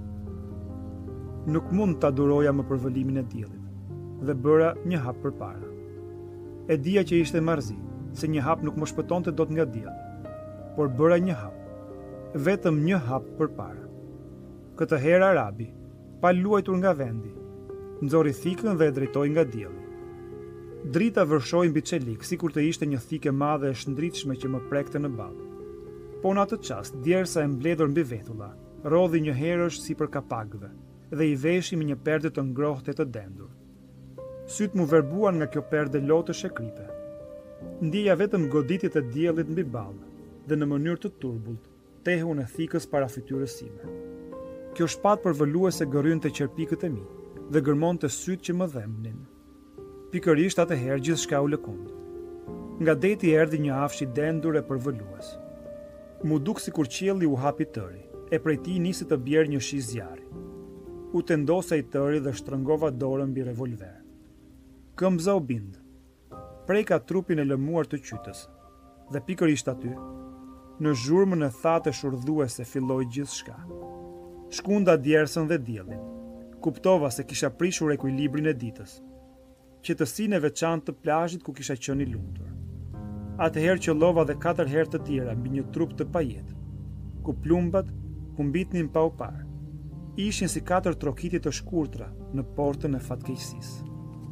Nuk mund ta duroja më përvolimin e diellit dhe bëra një hap përpara. E dija që ishte marrëzi, se një hap nuk më shpëtonte dot nga dielli, por bëra një hap, vetëm një hap përpara. Këtë herë Arabi, pa luajtur nga vendi, nxori thikën dhe e drejtoi nga dielli. Drita vërshoi mbi çelik, sikur të ishte një thikë e madhe e shndritshme që më prekte në ball. Po në atë çast, djersa e mbledhur mbi vetulla, rodhi një herësh sipër kapakëve dhe i veshi me një perde të ngrohtë e të dendur. Syt mu verbuan nga kjo perde lotësh e kripe. Ndjeja vetëm goditjet e diellit mbi ball dhe në mënyrë të turbullt tehun e thikës para fytyrës sime. Kjo shpatë përvoluese gërrynte qerpikët e mi dhe gërmonte syt që më dhembnin. Pikërisht atëherë gjithçka u lëkund. Nga deti erdhi një afsh i dendur e përvolues. Mu duk sikur qielli u hapi tëri, e prej tij nisi të bjerë një shi zjarri. U tendosa i tëri dhe shtrëngova dorën mbi revolver. Këmbza u bind. Preka trupin e lëmuar të qytës, dhe pikërisht aty, në zhurmën e thatë shurdhuese filloi gjithçka. Shkunda djersën dhe diellin. Kuptova se kisha prishur ekuilibrin e ditës, qetësinë e veçantë të plazhit ku kisha qenë i lumtur. Atëherë qëllova dhe katër herë të tjera mbi një trup të pajetë, ku plumbat humbitnin pa u parë. Ishin si katër trokitje të shkurtra në portën e fatkeqësisë.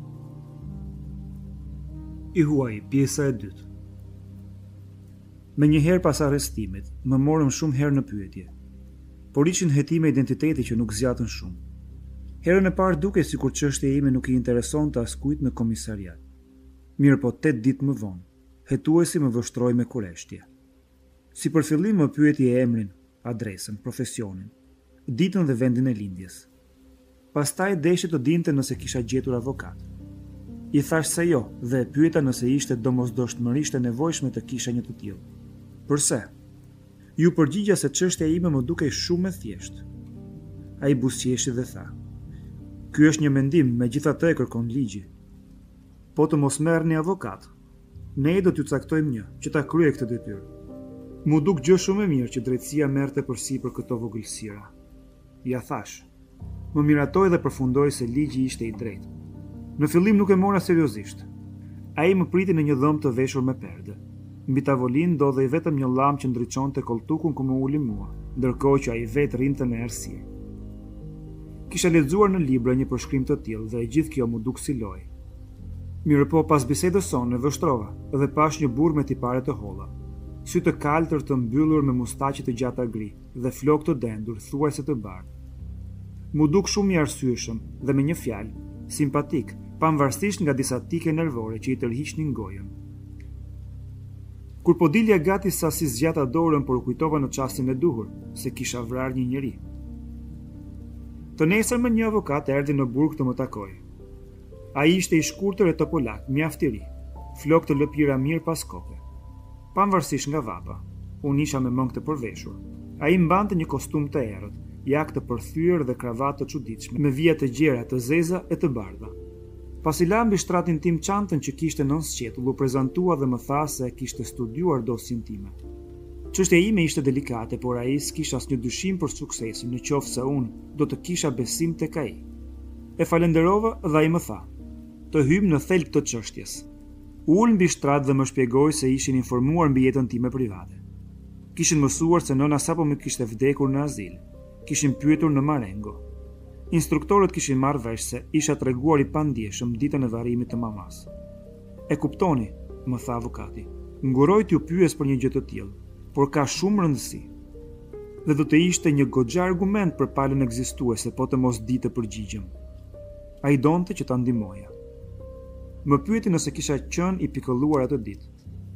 I huaj, pjesa e dytë. Me një herë pas arrestimit, më morëm shumë herë në pyetje, por ishin hetime identiteti që nuk zjatën shumë. Herën e parë duke si kur çështja ime nuk i intereson të askujt në komisariat. Mirë po tetë ditë më vonë, hetuesi më vështroi me kureshtje. Si për fillim më pyeti e emrin, adresën, profesionin, ditën dhe vendin e lindjes. Pastaj deshi të dinte nëse kisha gjetur avokat. I thash se jo dhe e pyeta nëse ishte domosdoshmërisht e nevojshme të kisha një të tillë. Përse? Ju përgjigja se çështja ime më dukej shumë e thjeshtë. Ai buzëqeshi dhe tha: "Ky është një mendim, megjithatë e kërkon ligji. Po të mos merrni avokat. Ne do t'ju caktojmë një që ta kryej këtë detyrë." Mu duk gjë shumë e mirë që drejtësia merrte përsipër këto vogëlsira. Ja thash. Më miratoi dhe përfundoi se ligji ishte i drejtë. Në fillim nuk e mora seriozisht. Ai më priti në një dhëmbë të veshur me perde. Mbi tavolinë ndodhej vetëm një llam që ndriçonte koltukun ku më uli mua, ndërkohë që ai vetë rinte në errësirë. Kisha lexuar në libra një përshkrim të tillë dhe e gjithë kjo mu duk si lojë. Mirëpo pas bisedës sonë e vështrova dhe pash një burr me tipare të holla, sy të kaltër të mbyllur me mustaqe të gjata gri dhe flokë të dendur thuajse të bardhë. Mu duk shumë i arsyeshëm dhe me një fjalë, simpatik, pavarësisht nga disa tike nervore që i tërhiqnin gojën. Kur po dilja gati sa si zgjata dorën, por u kujtova në çastin e duhur se kisha vrarë një njeri. Të nesërmen një avokat erdhi në burg të më takoj. Ai ishte i shkurtër e topolak, mjaft i ri, flokë të lëpira mirë pas kope. Pavarësisht nga vapa, unë isha me mëngë të përveshur. Ai mbante një kostum të errët, jak të përthyer dhe kravatë të çuditshme, me vija të gjera, të zeza e të bardha. Pasi la mbi shtratin tim çantën që kishte nën sqetull, u prezantua dhe më tha se kishte studiuar dosjen time. Çështja ime ishte delikate, por ai s'kishte asnjë dyshim për suksesin, në qoftë se unë do të kisha besim tek ai. E falenderova dhe ai më tha: "Të hym në thelb të çështjes." U ul mbi shtrat dhe më shpjegoi se ishin informuar mbi jetën time private. Kishin mësuar se nëna sapo më kishte vdekur në azil. Kishin pyetur në Marengo. Instruktorët kishin marrë vesh se isha treguar i pandjeshëm ditën e varrimit të mamas. "E kuptoni," më tha avokati. "Nguroj t'ju pyes për një gjë të tillë, por ka shumë rëndësi. Dhe do të ishte një goxha argument për palën ekzistuese po të mos di të përgjigjem." Ai donte që ta ndihmoja. Më pyeti nëse kisha qenë i pikëlluar atë ditë.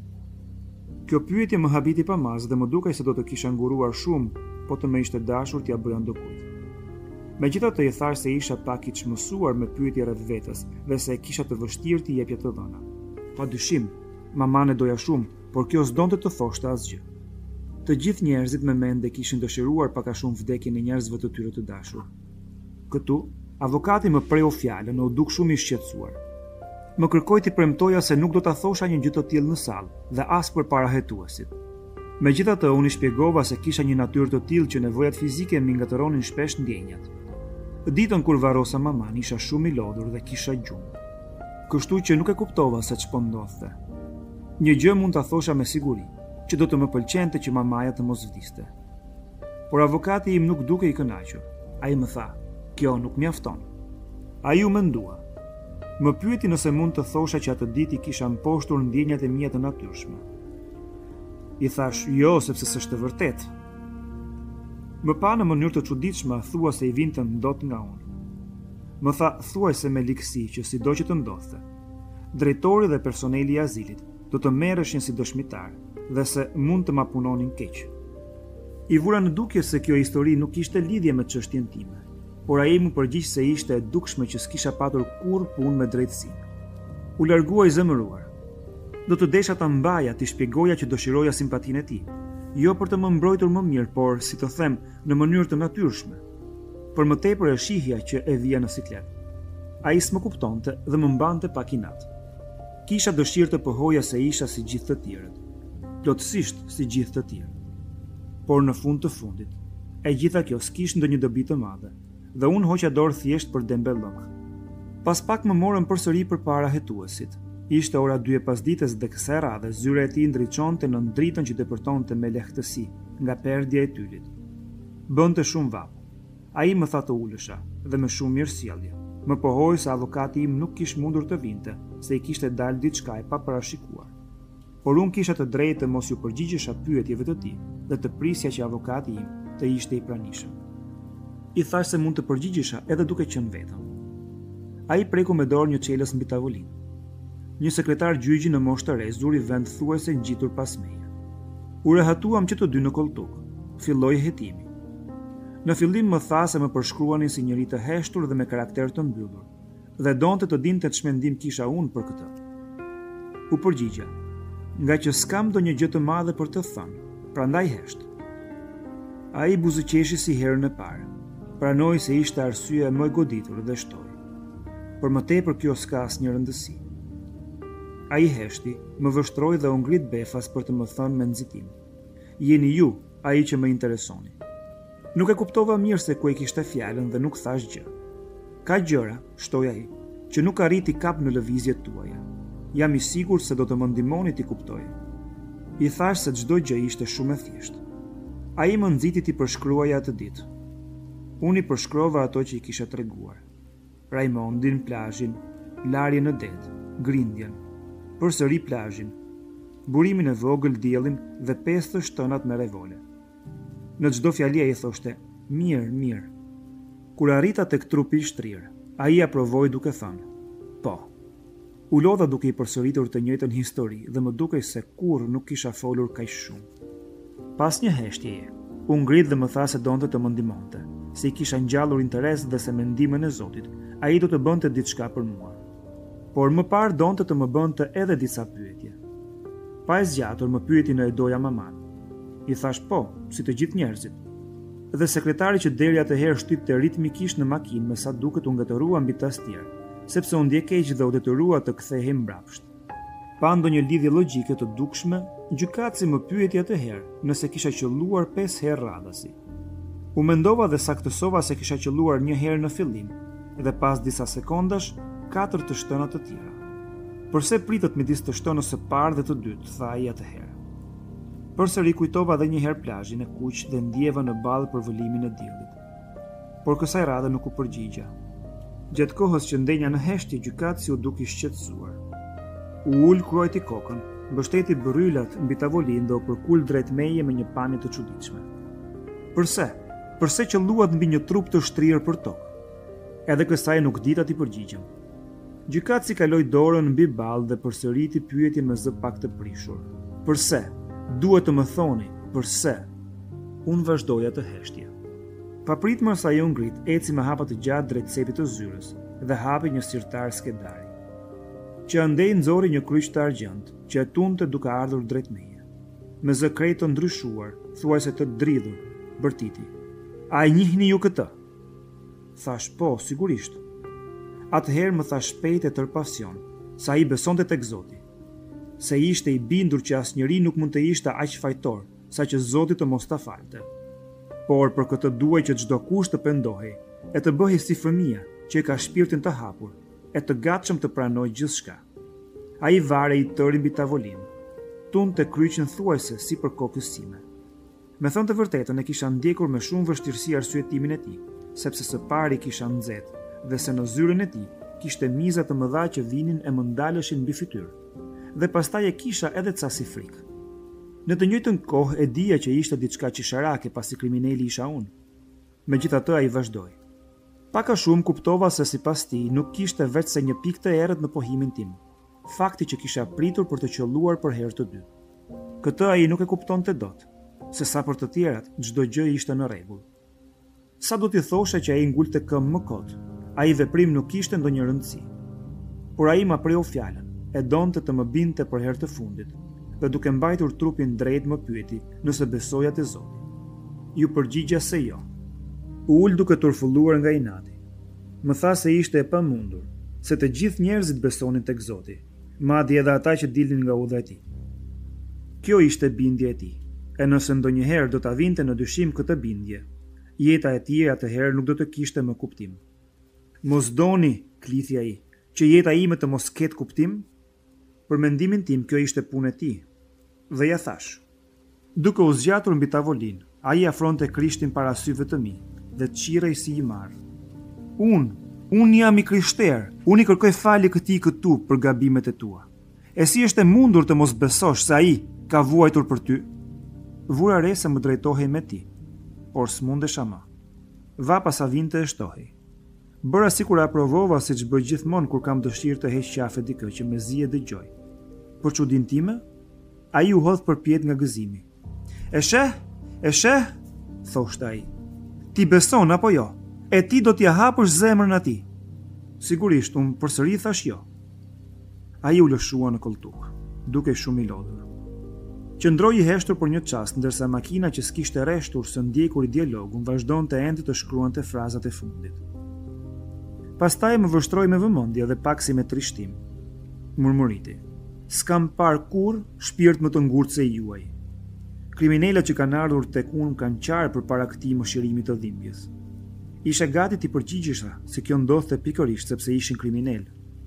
Kjo pyetje më habiti pa mas dhe më dukej se do të kisha nguruar shumë, po të më ishte dashur t'ja bëja ndokujt. Megjithatë i thash se isha pak i çmësuar me pyetje rreth vetes dhe se kisha të vështirë t'i jepja të dhëna. Padyshim, maman e doja shumë, por kjo s'donte të thoshte asgjë. Të gjithë njerëzit me mende kishin dëshiruar pak a shumë vdekjen e njerëzve të tyre të dashur. Këtu, avokati më preu fjalën, u duk shumë i shqetësuar. Më kërkoi t'i premtoja se nuk do ta thosha një gjë të tillë në sallë dhe as përpara hetuesit. Megjithatë, unë i shpjegova se kisha një natyrë të tillë që nevojat fizike më ngatëronin shpesh ndjenjat. Ditën kur varrosa maman isha shumë i lodhur dhe kisha gjumë. Kështu që nuk e kuptova se ç'po ndodhte. Një gjë mund ta thosha me siguri, që do të më pëlqente që mamaja të mos vdiste. Por avokati im nuk duke i kënaqur. Ai më tha: "Kjo nuk mjafton." Ai u mendua. Më pyeti nëse mund të thosha që atë ditë kisha mposhtur ndjenjat e mia të natyrshme. I thash: "Jo, sepse s'është e vërtetë." Më pa në mënyrë të çuditshme, thua se i vinte ndot nga unë. Më tha thuajse me likësi që sido që të ndodhte, drejtori dhe personeli i azilit do të merreshin si dëshmitar dhe se mund të ma punonin keq. I vura në dukje se kjo histori nuk kishte lidhje me çështjen time, por ai më përgjigj se ishte e dukshme që s'kisha patur kurrë punë me drejtësinë. U largua i zemëruar. Do të desha ta mbaja, t'i shpjegoja që dëshiroja simpatinë e tij, jo për të më mbrojtur më mirë, por, si të them, në mënyrë të natyrshme. Për më tepër e shihja që e vija në siklet. Ai s'më kuptonte dhe më mbante pak inat. Kisha dëshirë të pohoja se isha si gjithë të tjerët, plotësisht si gjithë të tjerët. Por në fund të fundit, e gjitha kjo s'kishte ndonjë dobi të madhe, dhe unë hoqa dorë thjesht për dembellok. Pas pak më morën përsëri përpara hetuesit. Ishte ora dy e pasdites dhe kësaj radhe zyra e tij ndriçonte në dritën që depërtonte me lehtësi nga perdja e tylit. Bënte shumë vap. Ai më tha të ulesha dhe me shumë mirësjellje. Më pohoi se avokati im nuk kish mundur të vinte, se i kishte dalë diçka e paparashikuar. Por unë kisha të drejtë të mos ju përgjigjesha pyetjeve të tij dhe të prisja që avokati im të ishte i pranishëm. I thash se mund të përgjigjesha edhe duke qenë vetëm. Ai preku me dorë një çelës mbi tavolinë. Një sekretar gjyqi në moshë të re zuri vend thuajse ngjitur pas meje. U rehatuam që të dy në koltuk. Filloi hetimi. Në fillim më tha se më përshkruanin si njëri të heshtur dhe me karakter të mbyllur, dhe donte të dinte ç'mendim kisha unë për këtë. U përgjigja, nga që s'kam ndonjë gjë të madhe për të thënë, prandaj hesht. Ai buzëqeshi si herën e parë. Pranoi se ishte arsyeja më e goditur dhe shtoi. Por më tepër kjo s'ka asnjë rëndësi. Ai heshti, më vështroi dhe u ngrit befas për të më thënë me nxitim: "Jeni ju, ai që më interesoni." Nuk e kuptova mirë se ku e kishte fjalën dhe nuk thash gjë. "Ka gjëra," shtoi ai, "që nuk arriti kap në lëvizjet tuaja. jam i sigurt se do të më ndihmoni t'i kuptoj. I thash se çdo gjë ishte shumë e thjeshtë. Ai më nxiti t'i përshkruaja atë ditë. Unë i përshkrova ato që i kisha treguar. Raimondin, plazhin, larjen në det, grindjen, përsëri plazhin, burimin e vogël, diellin dhe pesë shtënat me revole. Në çdo fjali ai thoshte: "Mirë, mirë." Kur arrita tek trupi i shtrirë, ai aprovoi duke thënë: "Po." U lodha duke i përsëritur të njëjtën histori dhe më dukej se kurrë nuk kisha folur kaq shumë. Pas një heshtjeje, u ngrit dhe më tha se donte të më ndihmonte, se i kisha ngjallur interes dhe se me ndihmën e Zotit ai do të bënte diçka për mua. Por më parë donte të më bënte edhe disa pyetje. Pa e zgjatur më pyeti në e doja maman. I thash po, si të gjithë njerëzit. Dhe sekretari që deri atëherë shtypte ritmikisht në makinë me sa duket u ngatërua mbi tastier, sepse u ndje keq dhe u detyrua të kthehej mbrapsht. Pa ndonjë lidhje logjike të dukshme, gjykatësi më pyeti atëherë nëse kisha qelluar pesë herë radhasi. U mendova dhe saktësova se kisha qelluar një herë në fillim, dhe pas disa sekondash, katër të shtëna të tjera. Përse pritët midis të shtënës së parë dhe të dytë, tha ai atëherë. Përsëri kujtova edhe një herë plazhin e kuq dhe ndjeva në ballë për vëlimin e diellit. Por kësaj radhe nuk u përgjigja. Gjatë kohës që ndenja në heshtje, gjykatësi u duki shqetësuar. U ul, kruajti kokën, mbështeti bëryllat mbi tavolinë dhe u përkul drejt meje me një pamje të çuditshme. Përse? Përse qelluat mbi një trup të shtrirë për tokë? Edhe kësaj nuk dita t'i përgjigjem. Gjykatësi kaloi dorën mbi ballë dhe përsëriti pyetjen me zë pak të prishur. Përse? Duhet të më thoni, përse? Unë vazhdoja të heshtje. Papritmër sa ju ngrit, eci me hapa të gjatë drejt cepit të zyrës dhe hapi një sirtar skedari. Që andej nxori një kryq të argjend, që e tunte duke ardhur drejt meje. Me zë krejt të ndryshuar, thuajse të dridhur, bërtiti. A e njihni ju këtë? Thash po, sigurisht. Atëherë më thash shpejt e tër pasion, sa i besonte tek Zoti. Se ishte i bindur që asnjëri nuk mund të ishte aq fajtor, sa që Zoti të mos ta falte. Por për këtë duaj që çdo kush të pendohej, e të bëhej si fëmia që e ka shpirtin të hapur, e të gatshëm të pranojë gjithçka. Ai vare i tëri mbi tavolinë, tunte kryqin thuajse si për kokës sime. Me thënë të vërtetën, e kisha ndjekur me shumë vështirësi arsyetimin e tij, sepse së pari kisha nxehtë dhe se në zyrën e tij kishte miza të mëdha që vinin e më ndaleshin mbi fytyrë. Dhe pastaj e kisha edhe ca si frikë. Në të njëjtën kohë e dija që ishte diçka qisharake pasi kriminali isha unë. Megjithatë ai vazhdoi. Pak a shumë kuptova se sipas tij nuk kishte vetë se një pikë të errët në pohimin tim. Fakti që kisha pritur për të qelluar për herë të dytë. Këtë ai nuk e kuptonte dot, se sa për të tjerat çdo gjë ishte në rregull. Sa do t'i thoshe që ai ngulte këmbë më kot, ai veprim nuk kishte ndonjë rëndësi. Por ai ma preu fjalën, e donte të më binte për herë të fundit, dhe duke mbajtur trupin drejt më pyeti nëse besoja te Zoti. Ju përgjigja se jo. U ul duke turfulluar nga inati. Më tha se ishte e pamundur, se të gjithë njerëzit besonin tek Zoti, madje edhe ata që dilnin nga udha e tij. Kjo ishte bindja e tij, e nëse ndonjëherë do ta vinte në dyshim këtë bindje, jeta e tij atëherë nuk do të kishte më kuptim. Mos doni, klithi ai, që jeta ime të mos ketë kuptim? Për mendimin tim kjo ishte punë e tij. Dhe ja thash. Duke u zgjatur mbi tavolinë, ai afronte Krishtin para syve të mi dhe çirrej si i marr. Unë, unë jam i krishterë, unë i kërkoj falje këtij këtu për gabimet e tua. E si është e mundur të mos besosh se ai ka vuajtur për ty? Vura re se më drejtohej me ti, por s'mundesha më. Vapa sa vinte e shtohej. Bëra sikur aprovova siç bëj gjithmonë kur kam dëshirë të heq qafe dikë që mezi e dëgjoj. Për çudinë time, ai u hodh përpjet nga gëzimi. E sheh? E sheh? Thoshte ai. Ti beson apo jo? E ti do t'ja hapësh zemrën atij? Sigurisht, unë përsëri thash jo. Ai u lëshua në koltuk, duke shumë i lodhur. Qëndroi i heshtur për një çast, ndërsa makina që s'kishte rreshtur së ndjekur i dialogun vazhdonte ende të shkruante frazat e fundit. Pastaj më vështroi me vëmendje dhe pak si me trishtim. Murmuriti: "S'kam parë kurrë shpirt më të ngurtë se juaj. Kriminalët që kanë ardhur tek unë kanë qarë përpara këtij mëshirimi të dhimbjes. Isha gati t'i përgjigjesha se kjo ndodhte pikërisht sepse ishin kriminal.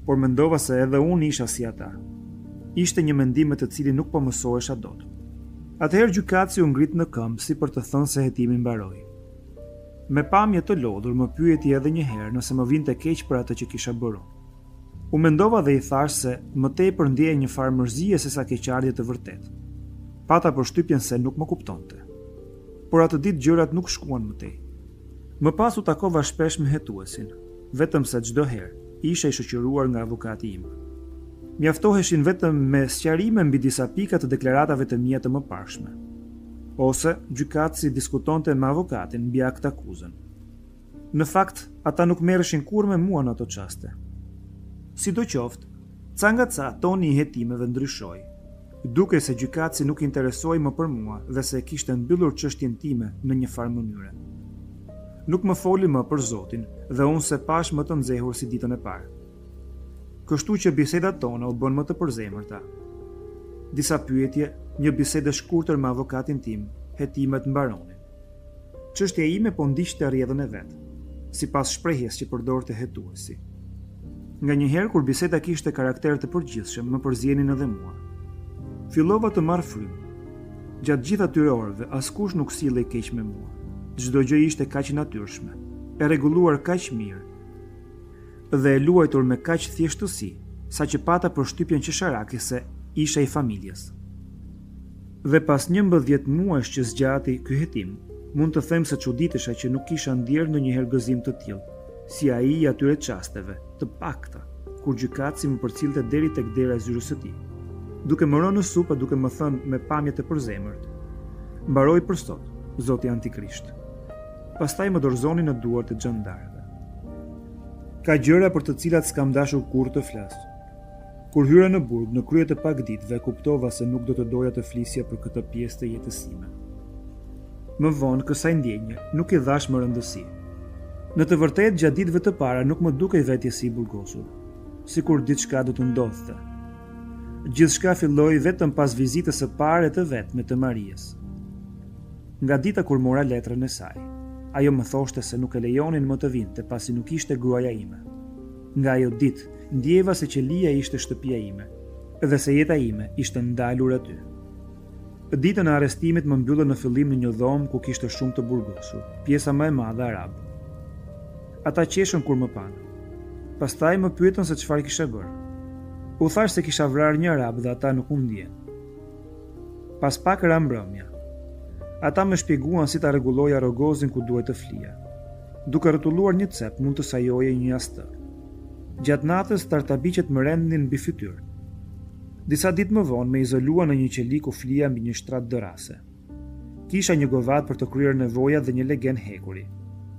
por mendova se edhe unë isha si ata. Ishte një mendim me të cilin nuk po mësohesha dot. Atëherë gjykatësi u ngrit në këmbë si për të thënë se hetimi mbaroi. Me pamje të lodhur më pyeti edhe një herë nëse më vinte keq për atë që kisha bërë. U mendova dhe i thash se më tepër ndjeja një farë mërzie se sa keqardhje të vërtetë. Pata përshtypjen se nuk më kuptonte. Por atë ditë gjërat nuk shkuan më tej. Më pas u takova shpesh me hetuesin, vetëm se çdo herë isha i shoqëruar nga avokati im. Mjaftoheshin vetëm me sqarime mbi disa pika të deklaratave të mia të mëparshme. Ose gjykatësi diskutonte me avokatin mbi akt akuzën. Në fakt, ata nuk merreshin kurrë me mua në ato çaste. Sidoqoftë, ca nga ca toni i hetimeve ndryshoi. Duke se gjykatësi nuk interesoi më për mua dhe se kishte mbyllur çështjen time në një farë mënyre. Nuk më foli më për Zotin dhe unë se pash më të nxehur si ditën e parë. Kështu që bisedat tona u bën më të përzemërta. Disa pyetje, një bisedë e shkurtër me avokatin tim, hetimet mbaronin. Çështja ime po ndiqte rrjedhën e vet, sipas shprehjes që përdorte hetuesi. Nganjëherë kur biseda kishte karakter të përgjithshëm, më përzienin edhe mua. Fillova të marr frymë. Gjatë gjithë atyre orëve, askush nuk sillej keq me mua. Çdo gjë ishte kaq natyrshme, e rregulluar kaq mirë dhe e luajtur me kaq thjeshtësi, saqë pata përshtypjen qesharake se isha i familjes. Dhe pas njëmbëdhjetë muajsh që zgjati ky hetim, mund të them se çuditesha që nuk kisha ndjerë ndonjëherë gëzim të tillë, si ai i atyre çasteve, të pakta, kur gjykatësi më përcillte deri tek dera e zyrës së tij. Duke më rënë në supë, duke më thënë me pamje të përzemërt: "Mbaroi për sot, Zoti Antikrisht." Pastaj më dorëzoni në duart e xhandarëve. Ka gjëra për të cilat s'kam dashur kurrë të flas. Kur hyra në burg në krye të pak ditëve, kuptova se nuk do të doja të flisja për këtë pjesë të jetës sime. Më vonë kësaj ndjenje nuk i dhash më rëndësi. Në të vërtetë gjatë ditëve të para nuk më dukej vetje si i burgosur, sikur diçka do të ndodhte. Gjithçka filloi vetëm pas vizitës së parë të vetme të Marijes. Nga dita kur mora letrën e saj, ajo më thoshte se nuk e lejonin më të vinte pasi nuk ishte gruaja ime. Nga ajo ditë, ndjeva se qelia ishte shtëpia ime, dhe se jeta ime ishte ndalur aty. Ditën e arrestimit më mbyllën në fillim në një dhomë ku kishte shumë të burgosur, pjesa më e madhe arab. Ata qeshën kur më panë. Pastaj më pyetën se çfarë kisha bërë. U thash se kisha vrarë një arab dhe ata nuk u ndjen. Pas pak ra mbrëmja. Ata më shpjeguan si ta rregulloja rogozin ku duhet të flija. Duke rrotulluar një cep, mund të sajoje një jastër. Gjatë natës tartabiqet më rendnin mbi fytyrë. Disa ditë më vonë më izolua në një qeli ku flija mbi një shtrat dërase. Kisha një govat për të kryer nevojat dhe një legen hekuri.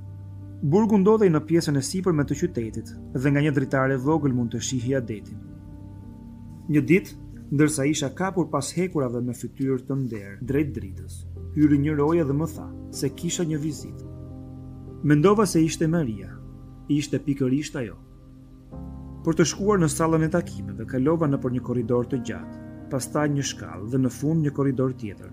Burgu ndodhej në pjesën e sipërme të qytetit dhe nga një dritare vogël mund të shihja detin. Një ditë, ndërsa isha kapur pas hekurave me fytyrë të nder drejt dritës, hyri një roje dhe më tha se kisha një vizitë. Mendova se ishte Maria, ishte pikërisht ajo. Për të shkuar në sallën e takimeve, kalova nëpër një korridor të gjatë, pastaj një shkallë dhe në fund një korridor tjetër.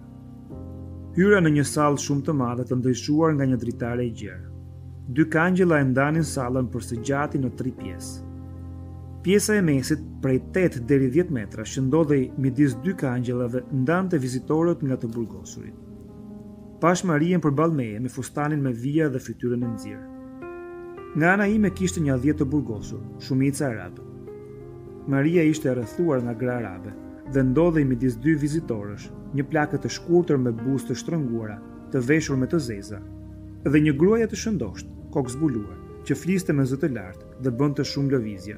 Hyra në një sallë shumë të madhe të ndryshuar nga një dritare e gjerë. Dy kangjëlla e ndanin sallën përsë gjati në tri pjesë. Pjesa e mesit, prej tetë deri dhjetë metra, që ndodhej midis dy kangjëllave, ndante vizitorët nga të burgosurit. Pash Marien përballë meje me fustanin me vija dhe fytyrën e nxirë. Nga ana ime kishte një adhjet të burgosur, shumica arab. Maria ishte e rrethuar nga gra arabe dhe ndodhej midis dy vizitorësh, një plakë të shkurtër me buzë të shtrënguara, të veshur me të zeza, dhe një gruaja të shëndosht, kokë zbuluar, që fliste me zë të lartë dhe bënte shumë lëvizje.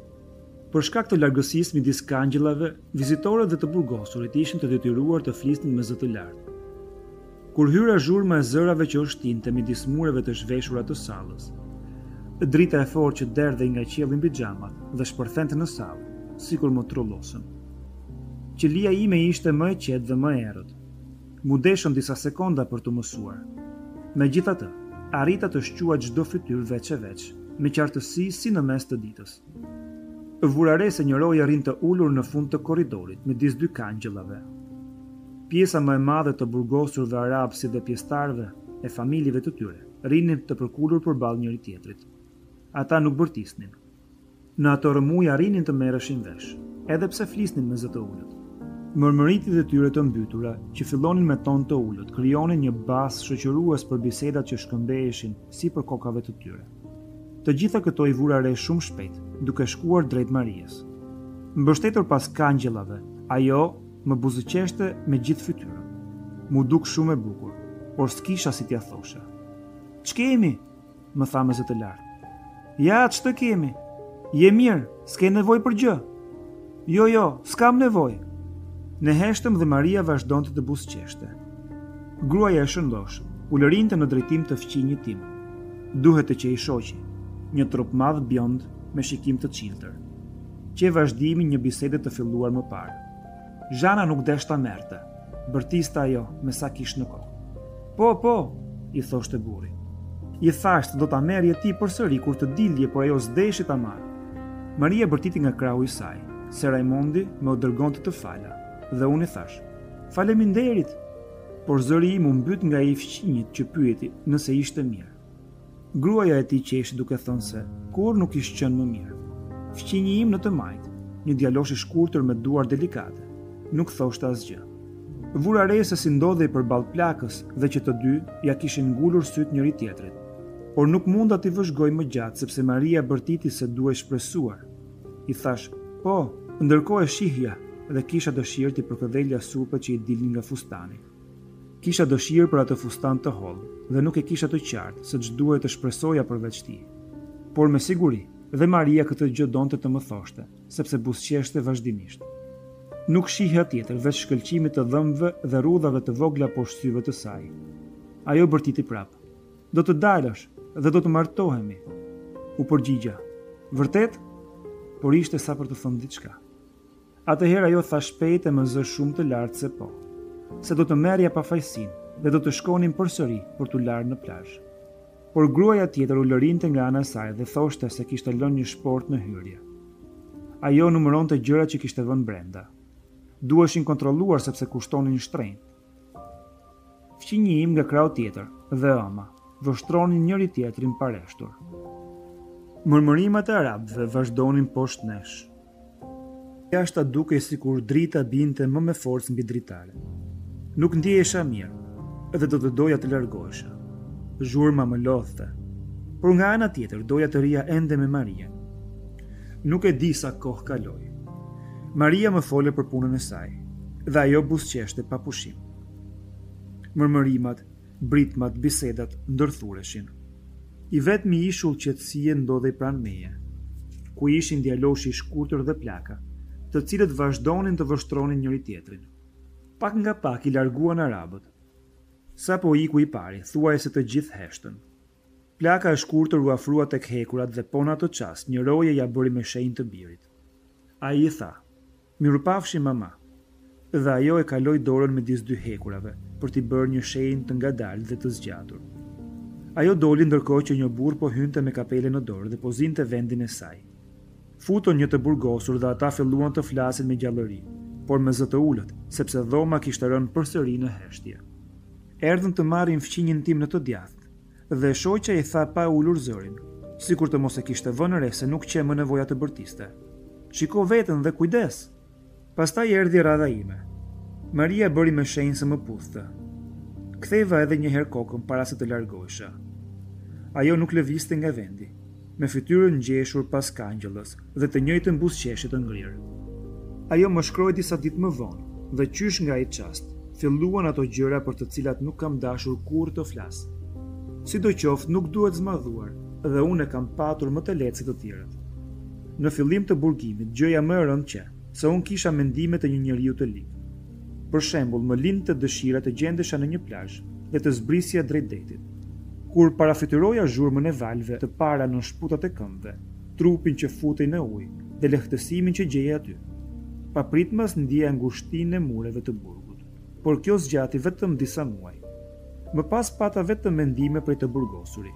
Për shkak të largësisë midis kangjëllave, vizitorët dhe të burgosurit ishin të detyruar të flisnin me zë të lartë. Kur hyra zhurma e zërave që ushtinte midis mureve të zhveshura të sallës, drita e fortë që derdhej nga qielli mbi xhamat dhe shpërthente në sallë, sikur më trullosën. Qelia ime ishte më e qetë dhe më e errët. Mu deshën disa sekonda për të mësuar. Megjithatë, arrita të shquaj çdo fytyrë veç e veç, me qartësi si në mes të ditës. Vura re se një roje rrinte ulur në fund të korridorit midis dy kangjëllave. Pjesa më e madhe të burgosurve arab si dhe pjesëtarëve e familjeve të tyre rrinin të përkulur përballë njëri tjetrit. Ata nuk bërtisnin. Në ato rëmuj arrinin të merreshin vesh, edhe pse flisnin me zë të ullët. Mërmëritit e tyre të mbytura, që fillonin me ton të ullët, krijonin një bas shoqërues për bisedat që shkëmbeheshin si për kokave të tyre. Të gjitha këto i vura re shumë shpejt, duke shkuar drejt Marijes. Mbështetur pas kangjellave, ajo më buzëqeshte me gjithë fytyrën. Mu duk shumë e bukur, por s'kisha si t'ja thosha. "Ç'kemi?" më tha me zë të lartë. "Ja, ç'të kemi? Je mirë, s'ke nevojë për gjë." "Jo, jo, s'kam nevojë." Ne heshtëm dhe Maria vazhdonte të buzëqeshte. Gruaja e shëndosh u lërinte në drejtim të fqinjit tim. Duhet të që i shoqi, një trup madh bjond me shikim të çiltër. Që vazhdimi një bisede të filluar më parë. Zhana nuk deshta merte, bërtista ajo me sa kish në kokë. "Po, po," i thoshte burri. "I thashtë do ta merrje ti përsëri kur të dilje, por ajo s'deshi ta marrë." Maria bërtiti nga krahu i saj, se Raimondi më u dërgonte të fala, dhe unë i thash: "Faleminderit." Por zëri im u mbyt nga i fqinjit që pyeti nëse ishte mirë. Gruaja e tij qeshi duke thënë se kur nuk ishte qenë më mirë. Fqinji im në të majt, një djalosh i shkurtër me duar delikate, nuk thoshte asgjë. Vura re se si ndodhej përballë plakës dhe që të dy ja kishin ngulur syt njëri tjetrit. Por nuk munda t'i vëzhgoj më gjatë sepse Maria bërtiti se duhej shpresuar. I thash: "Po, ndërkohë e shihja dhe kisha dëshirë t'i përkëdhelja supe që i dilnin nga fustani. Kisha dëshirë për atë fustan të hollë dhe nuk e kisha të qartë se ç'duhej të shpresoja përveç tij. Por me siguri, dhe Maria këtë gjë donte të më thoshte, sepse buzëqeshte vazhdimisht. Nuk shihja tjetër veç shkëlqimit të dhëmbëve dhe rrudhave të vogla poshtë syve të saj. Ajo bërtiti prapë: "Do të dalësh dhe do të martohemi." U përgjigja: "Vërtet?" Por ishte sa për të thënë diçka. Atëherë ajo tha shpejt e me zë shumë të lartë se po, se do të merrja pafajësinë dhe do të shkonin përsëri për t'u larë në plazh. Por gruaja tjetër u lërinte nga ana e saj dhe thoshte se kishte lënë një shport në hyrje. Ajo numëronte gjërat që kishte vënë brenda. Duheshin kontrolluar sepse kushtonin shtrenjtë. Fqinji im nga krau tjetër dhe ëma vështronin njëri tjetrin pareshtur. Mërmërimat e arabëve vazhdonin poshtë nesh. Jashta dukej sikur drita binte më me forcë mbi dritare. Nuk ndjehesha mirë, edhe do të doja të largohesha. Zhurma më lodhte, por nga ana tjetër doja të rija ende me Marien. Nuk e di sa kohë kaloi. Maria më fole për punën e saj, dhe ajo buzëqeshte pa pushim. Mërmërimat, britmat, bisedat ndërthureshin. I vetmi ishull qetësie ndodhej pranë meje, ku ishin djaloshi i shkurtër dhe plaka, të cilët vazhdonin të vështronin njëri tjetrin. Pak nga pak i larguan arabët. Sa po iku i pari, thuaj se të gjithë heshtën. Plaka e shkurtër u afrua tek hekurat dhe po në ato çast një roje ja bëri me shenjë të birit. Ai i tha: "Mirupafshi mama." Dhe ajo e kaloi dorën midis dy hekurave për t'i bërë një shenjë të ngadalë dhe të zgjatur. Ajo doli ndërkohë që një burr po hynte me kapele në dorë dhe po zinte vendin e saj. Futon një të burgosur dhe ata filluan të flasin me gjallëri, por me zë të ulët, sepse dhoma kishte rënë përsëri në heshtje. Erdhën të marrin fqinjin tim në të djathtë, dhe shoqja i tha pa ulur zërin, sikur të mos e kishte vënë re se nuk që më nevoja të bërtiste. "Shiko veten dhe kujdes." Pastaj erdhi radha ime. Maria bëri me shenjë se më puthte. Ktheva edhe një herë kokën para se të largohesha. Ajo nuk lëvizte nga vendi, me fytyrën ngjeshur pas kangjëllës dhe të njëjtën buzëqeshje të ngrirë. Ajo më shkroi disa ditë më vonë, dhe qysh nga ai çast, filluan ato gjëra për të cilat nuk kam dashur kurrë të flas. Sidoqoftë nuk duhet zmadhuar, dhe unë e kam patur më të lehtë se të tjerët. Në fillim të burgimit, gjëja më e rëndë që, se unë kisha mendime të një njeriu të ligë. Për shembull, më lindte dëshira të gjendesha në një plazh dhe të zbrisja drejt detit. Kur parafytyroja zhurmën e valve të para në shputat e këmbëve, trupin që futej në ujë dhe lehtësimin që gjeja aty. Papritmas ndjeja ngushtinë e mureve të burgut, por kjo zgjati vetëm disa muaj. Më pas pata vetëm mendime prej të burgosuri.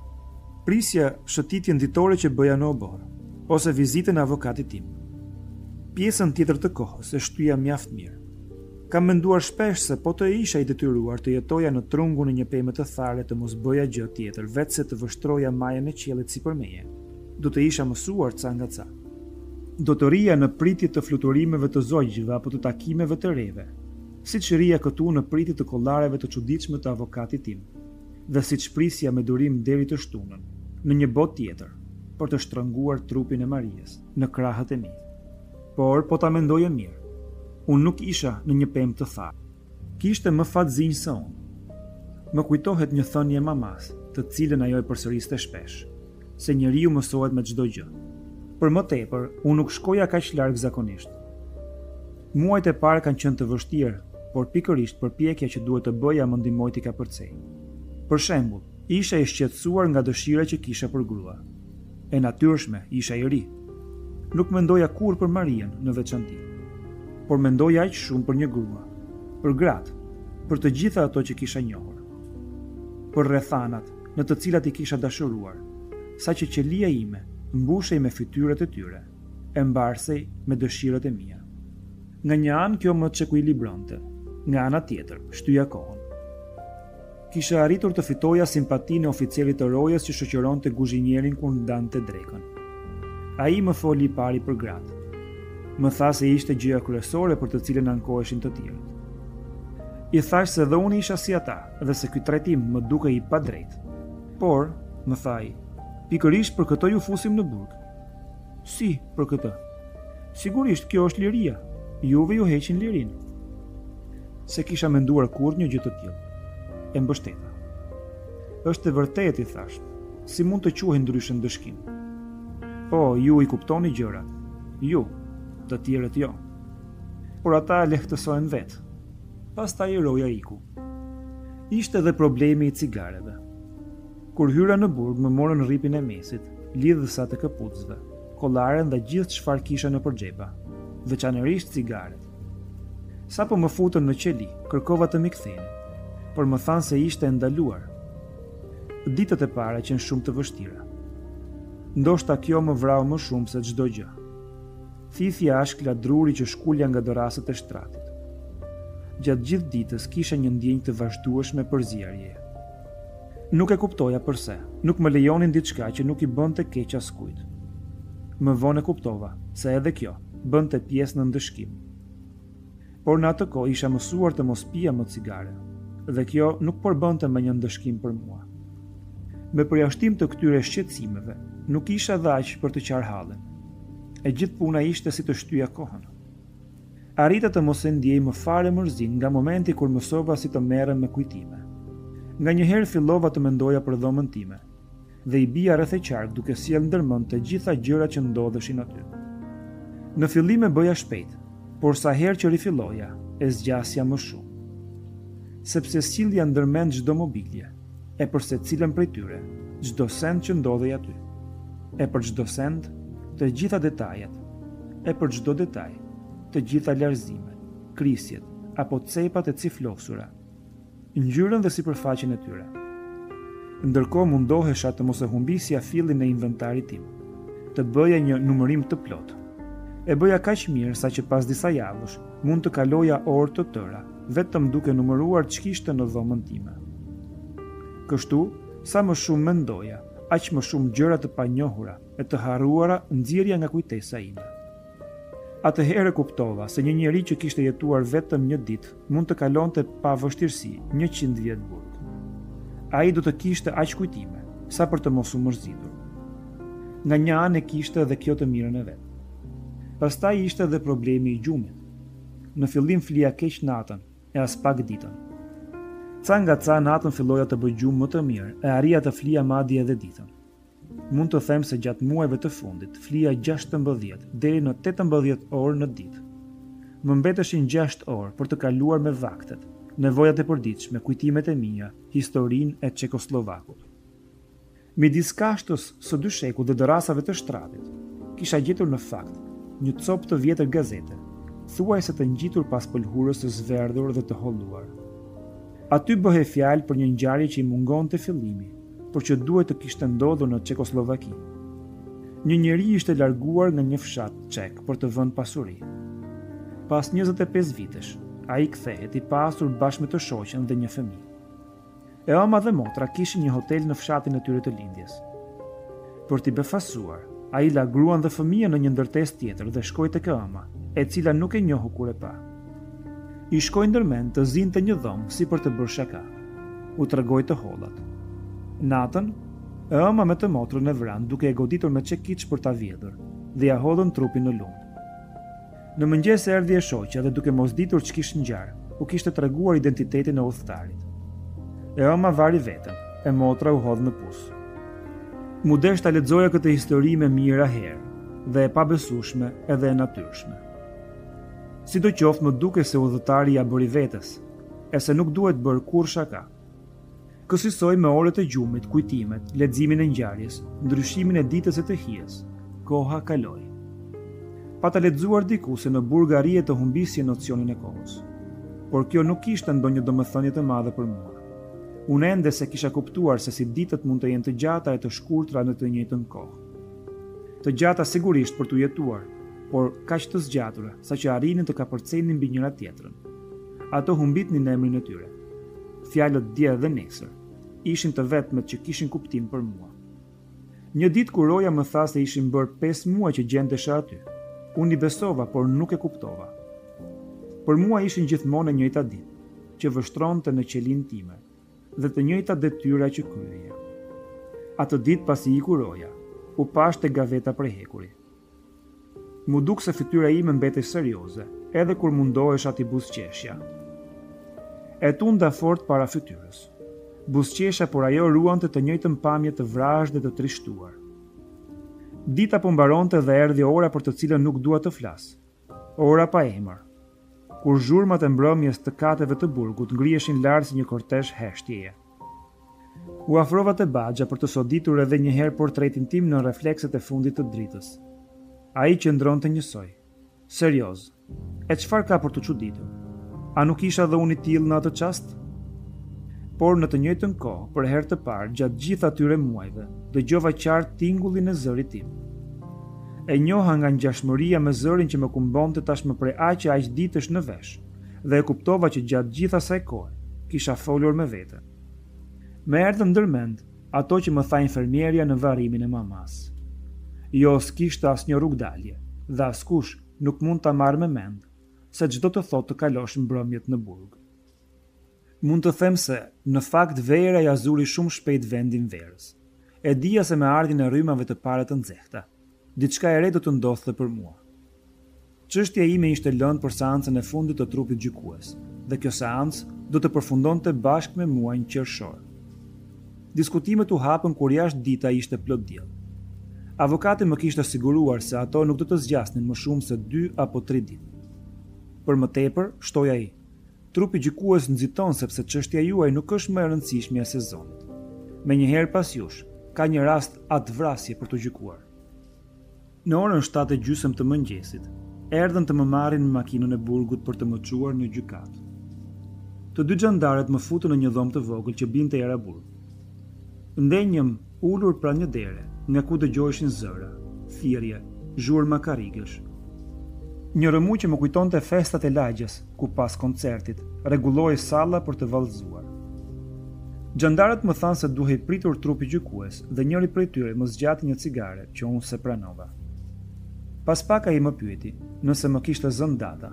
Prisja shëtitjen ditore që bëja në obor, ose vizitën e avokatit tim. Pjesën tjetër të kohës e shtyja mjaft mirë. Kam menduar shpesh se po të isha i detyruar të jetoja në trungun e një pemë të thare të mos bëja gjë tjetër, vetë se të vështroja majën e qiellit sipër meje. do të isha mësuar ca nga ca. Do të rija në pritje të fluturimeve të zogjve apo të takimeve të reve, si që rija këtu në pritje të kollareve të çuditshme të avokatit tim, dhe si që prisja me durim deri të shtunën, në një botë tjetër, për të shtrënguar trupin e Marijes në krahët e mi. Por, po ta mendoje mirë, unë nuk isha në një pemë të tharë. Kishte më fatëzinj se unë. Më kujtohet një thënie mamas, të cilën ajo e përsëriste shpesh, se njeriu mësohet me çdo gjë. Për më tepër, unë nuk shkoja kaq larg zakonisht. Muajt e parë kanë qenë të vështirë, por pikërisht përpjekja që duhet të bëja më ndihmoi t'i kapërcej. Për shembull, isha i shqetësuar nga dëshira që kisha për grua. E natyrshme, isha i ri. Nuk mendoja kur për Marian në veçanti, por mendoja aq shumë për një grua, për gratë, për të gjitha ato që kisha njohur, për rrethanat në të cilat i kisha dashuruar, saqë qelia ime mbushej me fytyrat e tyre, e mbarsej me dëshirat e mia. Nga një anë kjo më çekuilibronte, nga ana tjetër shtyja kohën. Kisha arritur të fitoja simpatinë e oficerit të rojës që shoqëronte guzhinjerin kur ndante drekën. Ai më foli i pari për gratë. Më tha se ishte gjëja kryesore për të cilën ankoheshin të tjerët. I thash se dhe unë isha si ata dhe se ky trajtim më duke i padrejtë. Por, më tha ai, pikërisht për këtë ju fusim në burg. Si, për këtë? Sigurisht kjo është liria. Juve ju heqin lirin. Se kisha menduar kur një gjë të tillë. E mbështeta. Është e vërtetë, i thash. Si mund të quhej ndryshe ndëshkim? Po, ju i kuptoni gjërat. Ju, të tjerët jo. Por ata lehtësojnë vetë. Pastaj i roja iku. Ishte edhe problemi i cigareve. Kur hyra në burg më morën rripin e mesit, lidhësa të këpucëve, kollaren dhe gjithë çfarë kisha në përxhepa, veçanërisht cigaret. Sapo më futën në qeli, kërkova të më ktheni, por më thanë se ishte e ndaluar. Ditët e para qenë shumë të vështira. Ndoshta kjo më vrau më shumë se çdo gjë. Thithja ashkla druri që shkulja nga dorasët e shtratit. Gjatë gjithë ditës kisha një ndjenjë të vazhdueshme përzierje. Nuk e kuptoja përse, nuk më lejonin diçka që nuk i bënte keq askujt. Më vonë e kuptova se edhe kjo bënte pjesë në ndëshkim. Por në atë kohë isha mësuar të mos pija më cigare, dhe kjo nuk përbënte më një ndëshkim për mua. Me përjashtim të këtyre shqetësimeve, nuk isha dhe aq për të qarë hallen. E gjithë puna ishte si të shtyja kohën. Arrita të mos e ndjej më fare mërzin nga momenti kur mësova si të merrem me kujtime. Nga njëherë fillova të mendoja për dhomën time, dhe i bija rreth e qark duke sjell ndërmend të gjitha gjërat që ndodheshin aty. Në fillim e bëja shpejt, por sa herë që rifilloja, e zgjasja më shumë. Sepse sillja ndërmend çdo mobilje, e për secilën prej tyre, çdo send që ndodhej aty. E për çdo send, të gjitha detajet, e për çdo detaj, të gjitha larëzimet, krisjet apo cepat e ciflosura, ngjyrën dhe sipërfaqen e tyre. Ndërkohë mundohesha të mos e humbisja fillin e inventarit tim, të bëja një numërim të plotë. E bëja kaq mirë sa që pas disa javësh mund të kaloja orë të tëra, vetëm duke numëruar ç'kishte në dhomën time. Kështu, sa më shumë mendoja, aq më shumë gjëra të panjohura e të harruara nxjerrja nga kujtesa ime. Atëherë kuptova se një njeri që kishte jetuar vetëm një ditë mund të kalonte pa vështirësi njëqind vjet burg. Ai do të kishte aq kujtime, sa për të mos u mërzitur. Nga një anë e kishte edhe kjo të mirën e vet. Pastaj ishte edhe problemi i gjumit. Në fillim flija keq natën e as pak ditën. Ca nga ca natën filloja të bëj gjumë më të mirë e arrija të flija madje edhe ditën. Mund të them se gjatë muajve të fundit flija gjashtëmbëdhjetë deri në tetëmbëdhjetë orë në ditë. Më mbeteshin gjashtë orë për të kaluar me vaktet, nevojat e përditshme, kujtimet e mia, historinë e Çekoslovakut. Midis kashtës së dy shekuj dhe dorasave të shtratit, kisha gjetur në fakt një copë të vjetër gazete, thuajse të ngjitur pas pëlhurës së zverdhur dhe të holluar. Aty bëhej fjalë për një ngjarje që i mungonte fillimi, por që duhet të kishte ndodhur në Çekoslovaki. Një njeri ishte larguar nga një fshat çek për të vënë pasuri. Pas njëzet e pesë vitesh, ai kthehet i pasur bashkë me të shoqen dhe një fëmijë. E ama dhe motra kishin një hotel në fshatin e tyre të lindjes. Për t'i befasuar, a i la gruan dhe fëmijën në një ndërtesë tjetër dhe shkoi tek ëma, e cila nuk e njohu kur e pa. I shkoi ndërmend të zinte një dhomë si për të bërë shaka. U tregoi të hollat. Natën, ëma me të motrën e vran duke e goditur me çekiç për ta vjedhur dhe ja hodhën trupin në lum. Në mëngjes erdhi e shoqja dhe duke mos ditur ç'kishte ngjarë, u kishte treguar identitetin e udhëtarit. E ëma vari veten, e motra u hodh në pus. Mu desh ta lexoja këtë histori me mira herë, dhe e pabesueshme edhe e natyrshme. Sidoqoftë më duke se udhëtari ja bëri vetes, e se nuk duhet bërë kur shaka. Kësisoj me orët e gjumit, kujtimet, leximin e ngjarjes, ndryshimin e ditës e të hijes, koha kaloi. Pa të lexuar diku se në burgari e të humbisje nocionin e kohës. Por kjo nuk ishte ndonjë domethënie të madhe për mua. Unë ende se kisha kuptuar se si ditët mund të jenë të gjata e të shkurtra në të njëjtën kohë. Të gjata sigurisht për të jetuar, por kaq të zgjatura saqë arrinin të kapërcenin mbi njëra tjetrën. Ato humbitnin emrin e tyre. Fjalët dje dhe nesër ishin të vetmet që kishin kuptim për mua. Një ditë kur Roja më tha se ishin bërë pesë muaj që gjendesha aty, unë i besova, por nuk e kuptova. Për mua ishin gjithmonë e njëjta ditë, që vështronte në qelin time, dhe të njëjta detyra që kryeja. Atë ditë pasi iku Roja, u pash te gaveta prej hekuri. Mu duk se fytyra ime mbetej serioze, edhe kur mundohesha t'i buzëqeshja. E tunda fort para fytyrës. Buzëqesha, por ajo ruante të njëjtën pamje të vrazhë dhe të trishtuar. Dita po mbaronte dhe erdhi ora për të cilën nuk dua të flas. Ora pa emër. Kur zhurmat e mbrëmjes të kateve të burgut ngriheshin lart si një kortezh heshtjeje. U afrova te Baxha për të soditur edhe një herë portretin tim në reflekset e fundit të dritës. Ai qëndronte njësoj. Serioz. E çfarë ka për të çuditur? A nuk isha dhe unë i tillë në atë çast? Por në të njëjtën kohë, për herë të parë gjatë gjithë atyre muajve, dëgjova qartë tingullin e zërit tim. E njoha nga ngjashmëria me zërin që më kumbonte tashmë prej aq e aq ditësh në vesh, dhe e kuptova që gjatë gjithë asaj kohe kisha folur me vete. Më erdhën ndërmend ato që më tha infermierja në varrimin e mamas. Jo, s'kishte asnjë rrugdalje, dhe askush nuk mund ta marrë me mend se çdo të thotë të kalosh mbrëmjet në burg. Mund të them se, në fakt, vera ja zuri shumë shpejt vendin verës. E dija se me ardhin e rrymave të pare të nxehta, diçka e re do të ndodhte për mua. Çështja ime ishte lënë për seancën e fundit të trupit gjykues, dhe kjo seancë do të përfundonte bashkë me muajin qershor. Diskutimet u hapën kur jashtë dita ishte plot diell. Avokati më kishte siguruar se ato nuk do të zgjasnin më shumë se dy apo tre ditë. Për më tepër, shtoi ai, trupi gjykues nxiton sepse çështja juaj nuk është më e rëndësishme e sezonit. Menjëherë pas jush, ka një rast atë vrasje për të gjykuar. Në orën shtatë e gjysmë të mëngjesit, erdhën të më marrin në makinën e burgut për të më çuar në gjykat. Të dy xhandarët më futën në një dhomë të vogël që binte era burg. Ndenjëm ulur pranë një dere, nga ku dëgjoheshin zëra, thirrje, zhurma karrigësh. Një rëmu që më kujtonte festat e lagjes, ku pas koncertit rregulloi salla për të vallëzuar. Xhandarët më thanë se duhej pritur trupi gjykues dhe njëri prej tyre më zgjati një cigare që unë se pranova. Pas pak ai më pyeti nëse më kishte zënë data.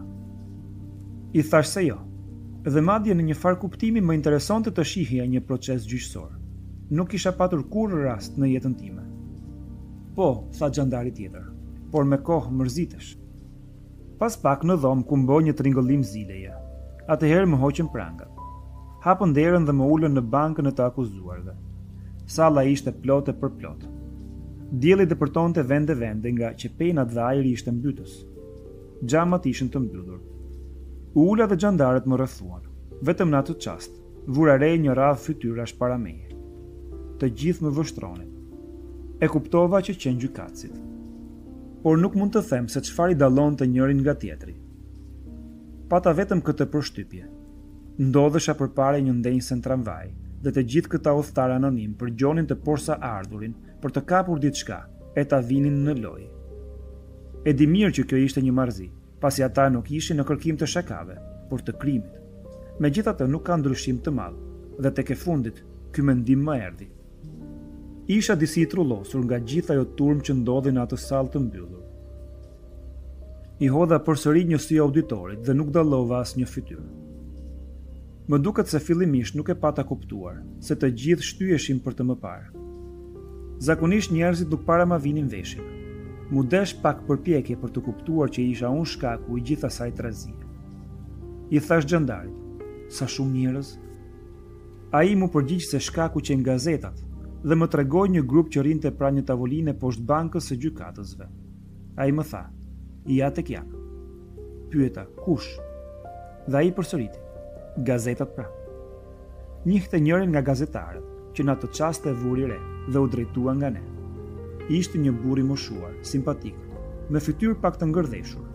I thash se jo, dhe madje në një far kuptimi më interesonte të shihja një proces gjyqësor. Nuk kisha patur kurrë rast në jetën time. Po, tha xhandari tjetër, por me kohë mërzitesh. Pas pak në dhomë kumboi një tringëllim zileje. Atëherë më hoqën prangat. Hapën derën dhe më ulën në bankën e të akuzuarve. Salla ishte plotë për plot. Dielli dëpërtonte vende vende nga që penat dhe ajri ishte mbytës. Xhamat ishin të mbyllur. U ula dhe xhandarët më rrethuan. Vetëm në atë çast, vura re një radhë fytyrash para meje. Të gjithë më vështronin. E kuptova që qenë gjykatësit. Por nuk mund të them se çfarë i dallonte njërin nga tjetri. Pata vetëm këtë përshtypje. Ndodhesha përpara një ndenjëse në tramvaj, dhe të gjithë këta udhëtar anonim përgjonin të porsa ardhurin për të kapur diçka e ta vinin në lojë. E di mirë që kjo ishte një marrëzi, pasi ata nuk ishin në kërkim të shakave, por të krimit. Megjithatë nuk ka ndryshim të madh, dhe tek e fundit ky mendim më erdhi. Isha disi i trullosur nga gjitha ajo turm që ndodhi në atë sallë të mbyllur. I hodha përsëri një sy auditorit dhe nuk dallova asnjë fytyrë. Më duket se fillimisht nuk e pata kuptuar, se të gjithë shtyheshin për të më parë. Zakonisht njerëzit nuk para ma vinin veshin. Mu desh pak përpjekje për të kuptuar që isha unë shkaku i gjithë asaj trazie. I thash xhandarit, sa shumë njerëz? Ai mu përgjigj se shkaku që në gazetat dhe më tregoi një grup që rinte pra një tavoline poshtë bankës së gjykatësve. Ai më tha, ja tek jam. Pyeta, kush? Dhe ai përsëriti, gazetat pra. Njihte njërin nga gazetarët, që në atë çast e vuri re dhe u drejtua nga ne. Ishte një burr i moshuar, simpatik, me fytyrë pak të ngërdheshur.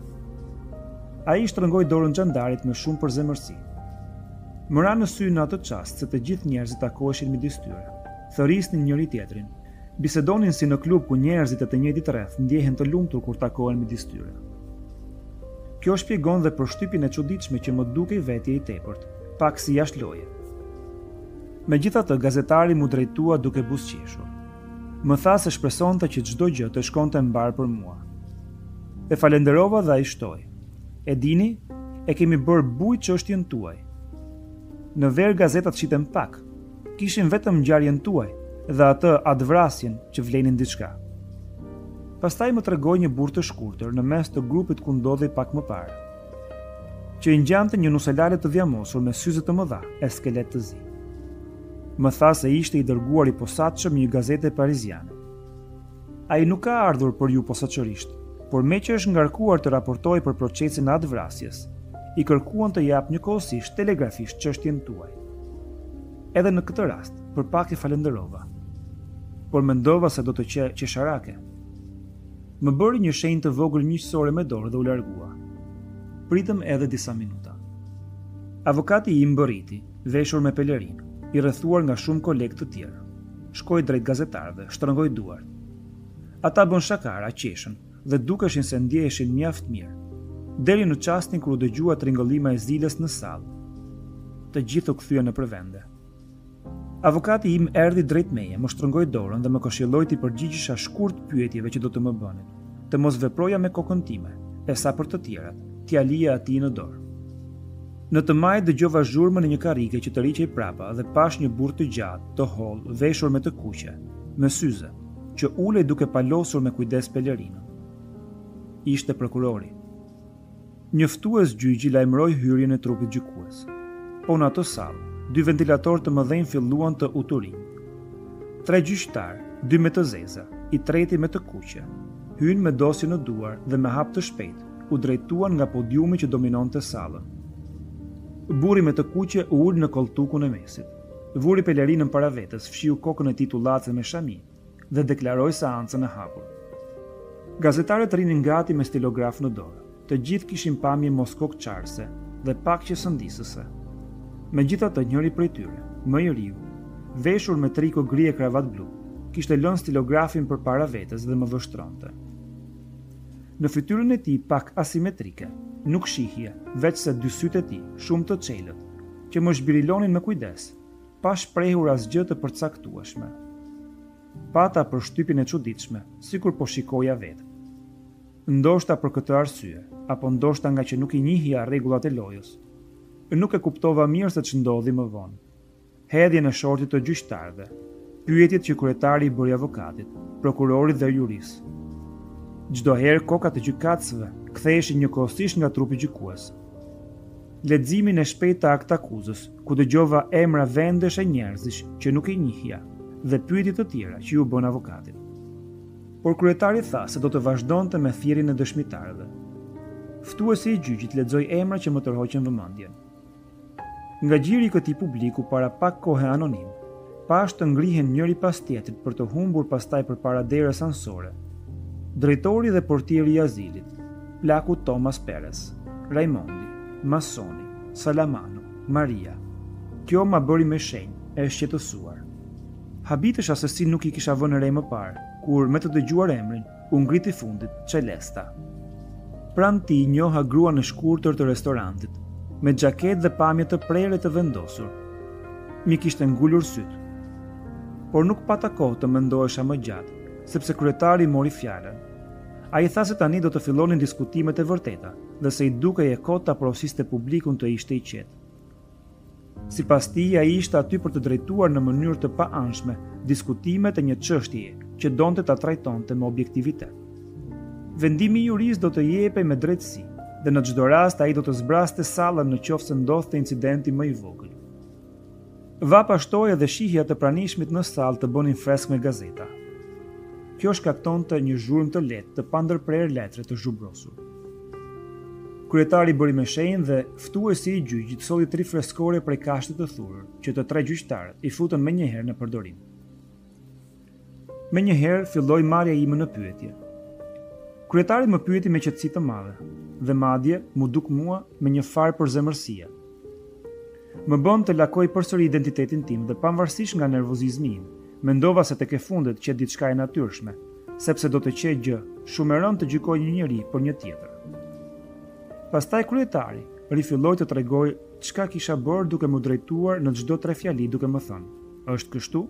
Ai shtrëngoi dorën xhandarit me shumë përzemërsi. Më ra në sy në atë çast se të gjithë njerëzit takoheshin midis tyre, thërisnin njëri tjetrin, bisedonin si në klub ku njerëzit e të njëjtit rreth ndjehen të lumtur kur takohen midis tyre. Kjo shpjegon dhe përshtypjen e çuditshme që më dukej vetje i tepërt, pak si jashtëloje. Megjithatë, gazetari mu drejtua duke buzëqeshur. Më tha se shpresonte që çdo gjë të shkonte mbar për mua. E falenderova dhe ai shtoi. E dini, e kemi bërë bujë çështjen tuaj. Në ver gazetat shiten pak. Kishin vetëm ngjarjen tuaj dhe atë advrasjen që vlenin diçka. Pastaj më tregoi një burr të shkurtër në mes të grupit ku ndodhej pak më parë, që i ngjante një nuselare të dhjamosur me syze të mëdha e skelet të zi. Më tha se ishte i dërguar i posaçëm një gazete pariziane. Ai nuk ka ardhur për ju posaçërisht, por me që është ngarkuar të raportojë për procesin e advrasjes, i kërkuan të jap njëkohësisht telegrafisht çështjen tuaj. Edhe në këtë rast, për pak i falenderova, por mendova se do të qe qesharake. Më bëri një shenjë të vogël miqësore me dorë dhe u largua. Pritëm edhe disa minuta. Avokati im bëriti, veshur me pelerinë, i rrethuar nga shumë kolegë të tjerë. Shkoi drejt gazetarëve, shtrëngoi duart. Ata bën shakara, qeshën dhe dukeshin se ndjeheshin mjaft mirë. Deri në çastin kur u dëgjua tringëllima e ziles në sallë. Të gjithë u kthyen nëpër vende. Avokati im erdhi drejt meje, më shtrëngoi dorën dhe më këshilloi të përgjigjesha shkurt pyetjeve që do të më bënin. Të mos veproja me kokën time, e sa për të tjerat, t'ia lija atij në dorë. Në të maj dëgjova zhurmën e një karrike që të riqej prapa dhe pash një burr të gjatë, të hollë, veshur me të kuqe, me syze, që ulej duke palosur me kujdes pelerinën. Ishte prokurori. Njoftues gjyqi lajmëroi hyrjen e trupit gjykues. Po në ato sallë, dy ventilatorë të mëdhenj filluan të uturin. Tre gjyqtar, dy me të zeza, i treti me të kuqe, hyn me dosje në duar dhe me hap të shpejt, u drejtuan nga podiumi që dominonte sallën. Burri me të kuqe u ul në koltukun e mesit. Vuri pelerinën para vetes, fshiu kokën e tij tullace me shami dhe deklaroi seancën e hapur. Gazetarët rinin gati me stilograf në dorë. Të gjithë kishin pamje moskokçarse dhe pak që sëndisëse. Megjithatë, njëri prej tyre, më i riu, veshur me triko gri e kravat blu, kishte lënë stilografin përpara vetes dhe më vështronte. Në fytyrën e tij pak asimetrike, nuk shihje, veç se dy sytë e tij, shumë të çelët, që më zhbirilonin me kujdes, pa shprehur asgjë të përcaktueshme. Pata përshtypjen e çuditshme, sikur po shikoja vetë. Ndoshta për këtë arsye, apo ndoshta nga që nuk i njihja rregullat e lojës, nuk e kuptova mirë se ç'ndodhi më vonë. Hedhjen e shortit të gjyqtarëve, pyetjet që kryetari i bëri avokatit, prokurorit dhe juris. Çdo herë kokat e gjykatësve ktheheshin njëkohësisht nga trupi gjykues. Leximin e shpejtë të aktakuzës, ku dëgjova emra vendesh e njerëzish që nuk i njihja dhe pyetje të tjera që ju bën avokatit. Por kryetari tha se do të vazhdonte me thirrjen e dëshmitarëve. Ftuesi i gjyqit lexoi emra që më tërhoqën vëmendjen. Nga gjiri i këtij publiku para pak kohe anonim, pash të ngrihen njëri pas tjetrit për të humbur pastaj përpara derës ansore. Drejtori dhe portieri i azilit, plaku Thomas Perez, Raimondi, Masoni, Salamano, Maria. Kjo ma bëri me shenjë e shqetësuar. Habitesha se si nuk i kisha vënë re më parë, kur me të dëgjuar emrin, u ngriti fundit Celesta. Pranë tij njoha gruan e shkurtër të restorantit, me xhaketë dhe pamje të prerë të vendosur. Mi kishte ngulur syt. por nuk pata kohë të mendohesha më gjatë, sepse kryetari mori fjalën. Ai tha se tani do të fillonin diskutimet e vërteta dhe se i dukej e kotë ta porosiste publikun të ishte i qetë. Sipas tij, ai ishte aty për të drejtuar në mënyrë të pa-anshme diskutimet e një çështjeje që donte ta trajtonte me objektivitet. Vendimi i juristë do të jepej me drejtësi dhe në çdo rast ai do të zbraste sallën në qoftë se ndodhte incidenti më i vogël. Vapa shtoi edhe shihja të pranishmit në sallë të bënin fresk me gazeta. Kjo shkaktonte një zhurmë të lehtë të pandërprer letre të zhubrosur. Kryetari bëri me shenjë dhe ftuesi i gjyqit solli tri freskore prej kashtit të thurur, që të tre gjyqtarët i futën menjëherë në përdorim. Menjëherë filloi marrja ime në pyetje. Kryetari më pyeti me qetësi të madhe, dhe madje mu duk mua me një farë përzemërsie. Më bën të lakoj përsëri identitetin tim dhe pavarësisht nga nervozizmi im, mendova se tek e fundit që diçka e natyrshme, sepse do të qej gjë shumë e rëndë të gjykoj një njeri për një tjetër. Pastaj kryetari rifilloi të tregoj çka kisha bërë duke më drejtuar në çdo tre fjali duke më thënë: "Është kështu?"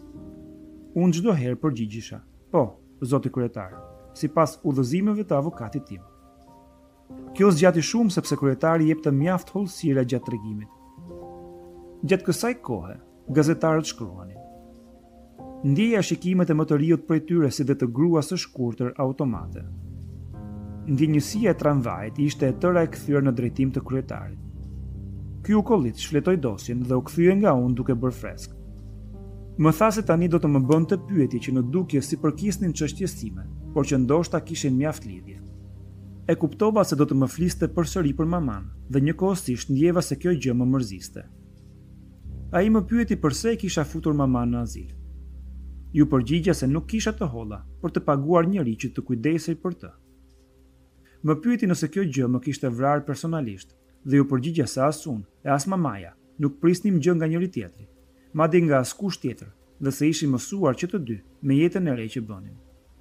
Unë çdo herë përgjigjesha: "Po, zoti kryetar, sipas udhëzimeve të avokatit tim." Kjo zgjati shumë sepse kryetari jepte mjaft hollësira gjatë tregimit. Gjatë kësaj kohe, gazetarët shkruanin. Ndjeja shikimet e më të rijut prej tyre si dhe të grua së shkurtër automate. Ndjenjësia e tramvajit ishte e tëra e kthyer në drejtim të kryetarit. Ky u kollit, shfletoi dosjen dhe u kthye nga unë duke bërë fresk. Më tha se tani do të më bënte pyetje që në dukje si përkisnin çështjes time, por që ndoshta kishin mjaft lidhje. E kuptova se do të më fliste përsëri për maman dhe njëkohësisht ndjeva se kjo gjë më mërziste. Ai më pyeti pse e kisha futur maman në azil. Ju përgjigja se nuk kisha të holla për të paguar njëri që të kujdesej për të. Më pyeti nëse kjo gjë më kishte vrarë personalisht dhe ju përgjigja se as unë e as mamaja nuk prisnim gjë nga njëri tjetri, madje nga askush tjetër, dhe se ishim mësuar që të dy me jetën e re që bënim.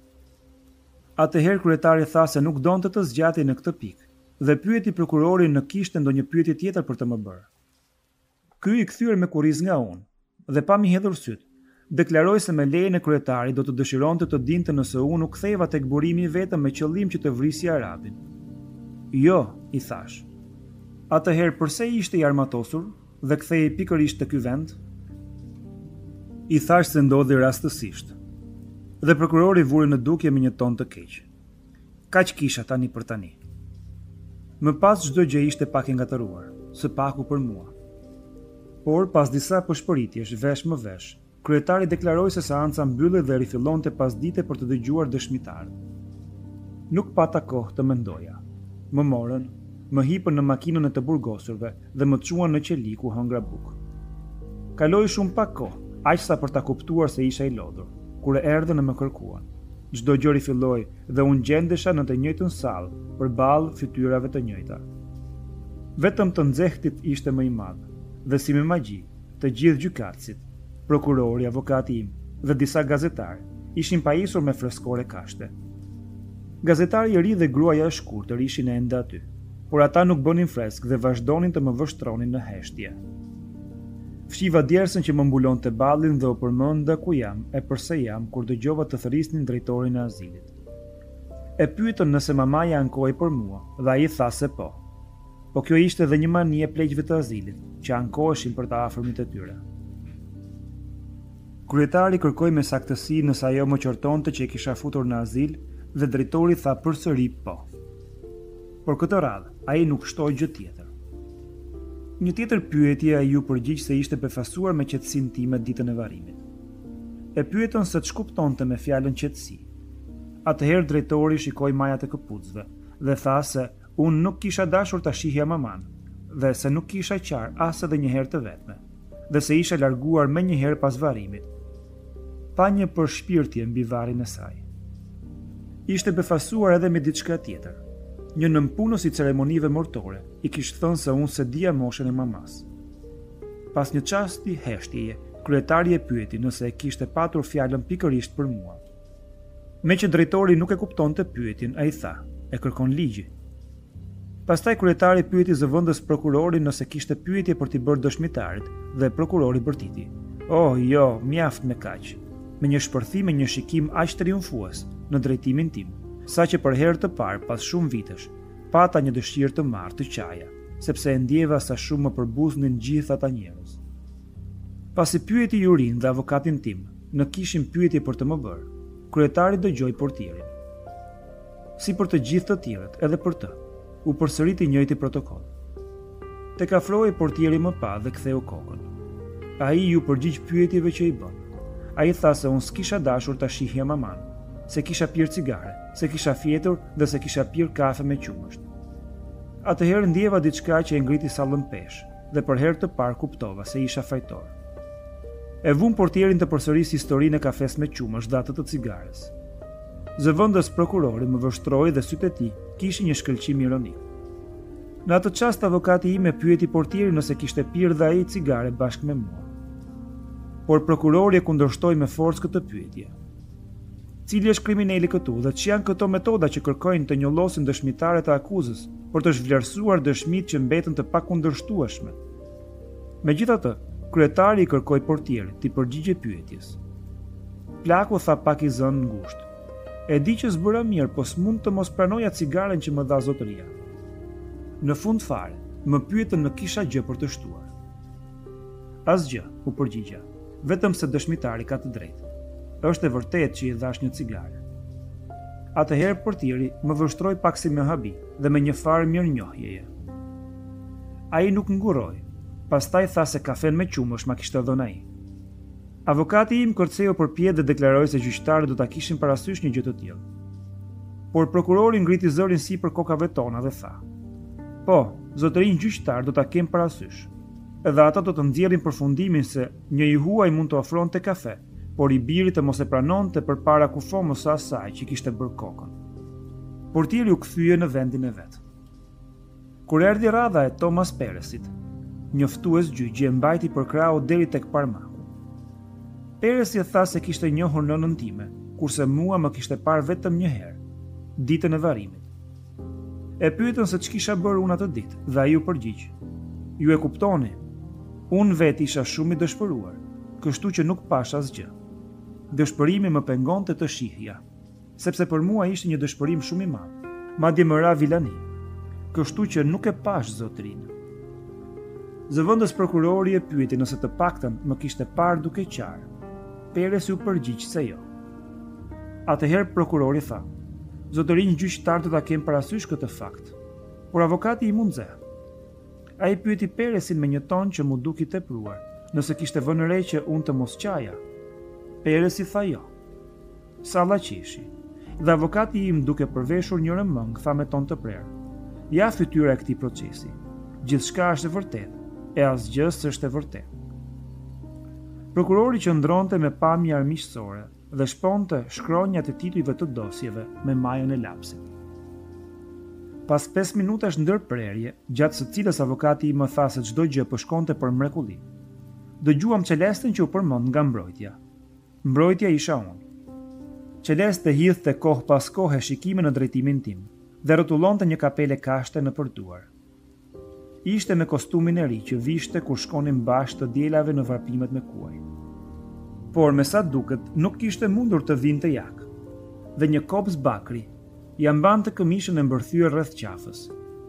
Atëherë kryetari tha se nuk donte të zgjatej në këtë pikë dhe pyeti prokurorin në kishte ndonjë pyetje tjetër për të më bërë. Ky i kthyer me kurriz nga unë dhe pa mi hedhur syt, deklaroi se me lejen e kryetarit do të dëshironte të dinte nëse unë u ktheva tek burimi vetëm me qëllim që të vrisi arabin. Jo, i thash. Atëherë pse ishte i armatosur dhe kthehej pikërisht te ky vend? I thash se ndodhi rastësisht. Dhe prokurori vuri në dukje me një ton të keq. Kaq kisha tani për tani. Më pas çdo gjë ishte pak e ngatëruar, së paku për mua. Por pas disa pëshpëritjesh vesh më vesh, kryetari deklaroi se seanca mbyllej dhe rifillonte pasdite për të dëgjuar dëshmitarët. Nuk pata kohë të mendoja. Më morën, më hipën në makinën e të burgosurve dhe më çuan në qeli ku hëngra bukë. Kaloi shumë pak kohë, aq sa për ta kuptuar se isha i lodhur, kur e erdhën e më kërkuan. Çdo gjë rifilloi dhe unë gjendesha në të njëjtën sallë, përballë fytyrave të njëjta. Vetëm të nxehtit ishte më i madh, dhe si me magji, të gjithë gjykatësit, prokurori, avokati im dhe disa gazetarë ishin pajisur me freskore kashte. Gazetari i ri dhe gruaja e shkurtër ishin ende aty, por ata nuk bënin fresk dhe vazhdonin të më vështronin në heshtje. Fshiva djersën që më mbulonte ballin dhe u përmenda ku jam e pse jam kur dëgjova të thërisnin drejtorin e azilit. E pyetën nëse mamaja ankoi për mua dhe ai tha se po. Po kjo ishte edhe një mani e pleqve të azilit, që ankoheshin për të afërmit e tyre. Kryetari kërkoi me saktësi nëse ajo më qortonte që e kisha futur në azil dhe drejtori tha përsëri po. Por këtë radhë, ai nuk shtoi gjë tjetër. Një tjetër pyetje ai ju përgjigj se ishte befasuar me qetësinë time ditën e varrimit. E pyetën se ç'kuptonte me fjalën qetësi. Atëherë drejtori shikoi majat e këpucëve dhe tha se unë nuk kisha dashur ta shihja maman dhe se nuk kisha qarë as edhe një herë të vetme dhe se isha larguar me një herë pas varrimit. Pa një përshpirtje mbi varrin e saj. Ishte befasuar edhe me diçka tjetër. Një nënpunës i ceremonive mortore i kishte thënë se unë se dija moshën e mamas. Pas një çasti heshtjeje, kryetari e pyeti nëse e kishte patur fjalën pikërisht për mua. Me që drejtori nuk e kuptonte pyetjen, ai tha, e kërkon ligji. Pastaj kryetari pyeti zëvendës prokurorin nëse kishte pyetje për t'i bërë dëshmitarit dhe prokurori bërtiti. Oh, jo, mjaft me kaq, me një shpërthim e një shikim aq triumfues në drejtimin tim, sa që për herë të parë pas shumë vitesh, pata një dëshirë të marrë të qaja, sepse e ndjeva sa shumë më përbuznin gjithë ata njerëz. Pasi pyeti Jurin dhe avokatin tim, në kishin pyetje për të më bërë, kryetari dëgjoi portierin. Si për të gjithë të tjerët, edhe për të, u përsëriti njëjti protokoll. Tek afrohej portieri më pa dhe ktheu kokën. Ai ju përgjigj pyetjeve që i bën. Ai tha se unë s'kisha dashur ta shihja maman, se kisha pirë cigare, se kisha fjetur dhe se kisha pirë kafe me qumësht. Atëherë ndjeva diçka që e ngriti sallën pesh, dhe për herë të parë kuptova se isha fajtor. E vum portierin të përsërisë historinë e kafes me qumësht dhe atë të cigares. Zëvendës prokurori më vështroi dhe sytë e tij kishin një shkëlqim ironik. Në atë çast avokati im e pyeti portierin nëse kishte pirë dhe ai cigare bashkë me mua. Por prokurori e kundërshtoi me forcë këtë pyetje. Cili është kriminali këtu dhe që janë këto metoda që kërkojnë të njollosin dëshmitarët e akuzës për të zhvlerësuar dëshmitë që mbeten të pakundërshtueshme? Megjithatë, kryetari i kërkoi portierit të përgjigjë pyetjes. Plaku tha pak i zënë ngushtë. E di që s'bëra mirë, po s'mund të mos pranoja cigaren që më dha zotëria. Në fund fare, më pyetën në kisha gjë për të shtuar. Asgjë, u përgjigja, vetëm se dëshmitari ka të drejtë. Është e vërtetë që i dhash një cigare. Atëherë portieri më vështroi pak si me habi dhe me një farë mirënjohjeje. Ai nuk nguroi. Pastaj tha se kafen me qumësh ma kishte dhënë ai. Avokati im kërceu përpjet dhe deklaroi se gjyqtarët do ta kishin parasysh një gjë të tillë. Por prokurori ngriti zërin sipër kokave tona dhe tha: "Po, zotërinj gjyqtar do ta kem parasysh. Edhe ata do të nxjerrin përfundimin se një i huaj mund të ofronte kafe, por i birit të mos e pranonte përpara kufomës së asaj që kishte bërë kokën." Portieri u kthye në vendin e vet. Kur erdhi radha e Thomas Peresit, njoftues gjyqi e mbajti për krau deri tek parmaku. Peresi tha se kishte njohur nënën time, kurse mua më kishte parë vetëm një herë, ditën e varrimit. E pyetën se ç'kisha bërë unë atë ditë dhe ai u përgjigj: "Ju e kuptoni, unë vetë isha shumë i dëshpëruar, kështu që nuk pash asgjë. Dëshpërimi më pengonte të shihja, sepse për mua ishte një dëshpërim shumë i madh, madje më ra vilani, kështu që nuk e pash zotërinë." Zëvendës prokurori e pyeti nëse të paktën më kishte parë duke qarë. Peresi u përgjigj se jo. Atëherë prokurori tha: "Zotërinj gjyqtar do ta kem parasysh këtë fakt." Por avokati i mundze. Ai pyeti Peresin me një ton që mu duki tepruar, nëse kishte vënë re që unë të mos qaja. Peresi tha jo. Salla qeshi. Dhe avokati im duke përveshur një rëmëng tha me ton të prerë: "Ja fytyra e këtij procesi. Gjithçka është e vërtetë, e asgjë s'është e vërtetë." Prokurori qëndronte me pamje armiqësore dhe shponte shkronjat e titujve të dosjeve me majën e lapsit. Pas pesë minutash ndërprerje, gjatë së cilës avokati i më tha se çdo gjë po shkonte për mrekulli, dëgjuam Celestën që u përmend nga mbrojtja. Mbrojtja isha unë. Celeste hidhte kohë pas kohe shikime në drejtimin tim dhe rrotullonte një kapele kashte në përduar. Ishte me kostumin e ri që vishte kur shkonin bashkë të dielave në varpimet me kuaj. Por me sa duket nuk kishte mundur të vinte jak. Dhe një kopës bakri ja mbante këmishën e mbërthyer rreth qafës.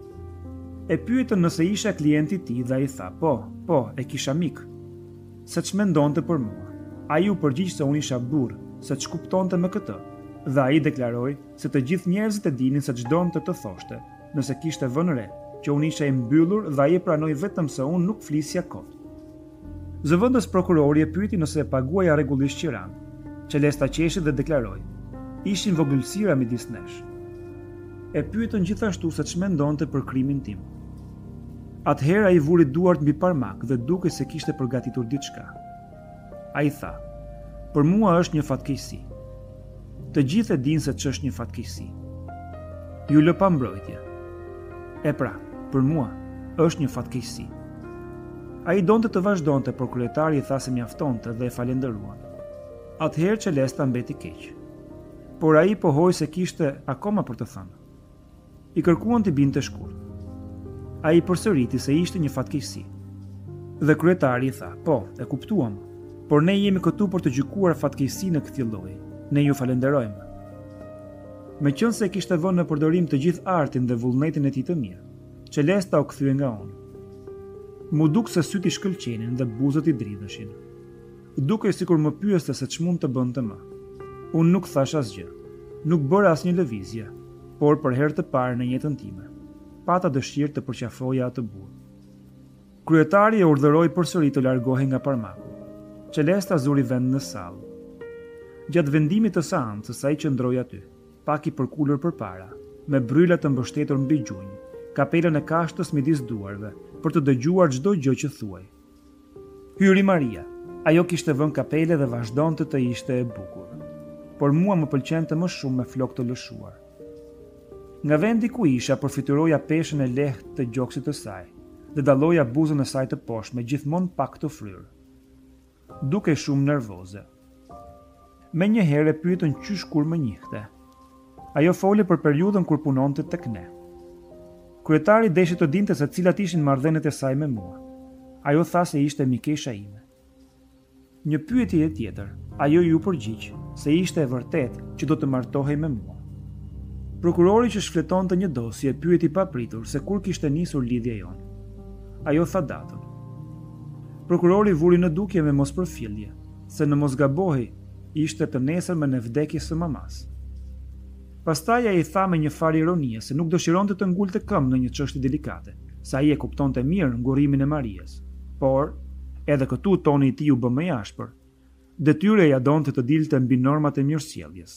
E pyetën nëse isha klienti i tij dhe ai tha: "Po, po, e kisha mik." Se ç'mendonte për mua. Ai u përgjigj se unë isha burr, se ç'kuptonte me këtë, dhe ai deklaroi se të gjithë njerëzit e dinin se ç'donte të thoshte, nëse kishte vënë re që unë isha i mbyllur dhe ai e pranoi vetëm se unë nuk flisja kot. Zëvendës prokurori e pyeti nëse e paguaja rregullisht qiran. Celesta qeshi dhe deklaroi: "Ishin vogëlsira midis nesh." E pyetën gjithashtu se ç'mendonte për krimin tim. Atëherë ai vuri duart mbi parmak dhe dukej se kishte përgatitur diçka. Ai tha: "Për mua është një fatkeqësi. Të gjithë e dinë se ç'është një fatkeqësi. Ju lë pa mbrojtje. E pra, për mua është një fatkeqësi." Ai donte të vazhdonte, por kryetari i tha se mjaftonte dhe e falenderuan. Atëherë Celesta mbeti keq. Por ai pohoi se kishte akoma për të thënë. I kërkuan të binte shkurt. Ai përsëriti se ishte një fatkeqësi. Dhe kryetari i tha: "Po, e kuptuam. por ne jemi këtu për të gjykuar fatkeqësi në këtij lloji. Ne ju falenderojmë. Me qënë se kishte vënë në përdorim të gjithë artin dhe vullnetin e tij të mirë, Celesta u kthye nga unë. Mu duk se syt i shkëlqenin dhe buzët i dridheshin. Dukej sikur më pyeste se ç'mund të bënte më. Unë nuk thash asgjë. Nuk bëra asnjë lëvizje, por për herë të parë në jetën time, pata dëshirë të përqafoja atë burr. Kryetari e urdhëroi përsëri të largohej nga Parmaku. Celesta zuri vend në sallë. Gjatë vendimit të seancës ai qëndroi aty, pak i përkulur përpara, me bryla të mbështetur mbi gjunjë, kapelën e kashtës midis duarve, për të dëgjuar çdo gjë që thuaj. Hyri Maria. Ajo kishte vënë kapele dhe vazhdonte të ishte e bukur. Por mua më pëlqente më shumë me flokë të lëshuar. Nga vendi ku isha përfituroja peshën e lehtë të gjoksit të saj dhe dalloja buzën e saj të poshtme gjithmonë pak të fryrë. Dukej shumë nervoze. Me një herë e pyetën qysh kur më njihte. Ajo foli për periudhën kur punonte tek ne. Kryetari deshi të dinte se cilat ishin marrëdhëniet e saj me mua. Ajo tha se ishte mikesha ime. Një pyetje e tjetër, ajo ju përgjigj se ishte e vërtet që do të martohej me mua. Prokurori që shfletonte një dosje pyeti papritur se kur kishte nisur lidhja jonë. Ajo tha datën. Prokurori vuri në dukje me mospërfillje, se në mos gabohej ishte të nesërmen e vdekjes së mamas. Pastaj ai i tha me një farë ironie se nuk dëshironte të ngulte këmbë në një çështje delikate, sa ai e kuptonte mirë ngurimin e Marias. Por, edhe këtu toni i tij u bë më i ashpër. Detyra ja donte të dilte mbi normat e mirësjelljes.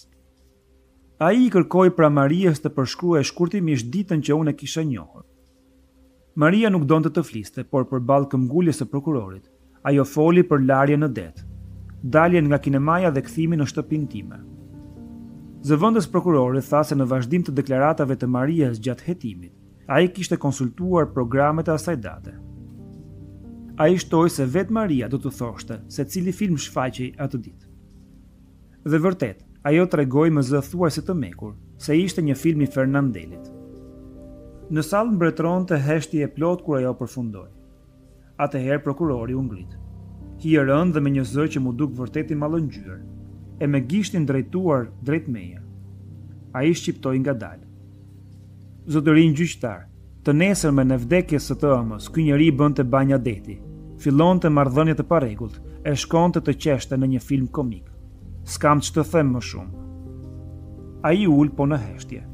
Ai i kërkoi pra Marias të përshkruaj shkurtimisht ditën që unë e kisha njohur. Maria nuk donte të fliste, por përballë këmbguljes së prokurorit, ajo foli për larjen në det, daljen nga kinemaja dhe kthimin në shtëpinë time. Zëvendës prokurori tha se në vazhdim të deklaratave të Marias gjatë hetimit, ai kishte konsultuar programet e asaj date. Ai shtoi se vetë Maria do të thoshte se cili film shfaqej atë ditë. Dhe vërtet, ajo tregoi me zë thuajse të mekur se ishte një film i Fernandelit. Në sallë mbretëronte heshtje e plot kur ajo përfundoi. Atëherë prokurori u ngrit. Hi e rënd dhe me një zë që mu duk vërtet i mallëngjyer, e me gishtin drejtuar drejt meje. Ai shqiptoi ngadalë. Zotërin gjyqtar, të nesërmen e vdekjes së të ëmës, ky njeri bënte banja deti, fillonte marrëdhënie të parregullt, e shkonte të qeshte në një film komik. S'kam ç'të them më shumë. Ai ul po në heshtje.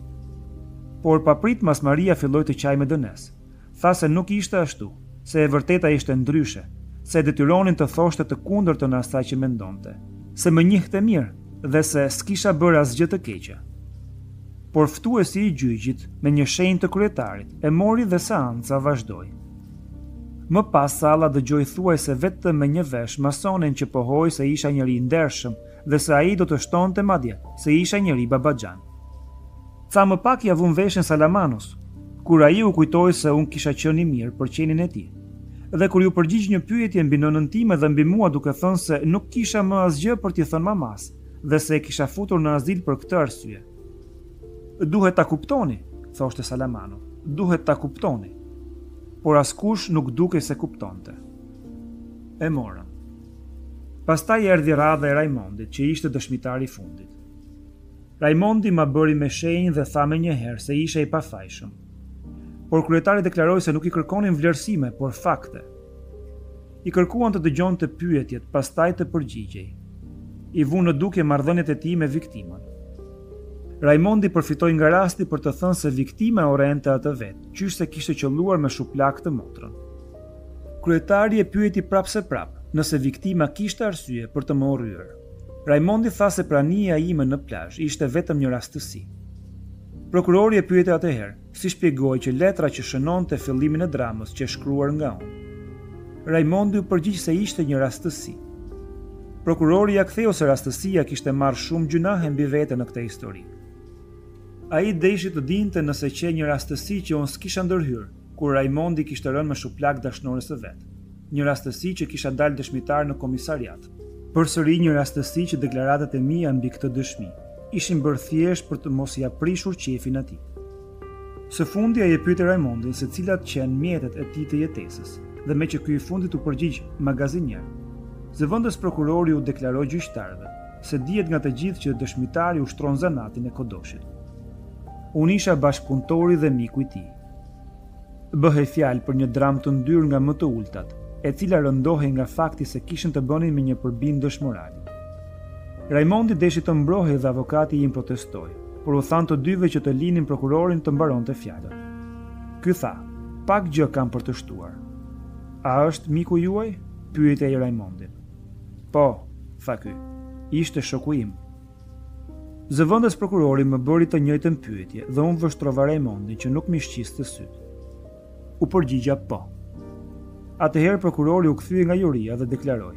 Por paprit mas Maria filloi të qaj me dënes. Tha se nuk ishte ashtu, se e vërteta ishte ndryshe, se detyronin të thoshte të kundërtën e asaj që mendonte, se më njihte mirë dhe se s'kisha bërë asgjë të keqe. Por ftuesi i gjyqit, me një shenjë të kryetarit, e mori dhe seanca vazhdoi. Më pas salla dëgjoi thuajse vetëm me një vesh masonin që pohoi se isha njëri i ndershëm dhe se ai do të shtonte madje se isha njëri babaxhan. Tha më pak ja vun veshin Salamanos, kur ai u kujtoi se unë kisha qenë i mirë për qenin e tij. Dhe kur ju përgjigj një pyetje mbi nënën time dhe mbi mua duke thënë se nuk kisha më asgjë për t'i thënë mamas dhe se e kisha futur në azil për këtë arsye. Duhet ta kuptoni, thoshte Salamano, duhet ta kuptoni. Por askush nuk dukej se kuptonte. E morën. Pastaj erdhi radha e Raimondit, që ishte dëshmitari i fundit. Raimondi ma bëri me shenjë dhe tha me një herë se isha i pafajshëm. Por kryetari deklaroi se nuk i kërkonin vlerësime, por fakte. I kërkuan të dëgjonte pyetjet, pastaj të përgjigjej. I vu në dukje marrëdhëniet e tij me viktimën. Raimondi përfitoi nga rasti për të thënë se viktima e urrente atë vetë, qysh se kishte qelluar me shuplak të motrën. Kryetari e pyeti prapse prap, nëse viktima kishte arsye për të më urryer. Raimondi tha se prania ime në plazh ishte vetëm një rastësi. Prokurori e pyeti atëherë, si shpjegoi që letra që shënonte fillimin e dramës që shkruar nga unë. Raimondi u përgjigj se ishte një rastësi. Prokurori ja ktheu se rastësia kishte marrë shumë gjunahe mbi vete në këtë histori. Ai deshi të dinte nëse që një rastësi që unë s'kisha ndërhyr, kur Raimondi kishte rënë me shuplak dashnores së vet. Një rastësi që kisha dalë dëshmitar në komisariat. Përsëri një rastësi që deklaratat e mia mbi këtë dëshmi ishin bërë thjesht për të mos ia prishur qefin atij. Së fundi ai e pyeti Raimondin se cilat qenë mjetet e tij të jetesës, dhe me që ky i fundit u përgjigj magazinier. Zëvendës prokurori u deklaroi gjyqtarëve se dihet nga të gjithë që dëshmitari ushtron zanatin e Kodoshit. Unë isha bashkëpunëtori dhe miku i tij. Bëhej fjalë për një dramë të ndyrë nga më të ultat, e cila rëndohej nga fakti se kishin të bënin me një përbindësh morali. Raimondi deshi të mbrohej dhe avokati im protestoi, por u than të dyve që të linin prokurorin të mbaronte fjalën. Ky tha: "Pak gjë kam për të shtuar." "A është miku juaj?" pyetej Raimondin. "Po," tha ky. "Ishte shoku im." Zëvendës prokurori më bëri të njëjtën pyetje dhe unë vështrova Raimondin që nuk më shqiste syt. U përgjigja po. Atëherë prokurori u kthye nga juria dhe deklaroi: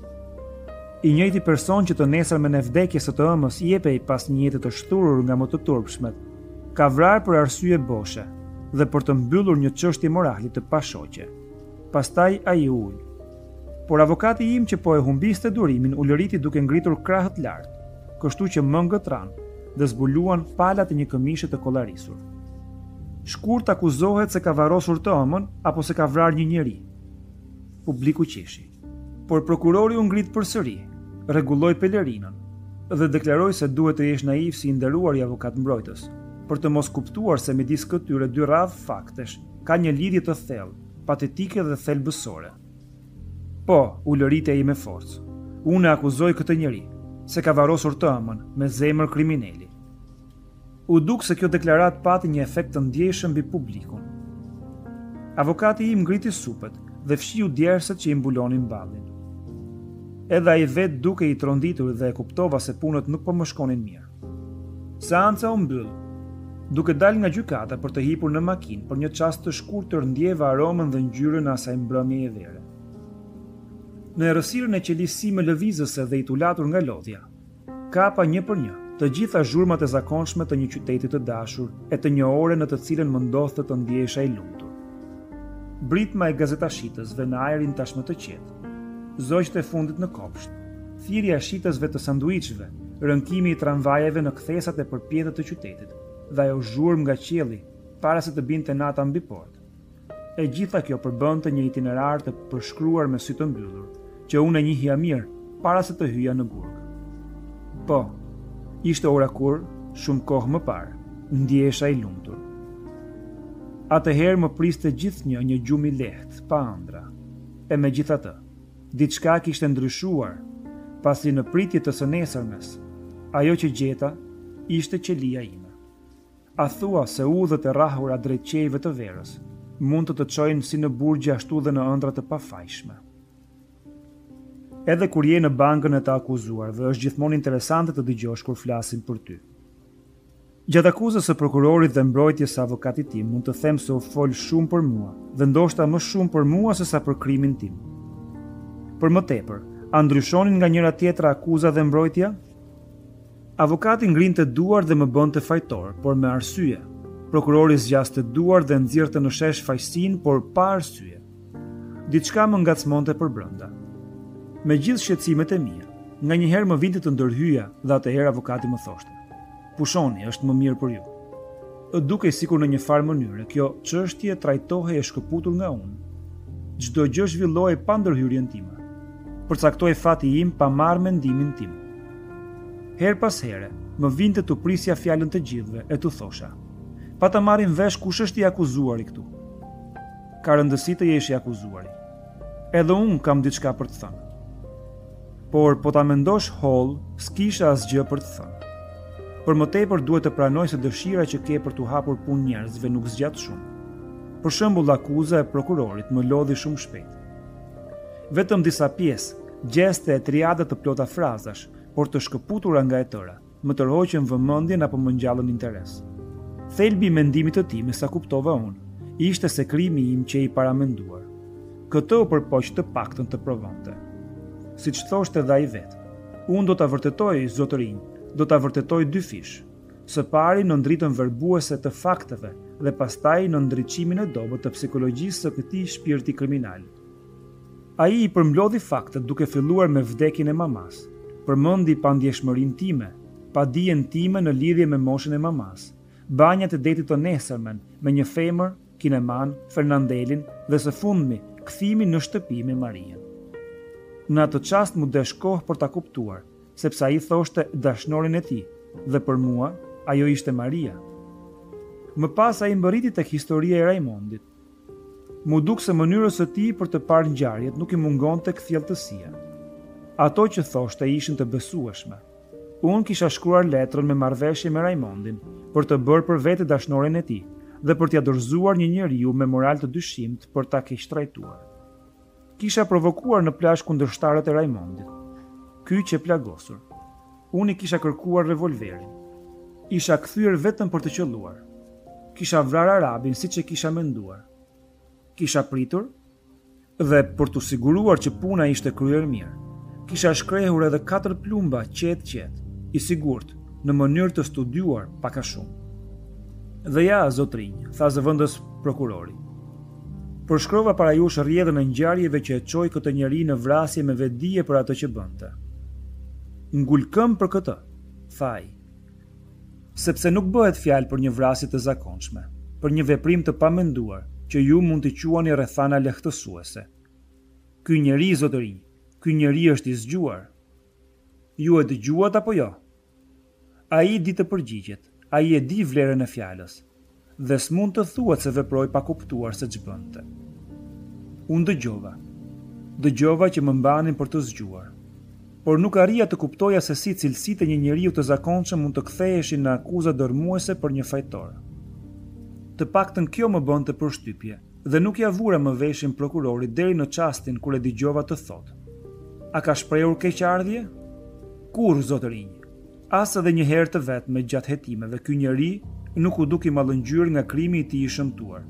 "I njëjti person që të nesërmen e vdekjes së të ëmës jepej pas një jete të shturur nga më të turpshmet, ka vrarë për arsye boshe dhe për të mbyllur një çështje morali të pashoqe. Pastaj ai ul. Por avokati im që po e humbiste durimin u lëriti duke ngritur krahët lart, kështu që më ngëtran dhe zbuluan palat e një këmishe të kollarisur. Shkurt akuzohet se ka varrosur të ëmën apo se ka vrarë një njeri." Publiku qeshi. Por prokurori u ngrit përsëri, rregulloi pelerinën dhe deklaroi se duhet të jesh naiv si i nderuari avokat mbrojtës, për të mos kuptuar se midis këtyre dy radh faktesh ka një lidhje të thellë, patetike dhe thelbësore. "Po," u lëriti ai me forcë. "Unë akuzoj këtë njeri se ka varrosur të ëmën me zemër kriminali." U duk se kjo deklarat pati një efekt të ndjeshëm mbi publikun. Avokati im ngriti supët dhe fshiu djerset që i mbulonin ballin. Edhe ai vetë duke i tronditur dhe e kuptova se punët nuk po më shkonin mirë. Seanca u mbyll. Duke dalë nga gjykata për të hipur në makinë për një çast të shkurtër ndjeva aromën dhe ngjyrën e asaj mbrëmje e verë. Në errësirën e qelizësime lëvizëse dhe i tulatur nga lodhja, kapa një për një të gjitha zhurmat e zakonshme të një qyteti të dashur e të një ore në të cilën më ndodhte të ndjehesha i lumtur. Britma e gazetashitësve në ajrin tashmë të qetë, zogjtë e fundit në kopsht, thirrja e shitësve të sanduiçeve, rënkimi i tramvajeve në kthesat e përpjetët të qytetit, dhe ajo zhurmë nga qielli para se të binte nata mbi portë. E gjitha kjo përbënte një itinerar të përshkruar me sy të mbyllur, që unë e njihja mirë para se të hyja në burg. Po, ishte ora kur, shumë kohë më parë, ndjehesha i lumtur. Atëherë më priste gjithnjë një gjumë i lehtë, pa ëndra. E megjithatë, diçka kishte ndryshuar, pasi në pritje të së nesërmes, ajo që gjeta ishte qelia ime. A thua se udhët e rrahura drejt qejve të verës mund të të çojnë si në burgje ashtu dhe në ëndra të pafajshme. Edhe kur je në bankën e të akuzuar dhe është gjithmonë interesante të dëgjosh kur flasin për ty. Gjatë akuzës së prokurorit dhe mbrojtjes së avokatit tim mund të them se u fol shumë për mua dhe ndoshta më shumë për mua se sa për krimin tim. Për më tepër, a ndryshonin nga njëra tjetra akuza dhe mbrojtja? Avokati ngrinte duar dhe më bënte fajtor, por me arsye. Prokurori zgjaste duar dhe nxirrte në shesh faqësinë, por pa arsye. Diçka më ngacmonte për brenda. Me gjithë shqetësimet e mia, nganjëherë më vinte të ndërhyja dhe atëherë avokati më thoshte: "Pushoni, është më mirë për ju." Dukej sikur në një farë mënyrë kjo çështje trajtohej e shkëputur nga unë. Çdo gjë zhvillohej pa ndërhyrjen time. Përcaktoi fati im pa marrë mendimin tim. Her pas here, më vinte të prisja fjalën të gjithëve e të thosha: "Pa ta marrim vesh kush është i akuzuari këtu." Ka rëndësi të jesh i akuzuari. Edhe unë kam diçka për të thënë. Por po ta mendosh holl, s'kisha asgjë për të thënë. Për më tepër duhet të pranoj se dëshira që ke për t'u hapur punë njerëzve nuk zgjat shumë. Për shembull, akuza e prokurorit më lodhi shumë shpejt. Vetëm disa pjesë, gjeste e triada të plota frazash, por të shkëputura nga e tëra, më tërhoqën vëmendjen apo më ngjallën interes. Thelbi i mendimit të tij, sa kuptova unë, ishte se krimi im që i paramenduar. Këtë u përpoq të paktën të provonte. Siç thoshte edhe ai vetë, unë do ta vërtetoj zotërinj, do ta vërtetoj dy fish. Së pari në ndritën verbuese të fakteve dhe pastaj në ndriçimin e dobët të psikologjisë së këtij shpirti kriminal. Ai i përmblodhi faktet duke filluar me vdekjen e mamas. Përmendi pandjeshmërinë time, padijen time në lidhje me moshën e mamas, banjat e detit të nesërmen me një femër, kineman, Fernandelin dhe së fundmi kthimin në shtëpi me Marien. Në atë çast mu desh kohë për ta kuptuar, sepse ai thoshte dashnorin e tij, dhe për mua ajo ishte Maria. Më pas ai mbërriti tek historia e Raimondit. Mu duk se mënyrës së tij për të parë ngjarjet nuk i mungonte kthjelltësia. Ato që thoshte ishin të besueshme. Unë kisha shkruar letrën me marrëveshje me Raimondin për të bërë për vete dashnorin e tij dhe për t'ia dorëzuar një njeriu me moral të dyshimt për ta keq trajtuar. Kisha provokuar në plazh kundërshtarët e Raimondit. Ky që plagosur. Unë i kisha kërkuar revolverin. Isha kthyer vetëm për të qelluar. Kisha vrarë arabin siç e kisha menduar. Kisha pritur dhe për të siguruar që puna ishte kryer mirë. Kisha shkrehur edhe katër plumba qet-qet, i sigurt, në mënyrë të studiuar pak a shumë. Dhe ja, zotrinj, tha zëvendës prokurori. Përshkrova para jush rrjedhën e ngjarjeve që e çoi këtë njeri në vrasje me vetdije për atë që bënte. Ngul këm për këtë, tha ai. Sepse nuk bëhet fjalë për një vrasje të zakonshme, për një veprim të pamenduar që ju mund t'i quani rrethana lehtësuese. Ky njeri, zotërinj, ky njeri është i zgjuar. Ju e dëgjuat apo jo? Ai di të përgjigjet, ai e di vlerën e fjalës, dhe s'mund të thuhet se veproi pa kuptuar se ç'bënte. Unë dëgjova. Dëgjova që më mbanin për të zgjuar. Por nuk arrija të kuptoja se si cilësitë e një njeriu të zakonshëm mund të ktheheshin në akuza dërmuese për një fajtor. Të paktën kjo më bënte përshtypje, dhe nuk ja vura më veshin prokurorit deri në çastin kur e dëgjova të thotë: A ka shprehur keqardhje? Kur, zotërinj? As edhe një herë të vetme gjatë hetimeve, ky njeri nuk u duk i mallëngjyr nga krimi i tij i shëmtuar.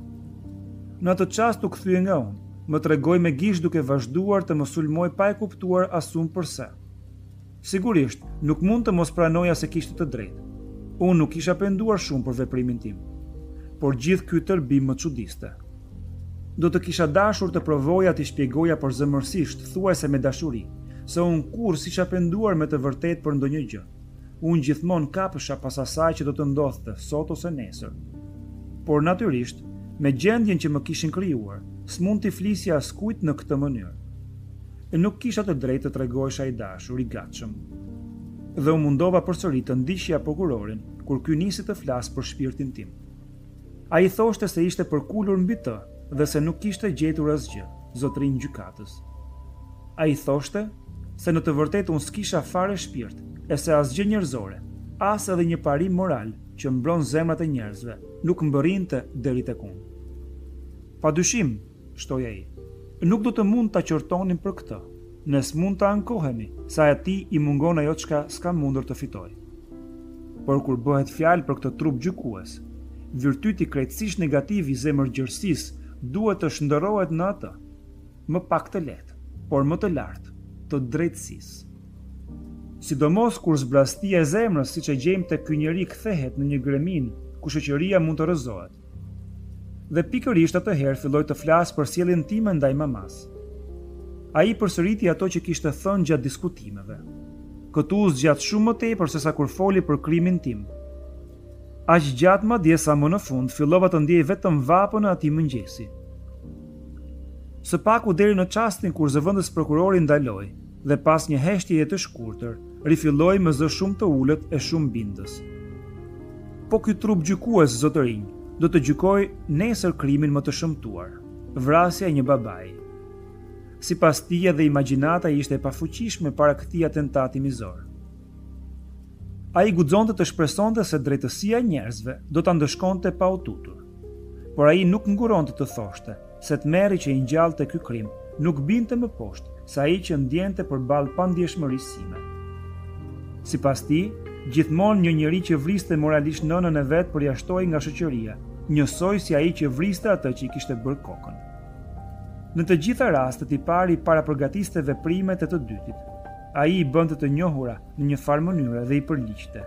Në atë çast u kthye nga unë. Më tregoi me gish duke vazhduar të më sulmoj pa e kuptuar asun përse. Sigurisht, nuk mund të mos pranoja se kishte të drejtë. Unë nuk isha penduar shumë për veprimin tim, por gjithë ky tërbim më çudiste. Do të kisha dashur të provoja t'i shpjegoja përzemërsisht, thuajse me dashuri, se unë kur s'isha penduar me të vërtetë për ndonjë gjë. Unë gjithmonë kapesha pas asaj që do të ndodhte sot ose nesër. Por natyrisht, me gjendjen që më kishin krijuar, s'mund t'i flisja askujt në këtë mënyrë. E nuk kisha të drejtë të tregohesha i dashur, i gatshëm. Dhe u mundova përsëri të ndiqja prokurorin kur ky nisi të flasë për shpirtin tim. Ai thoshte se ishte përkulur mbi të dhe se nuk kishte gjetur asgjë, zotrinj gjykatës. Ai thoshte se në të vërtetë unë s'kisha fare shpirt, e se asgjë njerëzore, as edhe një parim moral që mbron zemrat e njerëzve, nuk mbërrinte deri tek unë. Padyshim, shtoi ai, nuk do të mund ta qortonin për këtë, ne s'mund të ankohemi, sa atij i mungon ajo çka s'ka mundur të fitojë. Por kur bëhet fjalë për këtë trup gjykues, virtyti krejtësisht negativ i zemërgjërësisë duhet të shndërrohet në atë, më pak të lehtë, por më të lartë, të drejtësisë. Sidomos kur zbrastia e zemrës, siç e gjejmë tek ky njeri, kthehet në një gremin ku shoqëria mund të rrëzohet. Dhe pikërisht atëherë filloi të flas për sjelljen time ndaj mamas. Ai përsëriti ato që kishte thënë gjatë diskutimeve. Këtu u zgjat shumë më tepër se sa kur foli për krimin tim. Aq gjatë madje sa më në fund fillova të ndjej vetëm vapën e atij mëngjesi. Së paku deri në çastin kur zëvendës prokurori ndaloi dhe pas një heshtjeje të shkurtër, rifilloi me zë shumë të ulët e shumë bindës. Po ky trup gjykues, zotërinj, do të gjykoj nesër krimin më të shëmtuar, vrasja e një babai. Sipas tij dhe imagjinata ishte e pafuqishme para këtij atentati mizor. Ai guxonte të shpresonte se drejtësia e njerëzve do ta ndëshkonte pa u tutur. Por ai nuk nguronte të thoshte se tmerri që i ngjallte ky krim nuk binte më poshtë se ai që ndjente përballë pandjeshmërisë sime. Sipas tij, gjithmonë një njeri që vriste moralisht nënën e vet përjashtoi nga shoqëria, njësoj si ai që vriste atë që i kishte bërë kokën. Në të gjitha rastet i pari parapërgatiste veprimet e të dytit. Ai i bënte të njohura në një farë mënyre dhe i përliqte.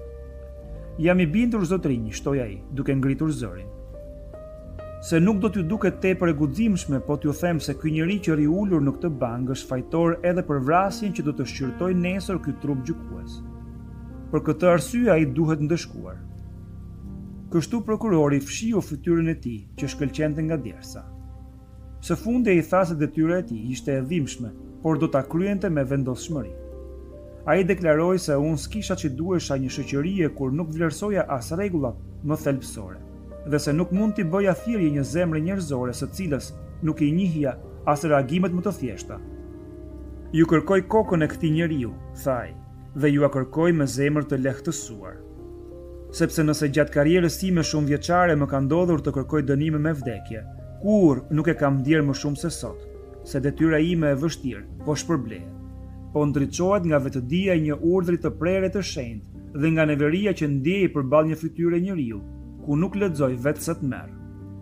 Jam i bindur, zotrinj, shtoi ai, duke ngritur zërin. Se nuk do t'ju duket tepër e guximshme, po t'ju them se ky njeri që ri ulur në këtë bankë është fajtor edhe për vrasjen që do të shqyrtoj nesër ky trup gjykues. Për këtë arsye ai duhet ndëshkuar. Kështu prokurori fshiu fytyrën e tij që shkëlqente nga djersa. Së fundi i tha se detyra e tij ishte e dhimbshme por do ta kryente me vendosshmëri. Ai deklaroi se unë s'kisha që duhesha një shoqërie kur nuk vlerësoja as rregullat më thelbësore, dhe se nuk mund t'i bëja thirrje një zemre njerëzore së cilës nuk i njihja as reagimet më të thjeshta. Ju kërkoj kokën e këtij njeriu, tha ai, dhe ju a kërkoj me zemër të lehtësuar. Sepse nëse gjatë karrierës time shumë vjeçare më ka ndodhur të kërkoj dënime me vdekje, kur nuk e kam ndier më shumë se sot, se detyra ime e vështirë, po shpërblehet, po ndriçohet nga vetëdia e një urdhri të prerë të shenjtë dhe nga neveria që ndjej përballë një fytyre njeriu, ku nuk lexoj vetë se të merr.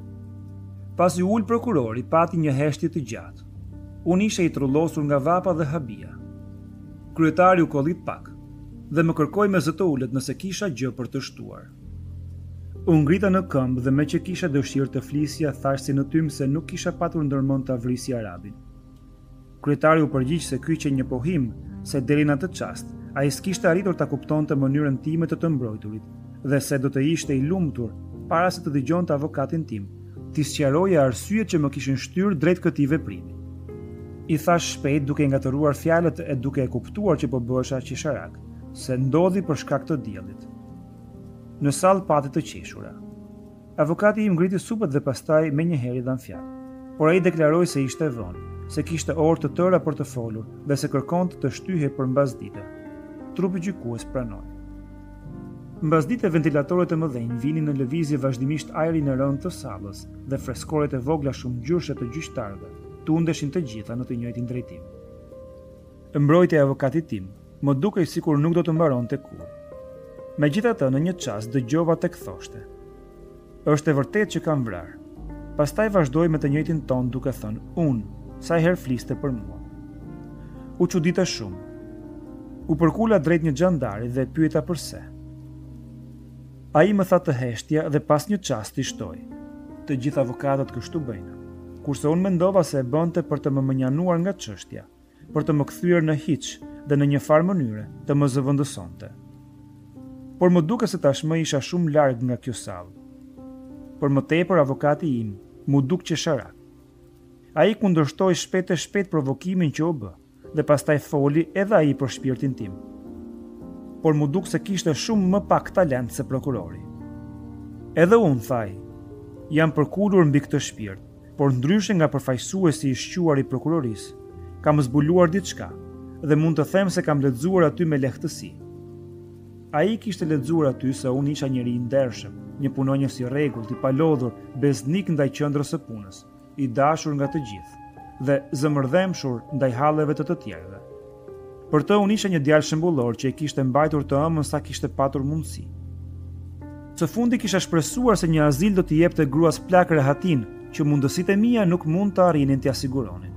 Pasi ul prokurori, pati një heshtje të gjatë. Unë isha i trullosur nga vapa dhe habia. Kryetari u kollit pak dhe më kërkoi me zë të ulët nëse kisha gjë për të shtuar. Unë ngrita në këmbë dhe me që kisha dëshirë të flisja, thash si në tym se nuk kisha patur ndërmend ta vrisi arabin. Kryetari u përgjigj se ky që një pohim, se deri në atë çast ai s'kishte arritur ta kuptonte mënyrën time të të mbrojturit dhe se do të ishte i lumtur para se të dëgjonte avokatin tim, t'i sqaroje arsyet që më kishin shtyrë drejt këtij veprimi. I thash shpejt duke ngatëruar fjalët e duke e kuptuar që po bëhesha qesharak, se ndodhi për shkak të diellit. Në sallë pati të qeshura. Avokati im ngriti supët dhe pastaj menjëherë i dhan fjalë, por ai deklaroi se ishte vonë, se kishte orë të tëra për të folur dhe se kërkonte të shtyhej për mbasdite. Trupi gjykues pranoi. Mbasdite ventilatorët e mëdhenj vinin në lëvizje vazhdimisht ajrin e rënd të sallës dhe freskoret e vogla shumë gjyrshe të gjyqtarëve tundeshin të gjitha në të njëjtin drejtim. Mbrojtja e avokatit tim më dukej sikur nuk do të mbaronte kurrë. Megjithatë, në një çast dëgjova tek thoshte: "Është e vërtetë që kam vrarë." Pastaj vazhdoi me të njëjtin ton duke thënë "unë", sa herë fliste për mua. U çudita shumë. U përkula drejt një xhandari dhe e pyeta pse. Ai më tha të heshtja dhe pas një çasti shtoi: "Të gjithë avokatët kështu bëjnë." Kurse unë mendova se e bënte për të më mënjanuar nga çështja, për të më kthyer në hiç dhe në një farë mënyre të më zëvendësonte. Por më duke se tashmë isha shumë larg nga kjo sallë. Por më tepër avokati im mu duk qesharak. Ai kundërshtoi shpejt e shpejt provokimin që u bë dhe pastaj foli edhe ai për shpirtin tim. Por mu duk se kishte shumë më pak talent se prokurori. Edhe unë, thaj, jam përkulur mbi këtë shpirt, por ndryshe nga përfaqësuesi i shquar i prokurorisë, kam zbuluar diçka dhe mund të them se kam lexuar aty me lehtësi. Ai kishte lexuar aty se unë isha njëri i ndershëm, një punonjës i rregullt, i palodhur, besnik ndaj qendrës së punës, i dashur nga të gjithë dhe zëmërdhemshur ndaj halleve të të tjerëve. Për të unë isha një djalë shembullor që e kishte mbajtur të ëmën sa kishte patur mundësi. Së fundi kisha shpresuar se një azil do t'i jepte gruas plak rehatin që mundësitë e mia nuk mund të arrinin t'i siguronin.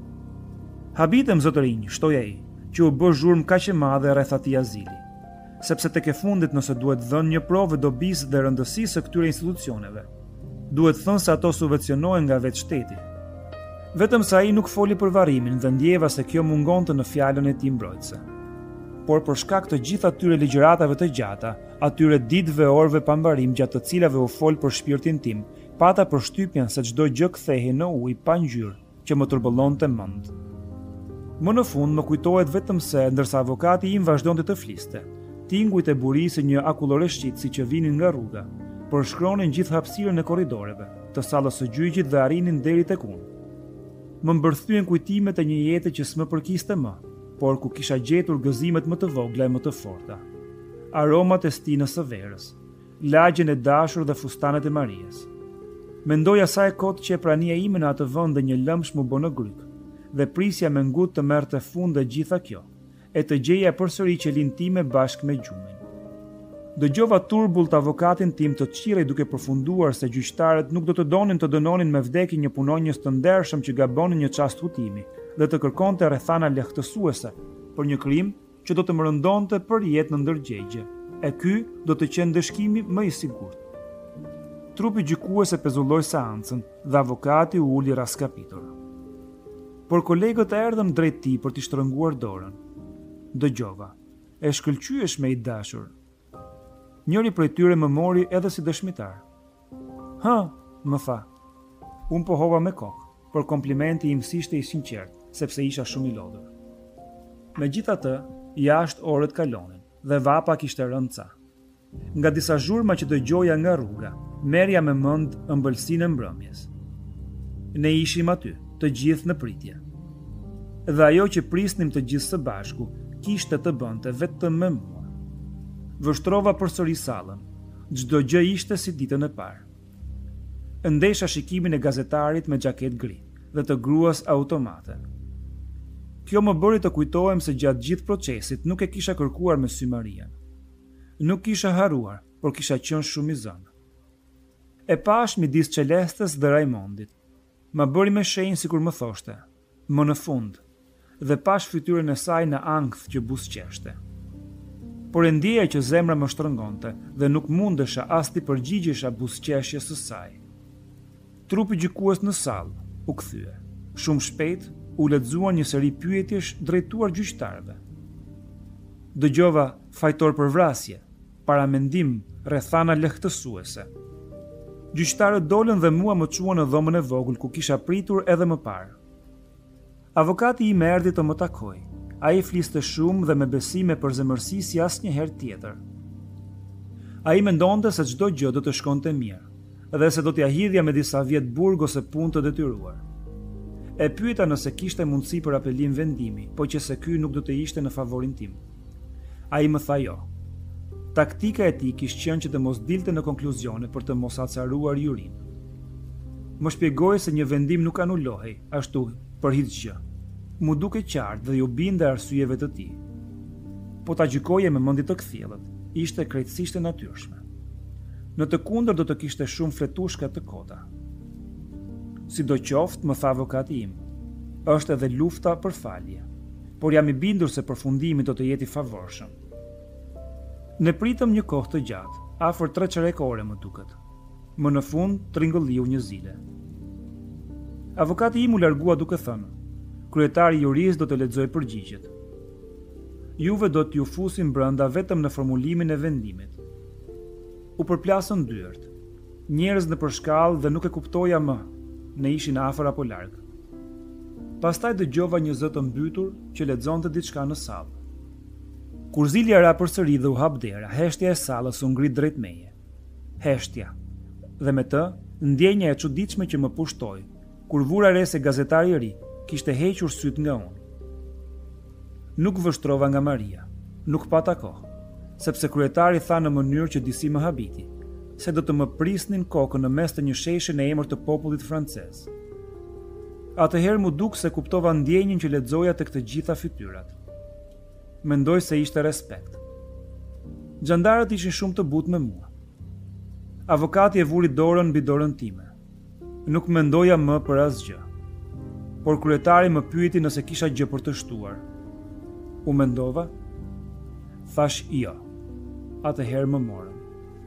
Habitem zotërinj, shtoi ai, që u bë zhurmë kaq e madhe rreth atij azili, sepse tek e fundit nëse duhet dhënë një provë dobisë dhe rëndësisë së këtyre institucioneve, duhet thënë se ato subvencionohen nga vetë shteti. Vetëm sa ai nuk foli për varrimin dhe ndjeva se kjo mungonte në fjalën e tij mbrojtëse. Por për shkak të gjithë atyre ligjëratave të gjata, atyre ditëve orëve pa mbarim gjatë të cilave u fol për shpirtin tim, pata përshtypjen se çdo gjë kthehej në ujë pa ngjyrë që më turbullonte mend. Më në fund më kujtohet vetëm se ndërsa avokati im vazhdonte të fliste, tingujt e burisë një akulloreshqitësi që vinin nga rruga, përshkronin gjithë hapësirën e korridoreve, të sallës së gjyqit dhe arrinin deri tek unë. Më mbërthyen kujtimet e një jete që s'më përkiste më, por ku kisha gjetur gëzimet më të vogla e më të forta. Aromat e stinës së verës, lagjen e dashur dhe fustanet e Marijes. Mendoja sa e kot që e prania ime në atë vend dhe një lëmsh më bë në gryk, dhe prisja me ngut të merrte fund e gjitha kjo, e të gjeja përsëri qelin time bashkë me gjumin. Dëgjova turbullt avokatin tim të çirrej duke përfunduar se gjyqtarët nuk do të donin të dënonin me vdekje një punonjës të ndershëm që gabonin një çast hutimi dhe të kërkonte rrethana lehtësuese për një krim që do të më rëndonte për jetë në ndërgjegje, e ky do të qenë dëshkimi më i sigurt. Trupi gjykues e pezulloi seancën dhe avokati u uli raskapitur. Por kolegët erdhën drejt tij për t'i shtrënguar dorën. Dëgjova: "E shkëlqyesh me i dashur." Njëri prej tyre më mori edhe si dëshmitar. "Hë", më tha. Unë pohova me kokë, por komplimenti im s'ishte i sinqert, sepse isha shumë i lodhur. Megjithatë, jashtë orët kalonin dhe vapa kishte rënë ca. Nga disa zhurma që dëgjoja nga rruga, merja me mend ëmbëlsinë e mbrëmjes. Ne ishim aty, të gjithë në pritje. Dhe ajo që prisnim të gjithë së bashku, kishte të bënte vetëm me mua. Vështrova përsëri sallën. Çdo gjë ishte si ditën e parë. Ndesha shikimin e gazetarit me xhaketë gri dhe të gruas automate. Kjo më bëri të kujtohem se gjatë gjithë procesit nuk e kisha kërkuar me sy Marian. Nuk kisha haruar, por kisha qenë shumë i zënë. E pash midis Celestes dhe Raimondit. Ma bëri me shenjë sikur më thoshte, më në fund, dhe pash fytyrën e saj në ankth që buzëqeshte. Por e ndjeja që zemra më shtrëngonte dhe nuk mundesha as t'i përgjigjesha buzëqeshjes së saj. Trupi gjykues në sallë u kthye. Shumë shpejt u lexuan një seri pyetjesh drejtuar gjyqtarëve. Dëgjova fajtor për vrasje, paramendim, rrethana lehtësuese. Gjyqtarët dolën dhe mua më çuan në dhomën e vogël ku kisha pritur edhe më parë. Avokati im erdhi të më takoj. Ai fliste shumë dhe me besime për zemërsi si asnjëherë tjetër. Ai mendonte se çdo gjë do të shkonte mirë, dhe se do t'ia hidhja me disa vjet burg ose punë të detyruar. E pyeta nëse kishte mundësi për apelim vendimi, po që se ky nuk do të ishte në favorin tim. Ai më tha jo. Taktika e tij kishte qenë që të mos dilte në konkluzione për të mos acaruar jurin. Më shpjegoi se një vendim nuk anulohej, ashtu për hiçgjë. Mu duke qartë dhe ju binde arsyeve të tij. Po ta gjykoje me mendje të kthjellët, ishte krejtësisht e natyrshme. Në të kundër do të kishte shumë fletushka të kota. Sidoqoftë, më tha avokati im, është edhe lufta për falje, por jam i bindur se përfundimi do të jetë i favorshëm. Ne pritëm një kohë të gjatë, afër tre çerek ore më duket. Më në fund tringëlliu një zile. Avokati im u largua duke thënë: kryetari juris do të lexojë përgjigjet. Juve do t'ju fusim brenda vetëm në formulimin e vendimit. U përplasën dyert. Njerëz në përshkallë dhe nuk e kuptoja më, ne ishin afër apo larg. Pastaj dëgjova një zë të mbytur që lexonte diçka në sallë. Kur zili ra përsëri dhe u hap dera, heshtja e sallës u ngrit drejt meje. Heshtja. Dhe me të, ndjenja e çuditshme që më pushtoi, kur vura re se gazetari i ri kishte hequr syt nga unë. Nuk vështrova nga Maria, nuk pata kohë, sepse kryetari tha në mënyrë që disi më habiti, se do të më prisnin kokën në mes të një sheshe në emër të popullit francez. Atëherë mu duk se kuptova ndjenjën që lexoja tek të gjitha fytyrat. Mendoj se ishte respekt. Xhandarët ishin shumë të butë me mua. Avokati e vuri dorën mbi dorën time. Nuk mendoja më për asgjë. Por kryetari më pyeti nëse kisha gjë për të shtuar. U mendova? Thash jo. Atëherë më morën.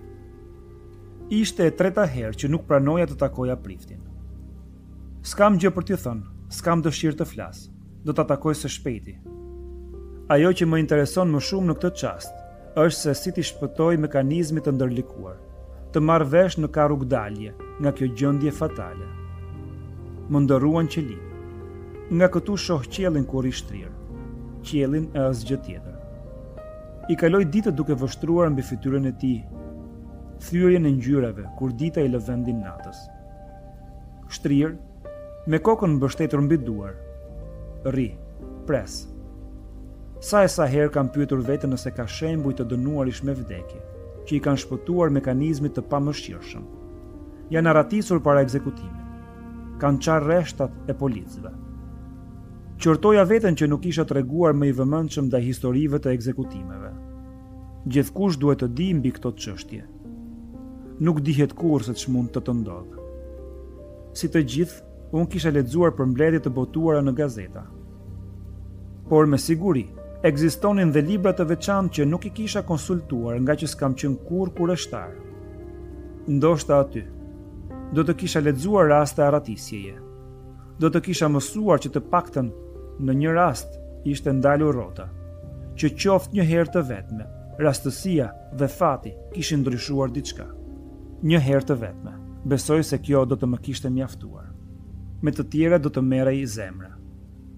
Ishte e treta herë që nuk pranoja të takoja priftin. S'kam gjë për t'i thënë, s'kam dëshirë të flas. Do ta takoj së shpejti. Ajo që më intereson më shumë në këtë çast është se si t'i shpëtoj mekanizmit të ndërlikuar, të marrë vesh në ka rrugdalje nga kjo gjendje fatale. Më ndërruan qelin. Nga këtu shoh qiellin kur i shtrirë, qiellin e asgjë tjetër. I kaloj ditët duke vështruar mbi fytyrën e tij, thyrjen e ngjyrave kur dita i lë vendin natës. Shtrirë, me kokën mbështetur mbi duar. Rri, pres. Sa e sa herë kam pyetur veten nëse ka shembuj të dënuarish me vdekje, që i kanë shpëtuar mekanizmit të pamëshirshëm. Janë arratisur para ekzekutimit. Kanë qarë rreshtat e policëve. Qortoja veten që nuk isha treguar më i vëmendshëm ndaj historive të ekzekutimeve. Gjithkush duhet të di mbi këto çështje. Nuk dihet kurrë se ç'mund të të ndodhë. Si të gjithë, unë kisha lexuar përmbledhje të botuara në gazeta. Por me siguri, ekzistonin dhe libra të veçantë që nuk i kisha konsultuar nga që s'kam qenë kurrë kurreshtar. Ndoshta aty do të kisha lexuar raste arratisjeje. Do të kisha mësuar që të paktën në një rast ishte ndalur rrota, që qoftë një herë të vetme, rastësia dhe fati kishin ndryshuar diçka. Një herë të vetme. Besoj se kjo do të më kishte mjaftuar. Me të tjera do të merrej zemra.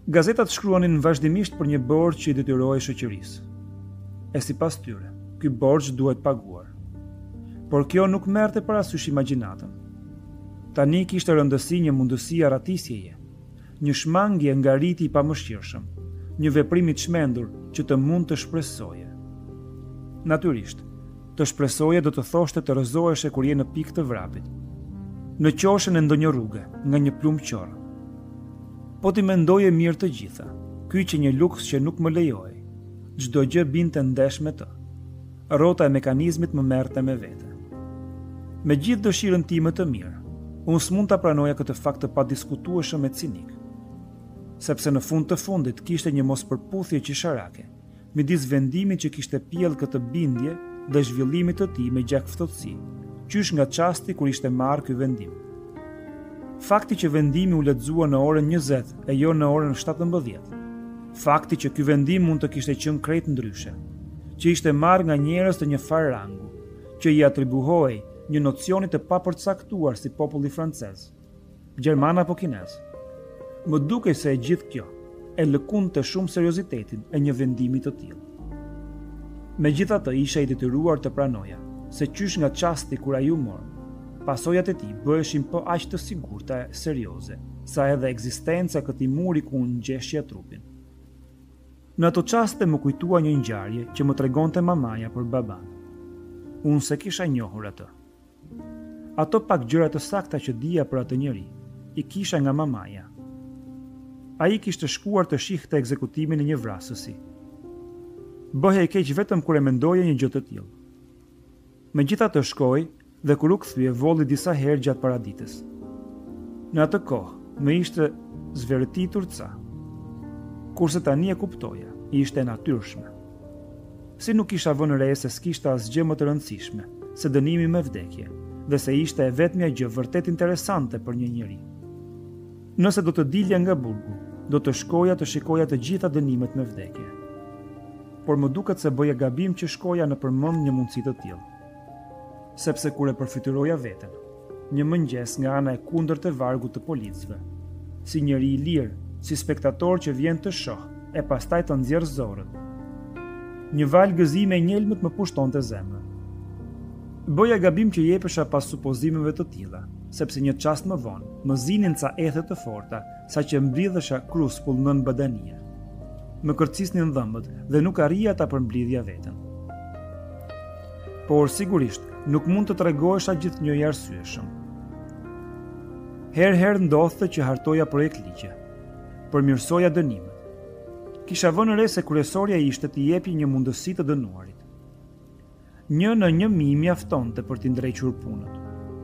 Gazetat shkruanin vazhdimisht për një borxh që i detyrohej shoqërisë. E sipas tyre, ky borxh duhet paguar. Por kjo nuk merrte parasysh imagjinatën. Tani kishte rëndësi një mundësi arratisjeje, një shmangje nga riti i pamëshirshëm, një veprim i çmendur që të mund të shpresoje. Natyrisht, të shpresoje do të thoshte të rrëzoheshe kur je në pikë të vrapit, në qoshën e ndonjë rruge, nga një plumë qorë. Po ti mendoje mirë të gjitha, ky që një luks që nuk më lejoj, çdo gjë binte ndesh me të. Rrota e mekanizmit më merrte me vete. Me gjithë dëshirën time të mirë, unë s'mund ta pranoja këtë fakt të padiskutueshëm e cinik. Sepse në fund të fundit kishte një mospërputhje qesharake midis vendimit që kishte pjell këtë bindje dhe zhvillimit të tij me gjakftotësi, qysh nga çasti kur ishte marrë ky vendim. Fakti që vendimi u lexua në orën njëzet e jo në orën shtatëmbëdhjetë. Fakti që ky vendim mund të kishte qenë krejt ndryshe, që ishte marrë nga njerëz të një farë rangu, që i atribuohej një nocioni të papërcaktuar si populli francez, gjerman apo kinez. Më dukej se e gjithë kjo e lëkund të shumë seriozitetin e një vendimi të tillë. Megjithatë, isha i detyruar të pranoja se qysh nga çasti kur ai u mor, pasojat e tij bëheshin po aq të sigurta e serioze, sa edhe ekzistenca e këtij muri ku unë ngjeshja trupin. Në ato çaste më kujtua një ngjarje që më tregonte mamaja për baban. Unë se kisha njohur atë. Ato pak gjëra të sakta që dija për atë njeri, i kisha nga mamaja. Ai kishte shkuar të shihte ekzekutimin e një vrasësi. Bëhej keq vetëm kur e mendoje një gjë të tillë. Megjithatë shkoi dhe kur u kthye volli disa herë gjatë paraditës. Në atë kohë më ishte zvërtitur ca. Kurse tani e kuptoja, ishte natyrshme. Si nuk kisha vënë re se s'kishte asgjë më të rëndësishme se dënimi me vdekje, dhe se ishte e vetmja gjë vërtet interesante për një njeri. Nëse do të dilja nga burgu, do të shkoja të shikoja të gjitha dënimet me vdekje. Por më duket se bëja gabim që shkoja në përmend një mundësi të tillë. Sepse kur e përfituroja veten, një mëngjes nga ana e kundërt e vargut të policëve, si njeri i lirë, si spektator që vjen të shoh e pastaj të nxjerr zorën. Një val gëzime e njelmët më pushtonte zemrën. Bëja gabim që jepesha pas supozimeve të tilla, sepse një çast më vonë më zinin ca ethe të forta, saqë mbledhesha kruspull nën badanie. Më kërcisnin dhëmbët dhe nuk arrija ta përmblidhja veten. Por sigurisht nuk mund të tregohesha gjithnjë i arsyeshëm. Herë-herë ndodhte që hartoja projekt ligje, përmirësoja dënimet. Kisha vënë re se kryesorja ishte të jepi një mundësi të dënuarit. Një në një mi mjaftonte për t'i ndrequr punët.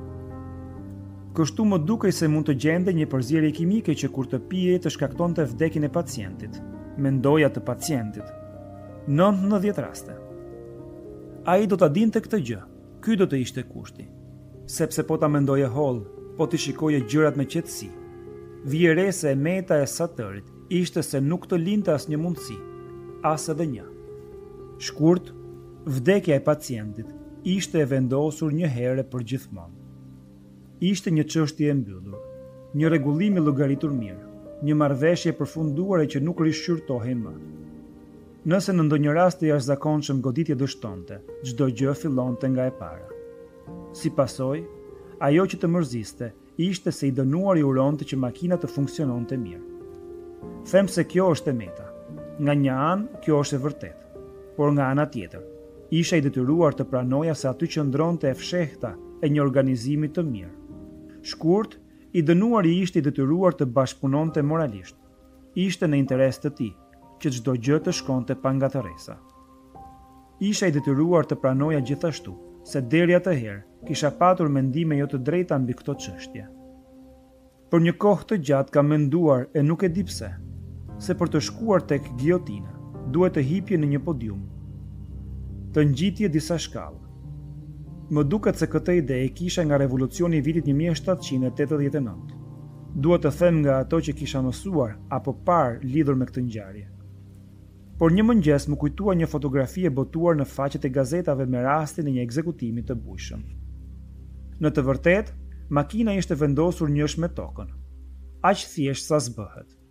Kështu më dukej se mund të gjende një përzierje kimike që kur të pije të shkaktonte vdekjen e pacientit, mendoja të pacientit. nëntëdhjetë raste. Ai do ta dinte këtë gjë. Ky do të ishte kushti. Sepse po ta mendoje holl, po ti shikoje gjërat me qetësi. Vije re se e meta e satërit ishte se nuk të linte asnjë mundësi, as edhe një. Shkurt, vdekja e pacientit ishte e vendosur një herë për gjithmonë. Ishte një çështje e mbyllur, një rregullim i llogaritur mirë, një marrëveshje e përfunduar që nuk rishqyrtohej më. Nëse në ndonjë rast të jashtëzakonshëm goditje dështonte, çdo gjë fillonte nga e para. Si pasojë, ajo që të mërziste ishte se i dënuari uronte që makina të funksiononte mirë. Them se kjo është e meta. Nga një anë, kjo është e vërtetë, por nga ana tjetër, isha i detyruar të pranoja se aty qëndronte e fshehta e një organizimi të mirë. Shkurt, i dënuari ishte i detyruar të bashkëpunonte moralisht. Ishte në interes të tij që çdo gjë të shkonte pa ngatërresa. Isha i detyruar të pranoja gjithashtu se deri atëherë kisha patur mendime jo të drejta mbi këto çështje. Për një kohë të gjatë kam menduar, e nuk e di pse, se për të shkuar tek giotina duhet të hipje në një podium, të ngjitje disa shkallë. Më duket se këtë ide e kisha nga revolucioni i vitit një mijë e shtatëqind e tetëdhjetë e nëntë. Duhet të them nga ato që kisha mësuar apo parë lidhur me këtë ngjarje. Por një mëngjes më kujtua një fotografi e botuar në faqet e gazetave me rastin e një ekzekutimi të bujshëm. Në të vërtetë, makina ishte vendosur njësh me tokën. Aq thjesht sa s'bëhet.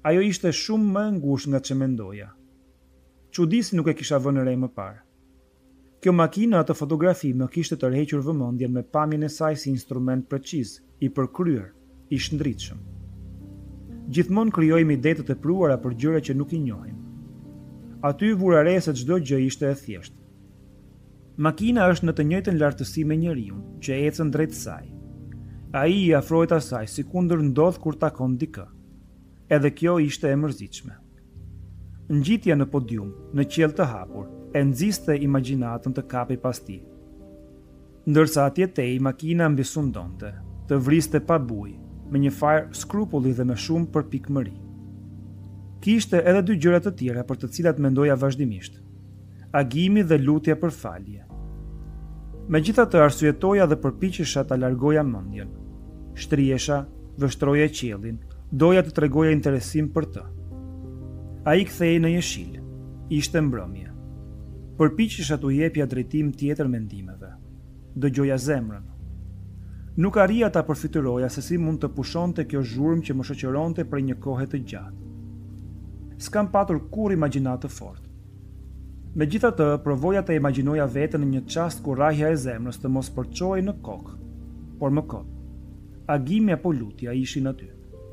Ajo ishte shumë më ngushtë nga që mendoja. Çudisi nuk e kisha vënë re më parë. Kjo makina të fotografi më kishte tërhequr vëmendjen me pamjen e saj si instrument preciz, i përkryer, i shndritshëm. Gjithmonë krijojmë ide të tepruara për gjëra që nuk i njohim. Aty vura re se çdo gjë ishte e thjeshtë. Makina është në të njëjtën lartësi me njeriu, që ecën drejt saj. Ai i afrohet asaj sikundër ndodh kur takon dikë. Edhe kjo ishte e mërzitshme. Ngjitja në podium, në qiell të hapur, e nxiste imagjinatën të kapi pas tij. Ndërsa atje tej makina mbisundonte, të vriste pa bujë, me një farë skrupulli dhe me shumë përpikmëri. Kishte edhe dy gjëra të tjera për të cilat mendoja vazhdimisht: agimi dhe lutja për falje. Megjithatë arsyetoja dhe përpiqesha ta largoja mendjen. Shtrihesha, vështroja qiellin, doja të tregoja interesim për të. Ai kthehej në jeshil. Ishte mbrëmje. Përpiqesha t'u jepja drejtim tjetër mendimeve. Dëgjoja zemrën. Nuk arrija ta përfituroja se si mund të pushonte kjo zhurmë që më shoqëronte për një kohë të gjatë. S'kam patur kur imagjinat të fortë. Megjithatë, provoja të imagjinoja veten në një çast ku rrahja e zemrës të mos përçohej në kokë, por më kot. Agimi apo lutja ishin aty.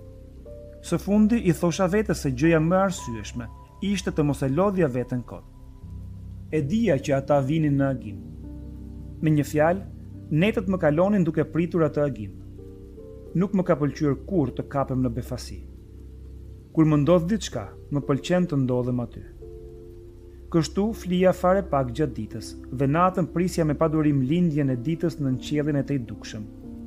Së fundi i thosha vetes se gjëja më arsyeshme ishte të mos e lodhja veten kot. E dija që ata vinin në agim. Me një fjalë, netët më kalonin duke pritur atë agim. Nuk më ka pëlqyer kur të kapem në befasi. Kur më ndodh diçka, më pëlqen të ndodhem aty. Kështu flija fare pak gjatë ditës dhe natën prisja me padurim lindjen e ditës në qiellin e tej dukshëm.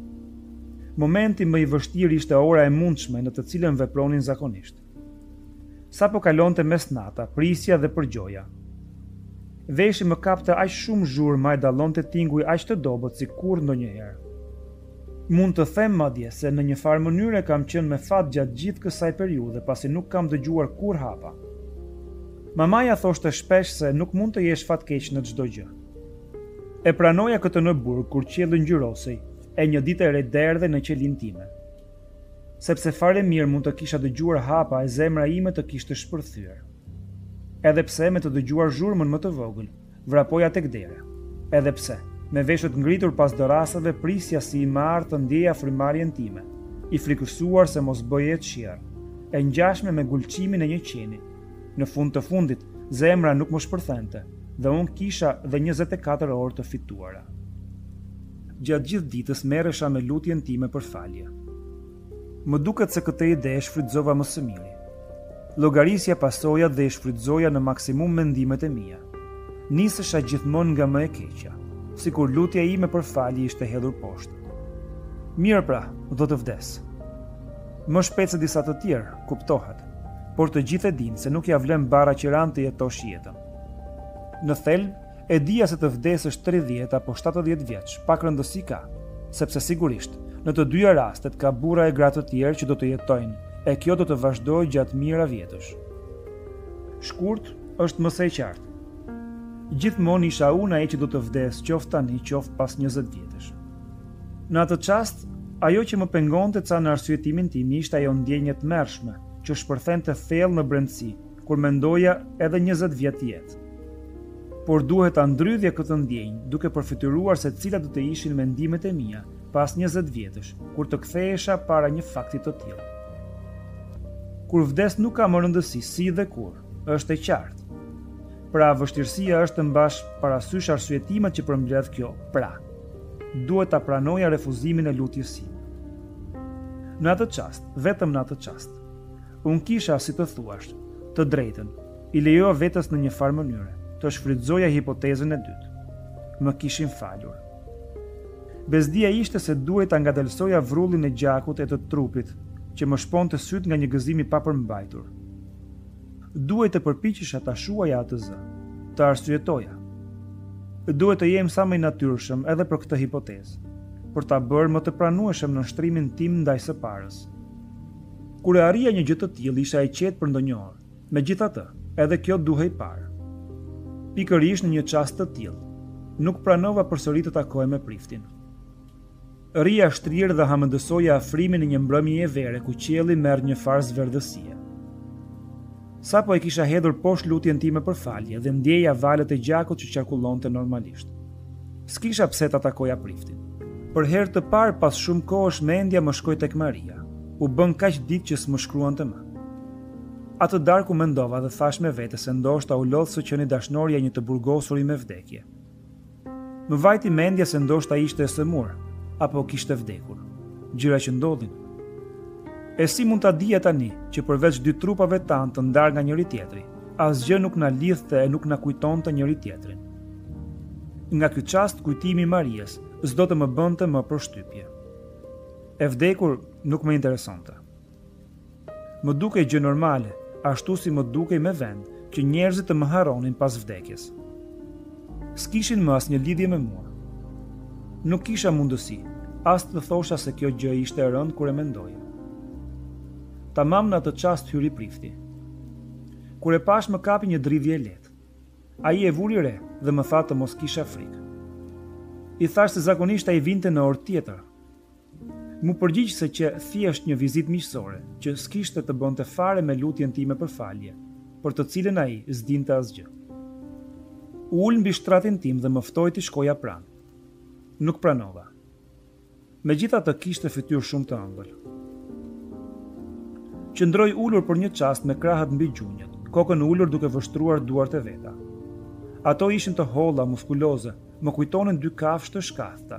Momenti më i vështirë ishte ora e mundshme në të cilën vepronin zakonisht. Sa po kalonte mesnata, prisja dhe përgjoja. Veshi më kapte aq shumë zhurmë, e dallonte tinguj aq të dobët si kur ndonjëherë. Mund të them madje se në një farë mënyrë kam qenë me fat gjatë gjithë kësaj periudhe, pasi nuk kam dëgjuar kur hapa. Mamaja thoshte shpesh se nuk mund të jesh fatkeq në çdo gjë. E pranoja këtë në burg kur qielli ngjyrosej, e një ditë e re derdhe në qelin time. Sepse fare mirë mund të kisha dëgjuar hapa e zemra ime të kishte shpërthyer. Edhe pse me të dëgjuar zhurmën më të vogël, vrapoja tek dera. Edhe pse, me veshët ngritur pas dorasave, prisja si i marrë të ndjeja frymarrjen time, i frikësuar se mos bëje qiell, e ngjashme me gulqimin e një qeni. Në fund të fundit, zemra nuk më shpërthente, dhe unë kisha dhe njëzet e katër orë të fituara. Gjatë gjithë ditës merresha me lutjen time për falje. Më duket se këtë ide e shfrytëzova më së miri. Llogarisja pasoja dhe e shfrytëzoja në maksimum mendimet e mia. Nisesha gjithmonë nga më e keqja, sikur lutja ime për falje ishte hedhur poshtë. Mirë pra, do të vdes. Më shpejt se disa të tjerë, kuptohet, por të gjithë e dinë se nuk ja vlen bara qiran të jetosh jetën. Në thelb, e dija se të vdes është tridhjetë apo shtatëdhjetë vjeç, pak rëndësi ka, sepse sigurisht, në të dyja rastet ka burra e gra të tjerë që do të jetojnë, e kjo do të vazhdojë gjatë mijëra vjetësh. Shkurt është më së e qartë. Gjithmonë isha unë ai që do të vdes, qoftë tani, qoftë pas njëzet vjetësh. Në atë çast, ajo që më pengonte ca në arsyetimin tim ishte ajo ndjenje të tmerrshme, që shpërthente thellë në brendësi, kur mendoja edhe njëzet vjet jetë. Por duhet ta ndrydhja këtë ndjenjë, duke përfituar se cilat do të ishin mendimet e mia pas njëzet vjetësh, kur të kthehesha para një fakti të tillë. Kur vdes nuk ka më rëndësi si dhe kur, është e qartë. Pra vështirësia është të mbash parasysh arsyetimet që përmbledh kjo. Pra, duhet ta pranoja refuzimin e lutjes sime. Në atë çast, vetëm në atë çast, unë kisha, si të thuash, të drejtën, i lejoja vetes në një farë mënyre, të shfrytëzoja hipotezën e dytë. Më kishin falur. Bezdia ishte se duhet ta ngadalsoja vrrullin e gjakut e të trupit, që më shponte syt nga një gëzim i papërmbajtur. Duhet të përpiqesha ta shuaja atë zë, të arsyetoja. Duhet të jem sa më i natyrshëm edhe për këtë hipotezë, për ta bërë më të pranueshëm në shtrimin tim ndaj së parës. Kur e arrija një gjë të tillë, isha i qetë për ndonjë orë. Megjithatë, edhe kjo duhej parë. Pikërisht në një çast të tillë, nuk pranova përsëri të takohem me priftin. Rria shtrirë dhe hamendësoja afrimin në një mbrëmje e vere ku qielli merr një farë zverdhësie. Sa po e kisha hedhur poshtë lutjen time për falje dhe ndjeja valët e gjakut që qarkullonte normalisht. S'kisha pse ta takoja priftin. Për herë të parë pas shumë kohësh mendja më shkoi tek Maria. U bën kaq ditë që s'më shkruante më. Atë darku mendova dhe thash me vete se ndoshta u lodh së qeni dashnori e një të burgosuri me vdekje. Më vajti mendja se ndoshta ishte e sëmur, apo kishte vdekur. Gjëra që ndodhin. E si mund ta dija tani që përveç dy trupave tanë të ndarë nga njëri tjetri, asgjë nuk na lidhte e nuk na kujtonte njëri tjetrin. Nga ky çast kujtimi i Marias s'do të më bënte më përshtypje. E vdekur nuk më interesonte. Më dukej gjë normale, ashtu si më dukej me vend që njerëzit të më harronin pas vdekjes. S'kishin më asnjë lidhje me mua. Nuk kisha mundësi, as të thosha se kjo gjë ishte e rëndë kur e mendoja. Tamam në atë çast hyri prifti. Kur e pash më kapi një dridhje e lehtë. Ai e vuri re dhe më tha të mos kisha frikë. I thash se zakonisht ai vinte në orë tjetër. Mu përgjigj se që thjesht një vizitë miqësore, që s'kishte të bënte fare me lutjen time për falje, për të cilën ai s'dinte asgjë. U ul mbi shtratin tim dhe më ftoi të shkoja pranë. Nuk pranova. Megjithatë kishte fytyrë shumë të ëmbël. Qëndroi ulur për një çast me krahët mbi gjunjët, kokën ulur duke vështruar duart e veta. Ato ishin të holla, muskuloze, më kujtonin dy kafshë të shkathta.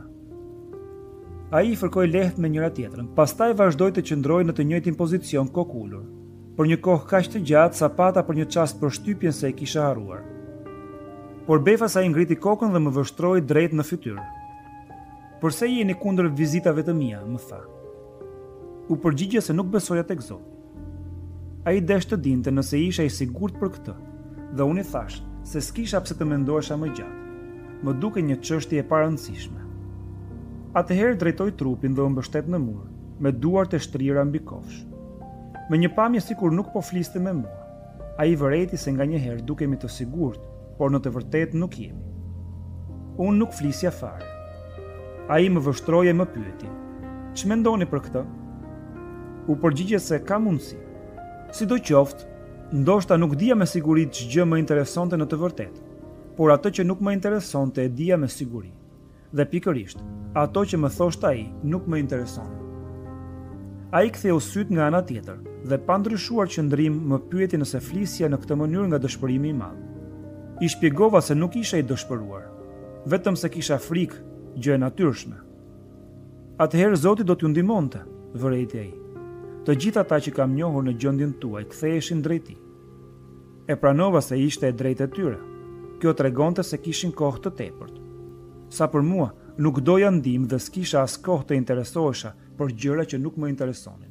Ai fërkoi lehtë me njëra tjetrën, pastaj vazhdoi të qëndrojë në të njëjtin pozicion kokë ulur. Për një kohë kaq të gjatë sa pata për një çast përshtypjen se e kisha harruar. Por befas ai ngriti kokën dhe më vështroi drejt në fytyrë. "Përse jeni kundër vizitave të mia?" më tha. U përgjigja se nuk besoja tek Zoti. Ai desh të dinte nëse isha i sigurt për këtë, dhe unë i thash se s'kisha pse të mendohesha më gjatë. Më duke një çështje e parëndësishme. Atëherë drejtoi trupin dhe u mbështet në mur, me duart e shtrira mbi kofsh. Me një pamje sikur nuk po fliste me mua. Ai vëreti se nganjëherë dukemi të sigurt, por në të vërtetë nuk jemi. Unë nuk flisja fare. Ai më vështroi e më pyeti: "Ç'mendoni për këtë?" U përgjigje se ka mundësi. Sidoqoftë, ndoshta nuk dija me siguri ç'gjë më interesonte në të vërtetë, por ato që nuk më interesonte e dija me siguri. Dhe pikërisht, ato që më thoshte ai nuk më interesonin. Ai ktheu syt nga ana tjetër dhe pa ndryshuar qëndrim më pyeti nëse flisja në këtë mënyrë nga dëshpërimi i madh. I shpjegova se nuk isha i dëshpëruar, vetëm se kisha frikë, gjë e natyrshme. Atëherë Zoti do t'ju ndihmonte, vërejti ai. Të gjithë ata që kam njohur në gjendjen tuaj ktheheshin drejt tij. E pranova se ishte e drejtë e tyre. Kjo tregonte se kishin kohë të tepërt. Sa për mua, nuk doja ndihmë dhe s'kisha as kohë të interesohesha për gjëra që nuk më interesonin.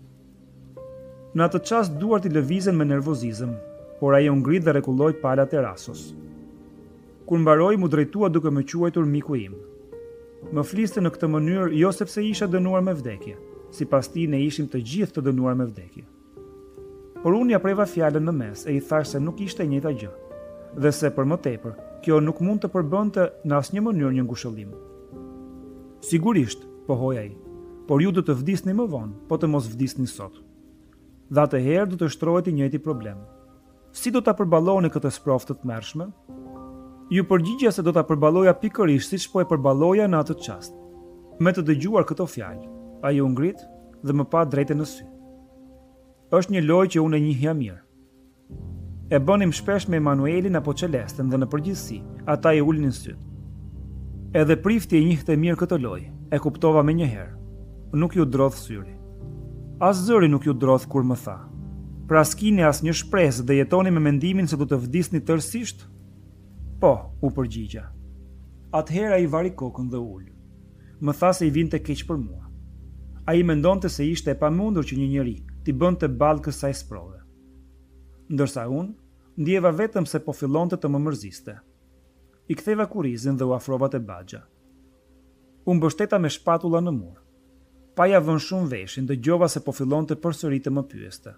Në atë çast duart i lëvizen me nervozizëm, por ai u ngrit dhe rregulloi palat e rasos. Kur mbaroi, mu drejtua duke më quajtur miku im. Më fliste në këtë mënyrë jo sepse isha dënuar me vdekje, sipas tij ne ishim të gjithë të dënuar me vdekje. Por unë ja preva fjalën në mes e i thash se nuk ishte e njëjta gjë, dhe se për më tepër, kjo nuk mund të përbënte në asnjë mënyrë një ngushëllim. Sigurisht, pohoi ai, por ju do të vdisni më vonë, po të mos vdisni sot. Dhe atëherë do të shtrohet i njëjti problem. Si do ta përballoni këtë sprofë të tmerrshme? Ju përgjigja se do ta përballoja pikërisht siç po e përballoja në atë çast. Me të dëgjuar këto fjalë, ai u ngrit dhe më pa drejtë në sy. Është një lojë që unë e njihja mirë. E bënim shpesh me Emanuelin apo Celestën dhe në përgjithësi, ata i ulnin syt. Edhe prifti e njihte mirë këtë lojë, e kuptova menjëherë. Nuk ju drodh syri. As zëri nuk ju drodh kur më tha: "Pra s'kini asnjë shpresë dhe jetoni me mendimin se do të vdisni tërësisht?" "Po," u përgjigja. Atëherë ai vari kokën dhe ul. Më tha se i vinte keq për mua. Ai mendonte se ishte e pamundur që një njeri t'i bënte ballë kësaj sprove. Ndërsa unë ndjeva vetëm se po fillonte të më mërziste. I ktheva kurizin dhe u afrova te Baxha. U mbështeta me shpatulla në mur. Pa ja vënë shumë veshin, dëgjova se po fillonte përsëri të më pyeste.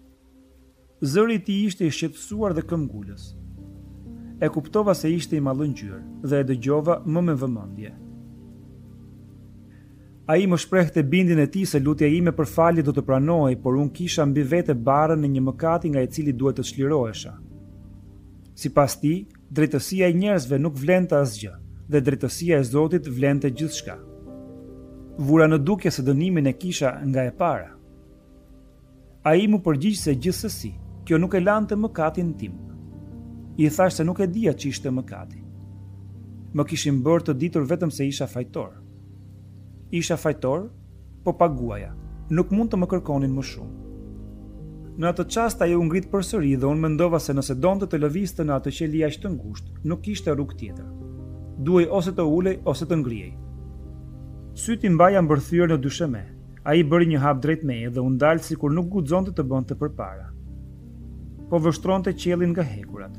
Zëri i tij ishte i shqetësuar dhe këmbgulës. E kuptova se ishte i mallëngjyrë dhe e dëgjova më me vëmendje. Ai më shprehte bindjen e tij se lutja ime për falje do të pranohej, por unë kisha mbi vete barën e një mëkati nga i cili duhet të çlirohesha. Sipas tij, drejtësia e njerëzve nuk vlente asgjë, dhe drejtësia e Zotit vlente gjithçka. Vura në dukje se dënimin e kisha nga e para. Ai mu përgjigj se gjithsesi, kjo nuk e lante mëkatin tim. I thash se nuk e dija që ishte mëkati. Më kishin bërë të ditur vetëm se isha fajtor. Isha fajtor, po paguaja, nuk mund të më kërkonin më shumë. Në atë çast ajo u ngrit përsëri dhe unë mendova se nëse donte të lëvizte në atë qeli aq të ngushtë, nuk kishte rrugë tjetër. Duhej ose të ulej ose të ngrihej. Syti mbaja mbërthyer në dysheme. Ai bëri një hap drejt meje dhe u ndal sikur nuk guxonte të bënte përpara. Po vështronte qellin nga hekurat.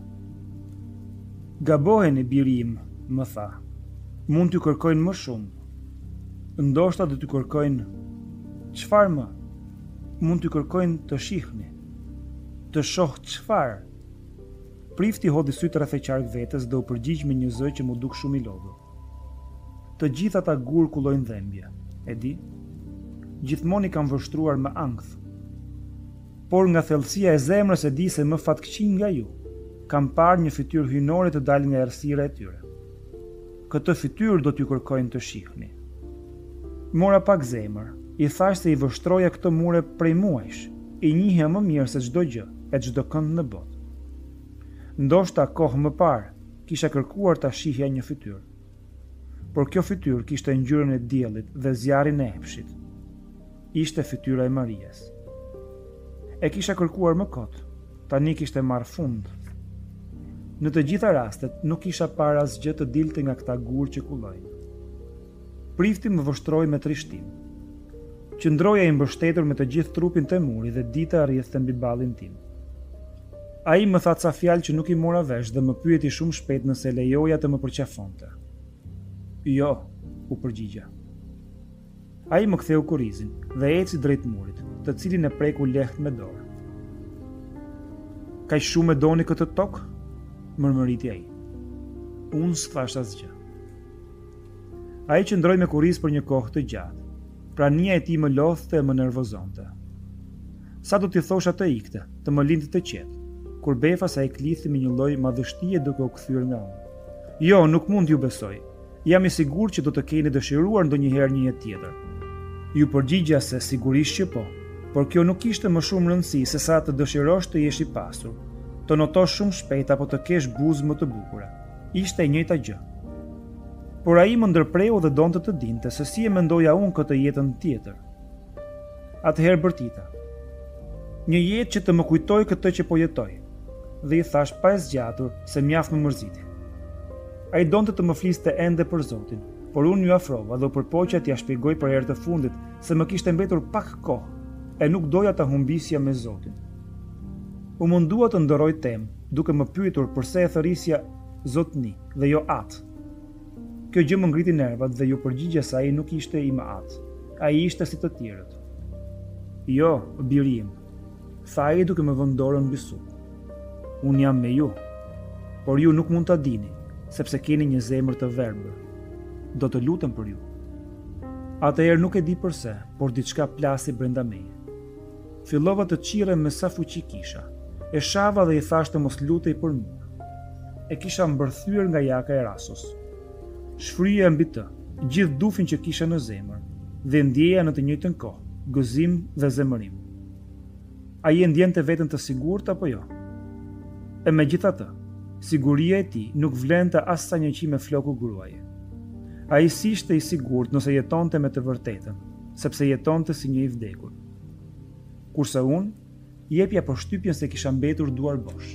Gaboheni, biri im, më tha. Mund t'ju kërkojnë më shumë. Ndoshta do t'ju kërkojnë. Çfarë më? Mund t'ju kërkojnë të shihni. Të shoh çfarë? Prifti hodhi sytë rreth e qark vetes dhe u përgjigj me një zë që mu duk shumë i lodhur. Të gjitha ata gur kullojnë dhembje, e di? Gjithmonë i kam vështruar me ankth. Por nga thellësia e zemrës e di se më fatkeqin nga ju, kam parë një fytyrë hyjnore të dalë nga errësira e tyre. Këtë fytyrë do t'ju kërkojnë të shihni. Mora pak zemër, i thash se i vështroja këtë mure prej muajsh, i njihja më mirë se çdo gjë e çdo kënd në botë. Ndoshta kohë më parë kisha kërkuar ta shihja një fytyrë. Por kjo fytyrë kishte ngjyrën e diellit dhe zjarrin e epshit. Ishte fytyra e Marias. E kisha kërkuar më kot, tani kishte marrë fund. Në të gjitha rastet nuk kisha parë asgjë të dilte nga këta gur që kullojnë. Prifti më vështroi me trishtim. Qëndroja i mbështetur me të gjithë trupin te muri dhe dita rrjedhte mbi ballin tim. Ai më tha ca fjalë që nuk i mora vesh dhe më pyeti shumë shpejt nëse lejoja të më përqafonte. Jo, u përgjigja. Ai më ktheu kurrizin dhe eci drejt murit, të cilin e preku lehtë me dorë. Kaq shumë e doni këtë tokë? Mërmëriti ai. Unë s'thash asgjë. Ai qëndroi me kurriz për një kohë të gjatë. Prania e tij më lodhte e më nervozonte. Sa do t'i thosha të ikte, të më lindte të qetë, kur befas ai klithi me një lloj madhështie duke u kthyer nga unë. Jo, nuk mund t'ju besoj. Jam i sigurt që do të keni dëshiruar ndonjëherë një jetë tjetër. Ju përgjigja se sigurisht që po, por kjo nuk kishte më shumë rëndësi se sa të dëshirosh të jesh i pasur, të notosh shumë shpejt apo të kesh buzë më të bukura. Ishte e njëjta gjë. Por ai më ndërpreu dhe donte të dinte se si e mendoja unë këtë jetën tjetër. Atëherë bërtita. Një jetë që të më kujtoj këtë që po jetoj, dhe i thash pa e zgjatur se mjaft më mërziti. Ai donte të më fliste ende për Zotin, por unë ju afrova dhe u përpoqja t'ia shpjegoj për herë të fundit se më kishte mbetur pak kohë e nuk doja ta humbisja me Zotin. U mundua të ndërroj temë, duke më pyetur përse e thërisja Zotni dhe jo atë. Kjo gjë më ngriti nervat dhe ju përgjigja se ai nuk ishte i më atë. Ai ishte si të tjerët. Jo, biri im, tha ai duke më vënë dorën mbi su. Unë jam me ju, por ju nuk mund ta dini, sepse keni një zemër të verbër. Do të lutem për ju. Atëherë nuk e di përse, por diçka plasi brenda meje. Fillova të qirrem me sa fuqi kisha. E shava dhe i thash të mos lutej për mua. E kisha mbërthyer nga jaka e Rasos. Shfryja mbi të, gjithë dufin që kisha në zemër, dhe ndjeja në të njëjtën kohë, gëzim dhe zemërim. Ai e ndjente veten të sigurt apo jo? E megjithatë, siguria e tij nuk vlente as sa një qime floku gruaje. Ai si ishte i sigurt nëse jetonte me të vërtetën, sepse jetonte si një i vdekur. Kurse unë, jepja përshtypjen se kisha mbetur duar bosh.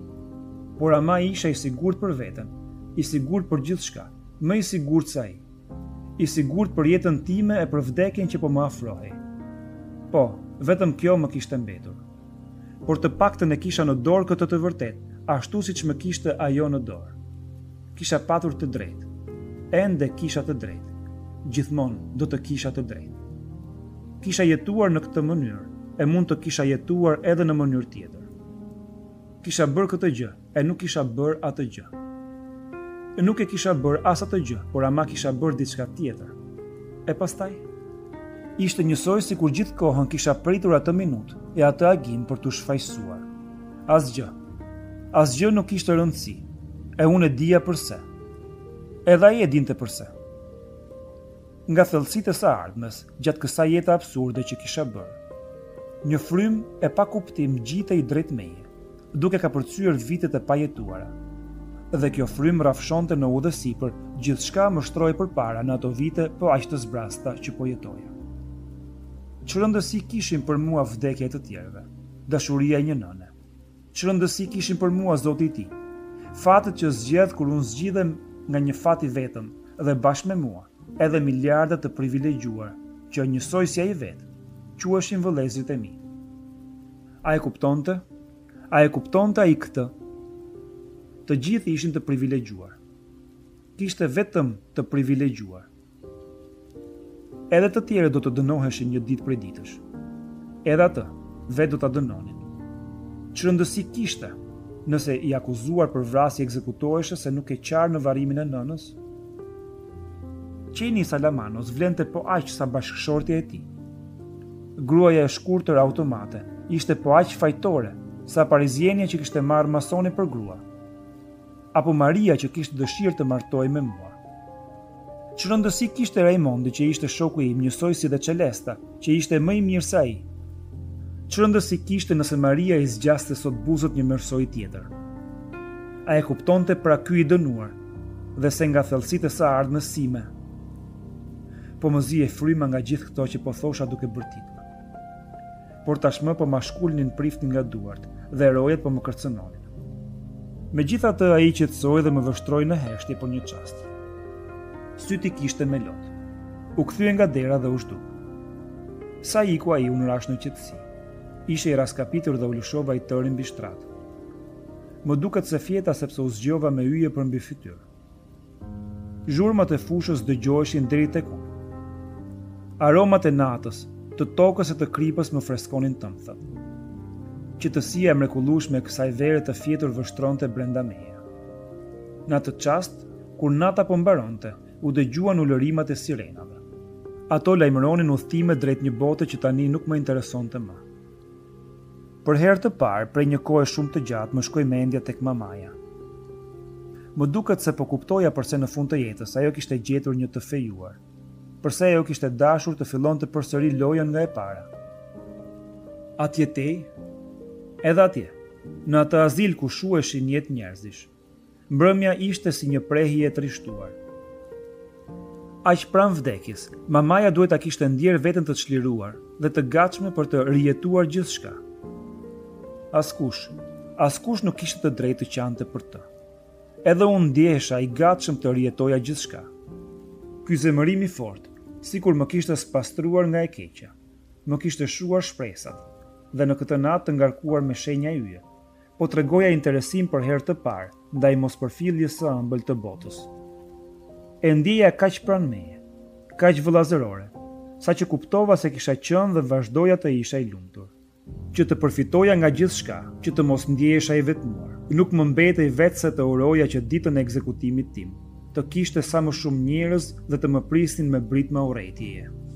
Por ama isha i sigurt për veten, i sigurt për gjithçka, më i sigurt se ai. I sigurt për jetën time e për vdekjen që po më afrohej. Po, vetëm kjo më kishte mbetur. Por të paktën e kisha në dorë këtë të vërtet, ashtu siç më kishte ajo në dorë. Kisha patur të drejtë. Ende kisha të drejtë. Gjithmonë do të kisha të drejtë. Kisha jetuar në këtë mënyrë e mund të kisha jetuar edhe në mënyrë tjetër. Kisha bërë këtë gjë e nuk kisha bërë atë gjë. E nuk e kisha bërë as atë gjë, por ama kisha bërë diçka tjetër. E pastaj Ishte njësoj si kur gjithë kohën kisha pritur atë minutë e atë agim për të shfaqsuar. Asgjë, asgjë nuk ishte rëndësi, e unë e dija përse. Edhe ai e dinte përse. Nga thellësitë e së ardhmes, gjatë kësaj jete absurde që kisha bërë, një frym e pa kuptim gjitej drejt meje, duke ka përcyer vitet e pajetuara. Dhe kjo frym rrafshonte në udhësipër gjithçka më shtroi përpara në ato vite po aq të zbrasta që po jetoja. Që rëndësi kishin për mua vdekja e të tjerëve, dashuria e një nëne? Që rëndësi kishin për mua Zoti i tij? Fatet që zgjedh kur unë zgjidhem nga një fat i vetëm dhe bashkë me mua, edhe miliarda të privilegjuar që njësoj si ai vet, quheshin vëllezërit e mi. A e kuptonte? A e kuptonte ai këtë? Të gjithë ishin të privilegjuar. Kishte vetëm të privilegjuar. Edhe të tjerë do të dënoheshin një ditë prej ditësh. Edhe atë, vetë do ta dënonin. Që rëndësi kishte nëse i akuzuar për vrasje ekzekutoheshe se nuk e qarë në varrimin e nënës? Qeni Salamanos vlente po aq sa bashkëshortja e tij. Gruaja e shkurtër automate ishte po aq fajtore sa parizienia që kishte marrë masoni për grua. Apo Maria që kishte dëshirë të martohej me mua. Që rëndësi kishte Raimondi që ishte shoku im njësoj si dhe Celesta, që ishte më i mirë se ai? Që rëndësi kishte nëse Maria i zgjaste sot buzët një mërsoj tjetër? A e kuptonte pra ky i dënuar, dhe se nga thellësitë e së ardhmes sime? Po më zi e fryma nga gjithë këto që po thosha duke bërtitur. Por tashmë po ma shkulnin priftin nga duart dhe rojet po më kërcënonin. Megjithatë ai qetësoi dhe më vështroi në heshtje për një çast. Syti kishte me lot. U kthye nga dera dhe u zhduk. Sa iku ai unë rash në qetësi. Ishe i raskapitur dhe u lëshova i tërin mbi shtratë. Më duket se fjeta sepse u zgjova me yje për mbi fytyrë. Zhurmat e fushës dëgjoheshin deri tek unë. Aromat e natës, të tokës e të kripës më freskonin tëmthët. Qetësia e mrekullueshme e kësaj vere të fjetur vështronte brenda meje. Në atë çast, kur nata po mbaronte, u dëgjuan ulërimat e sirenave. Ato lajmëronin udhëtime drejt një bote që tani nuk më interesonte më. Për herë të parë, prej një kohe shumë të gjatë, më shkoi mendja tek mamaja. Më duket se po kuptoja përse në fund të jetës ajo kishte gjetur një të fejuar. Përse ajo kishte dashur të fillonte përsëri lojën nga e para. Atje tej, edhe atje, në atë azil ku shuheshin jetë njerëzish, mbrëmja ishte si një prehje e trishtuar. Aq pranë vdekjes, mamaja duhet ta kishte ndjer veten të çliruar dhe të gatshme për të rijetuar gjithçka. Askush, askush nuk kishte të drejtë të qante për të. Edhe unë ndjehesha i gatshëm të rijetoja gjithçka. Ky zemërim i fortë, sikur më kishte spastruar nga e keqja, më kishte shuar shpresat, dhe në këtë natë të ngarkuar me shenja yje, po tregoja interesim për herë të parë ndaj mospërfilljes së ëmbël të botës. E ndjeja kaq pranë meje, kaq vëllazërore, sa që kuptova se kisha qenë dhe vazhdoja të isha i lumtur. Që të përfitoja nga gjithçka, që të mos ndjehesha i vetmuar. Nuk më mbetej vetë se të uroja që ditën e ekzekutimit tim të kishte sa më shumë njerëz dhe të më prisnin me britma urrejtjeje.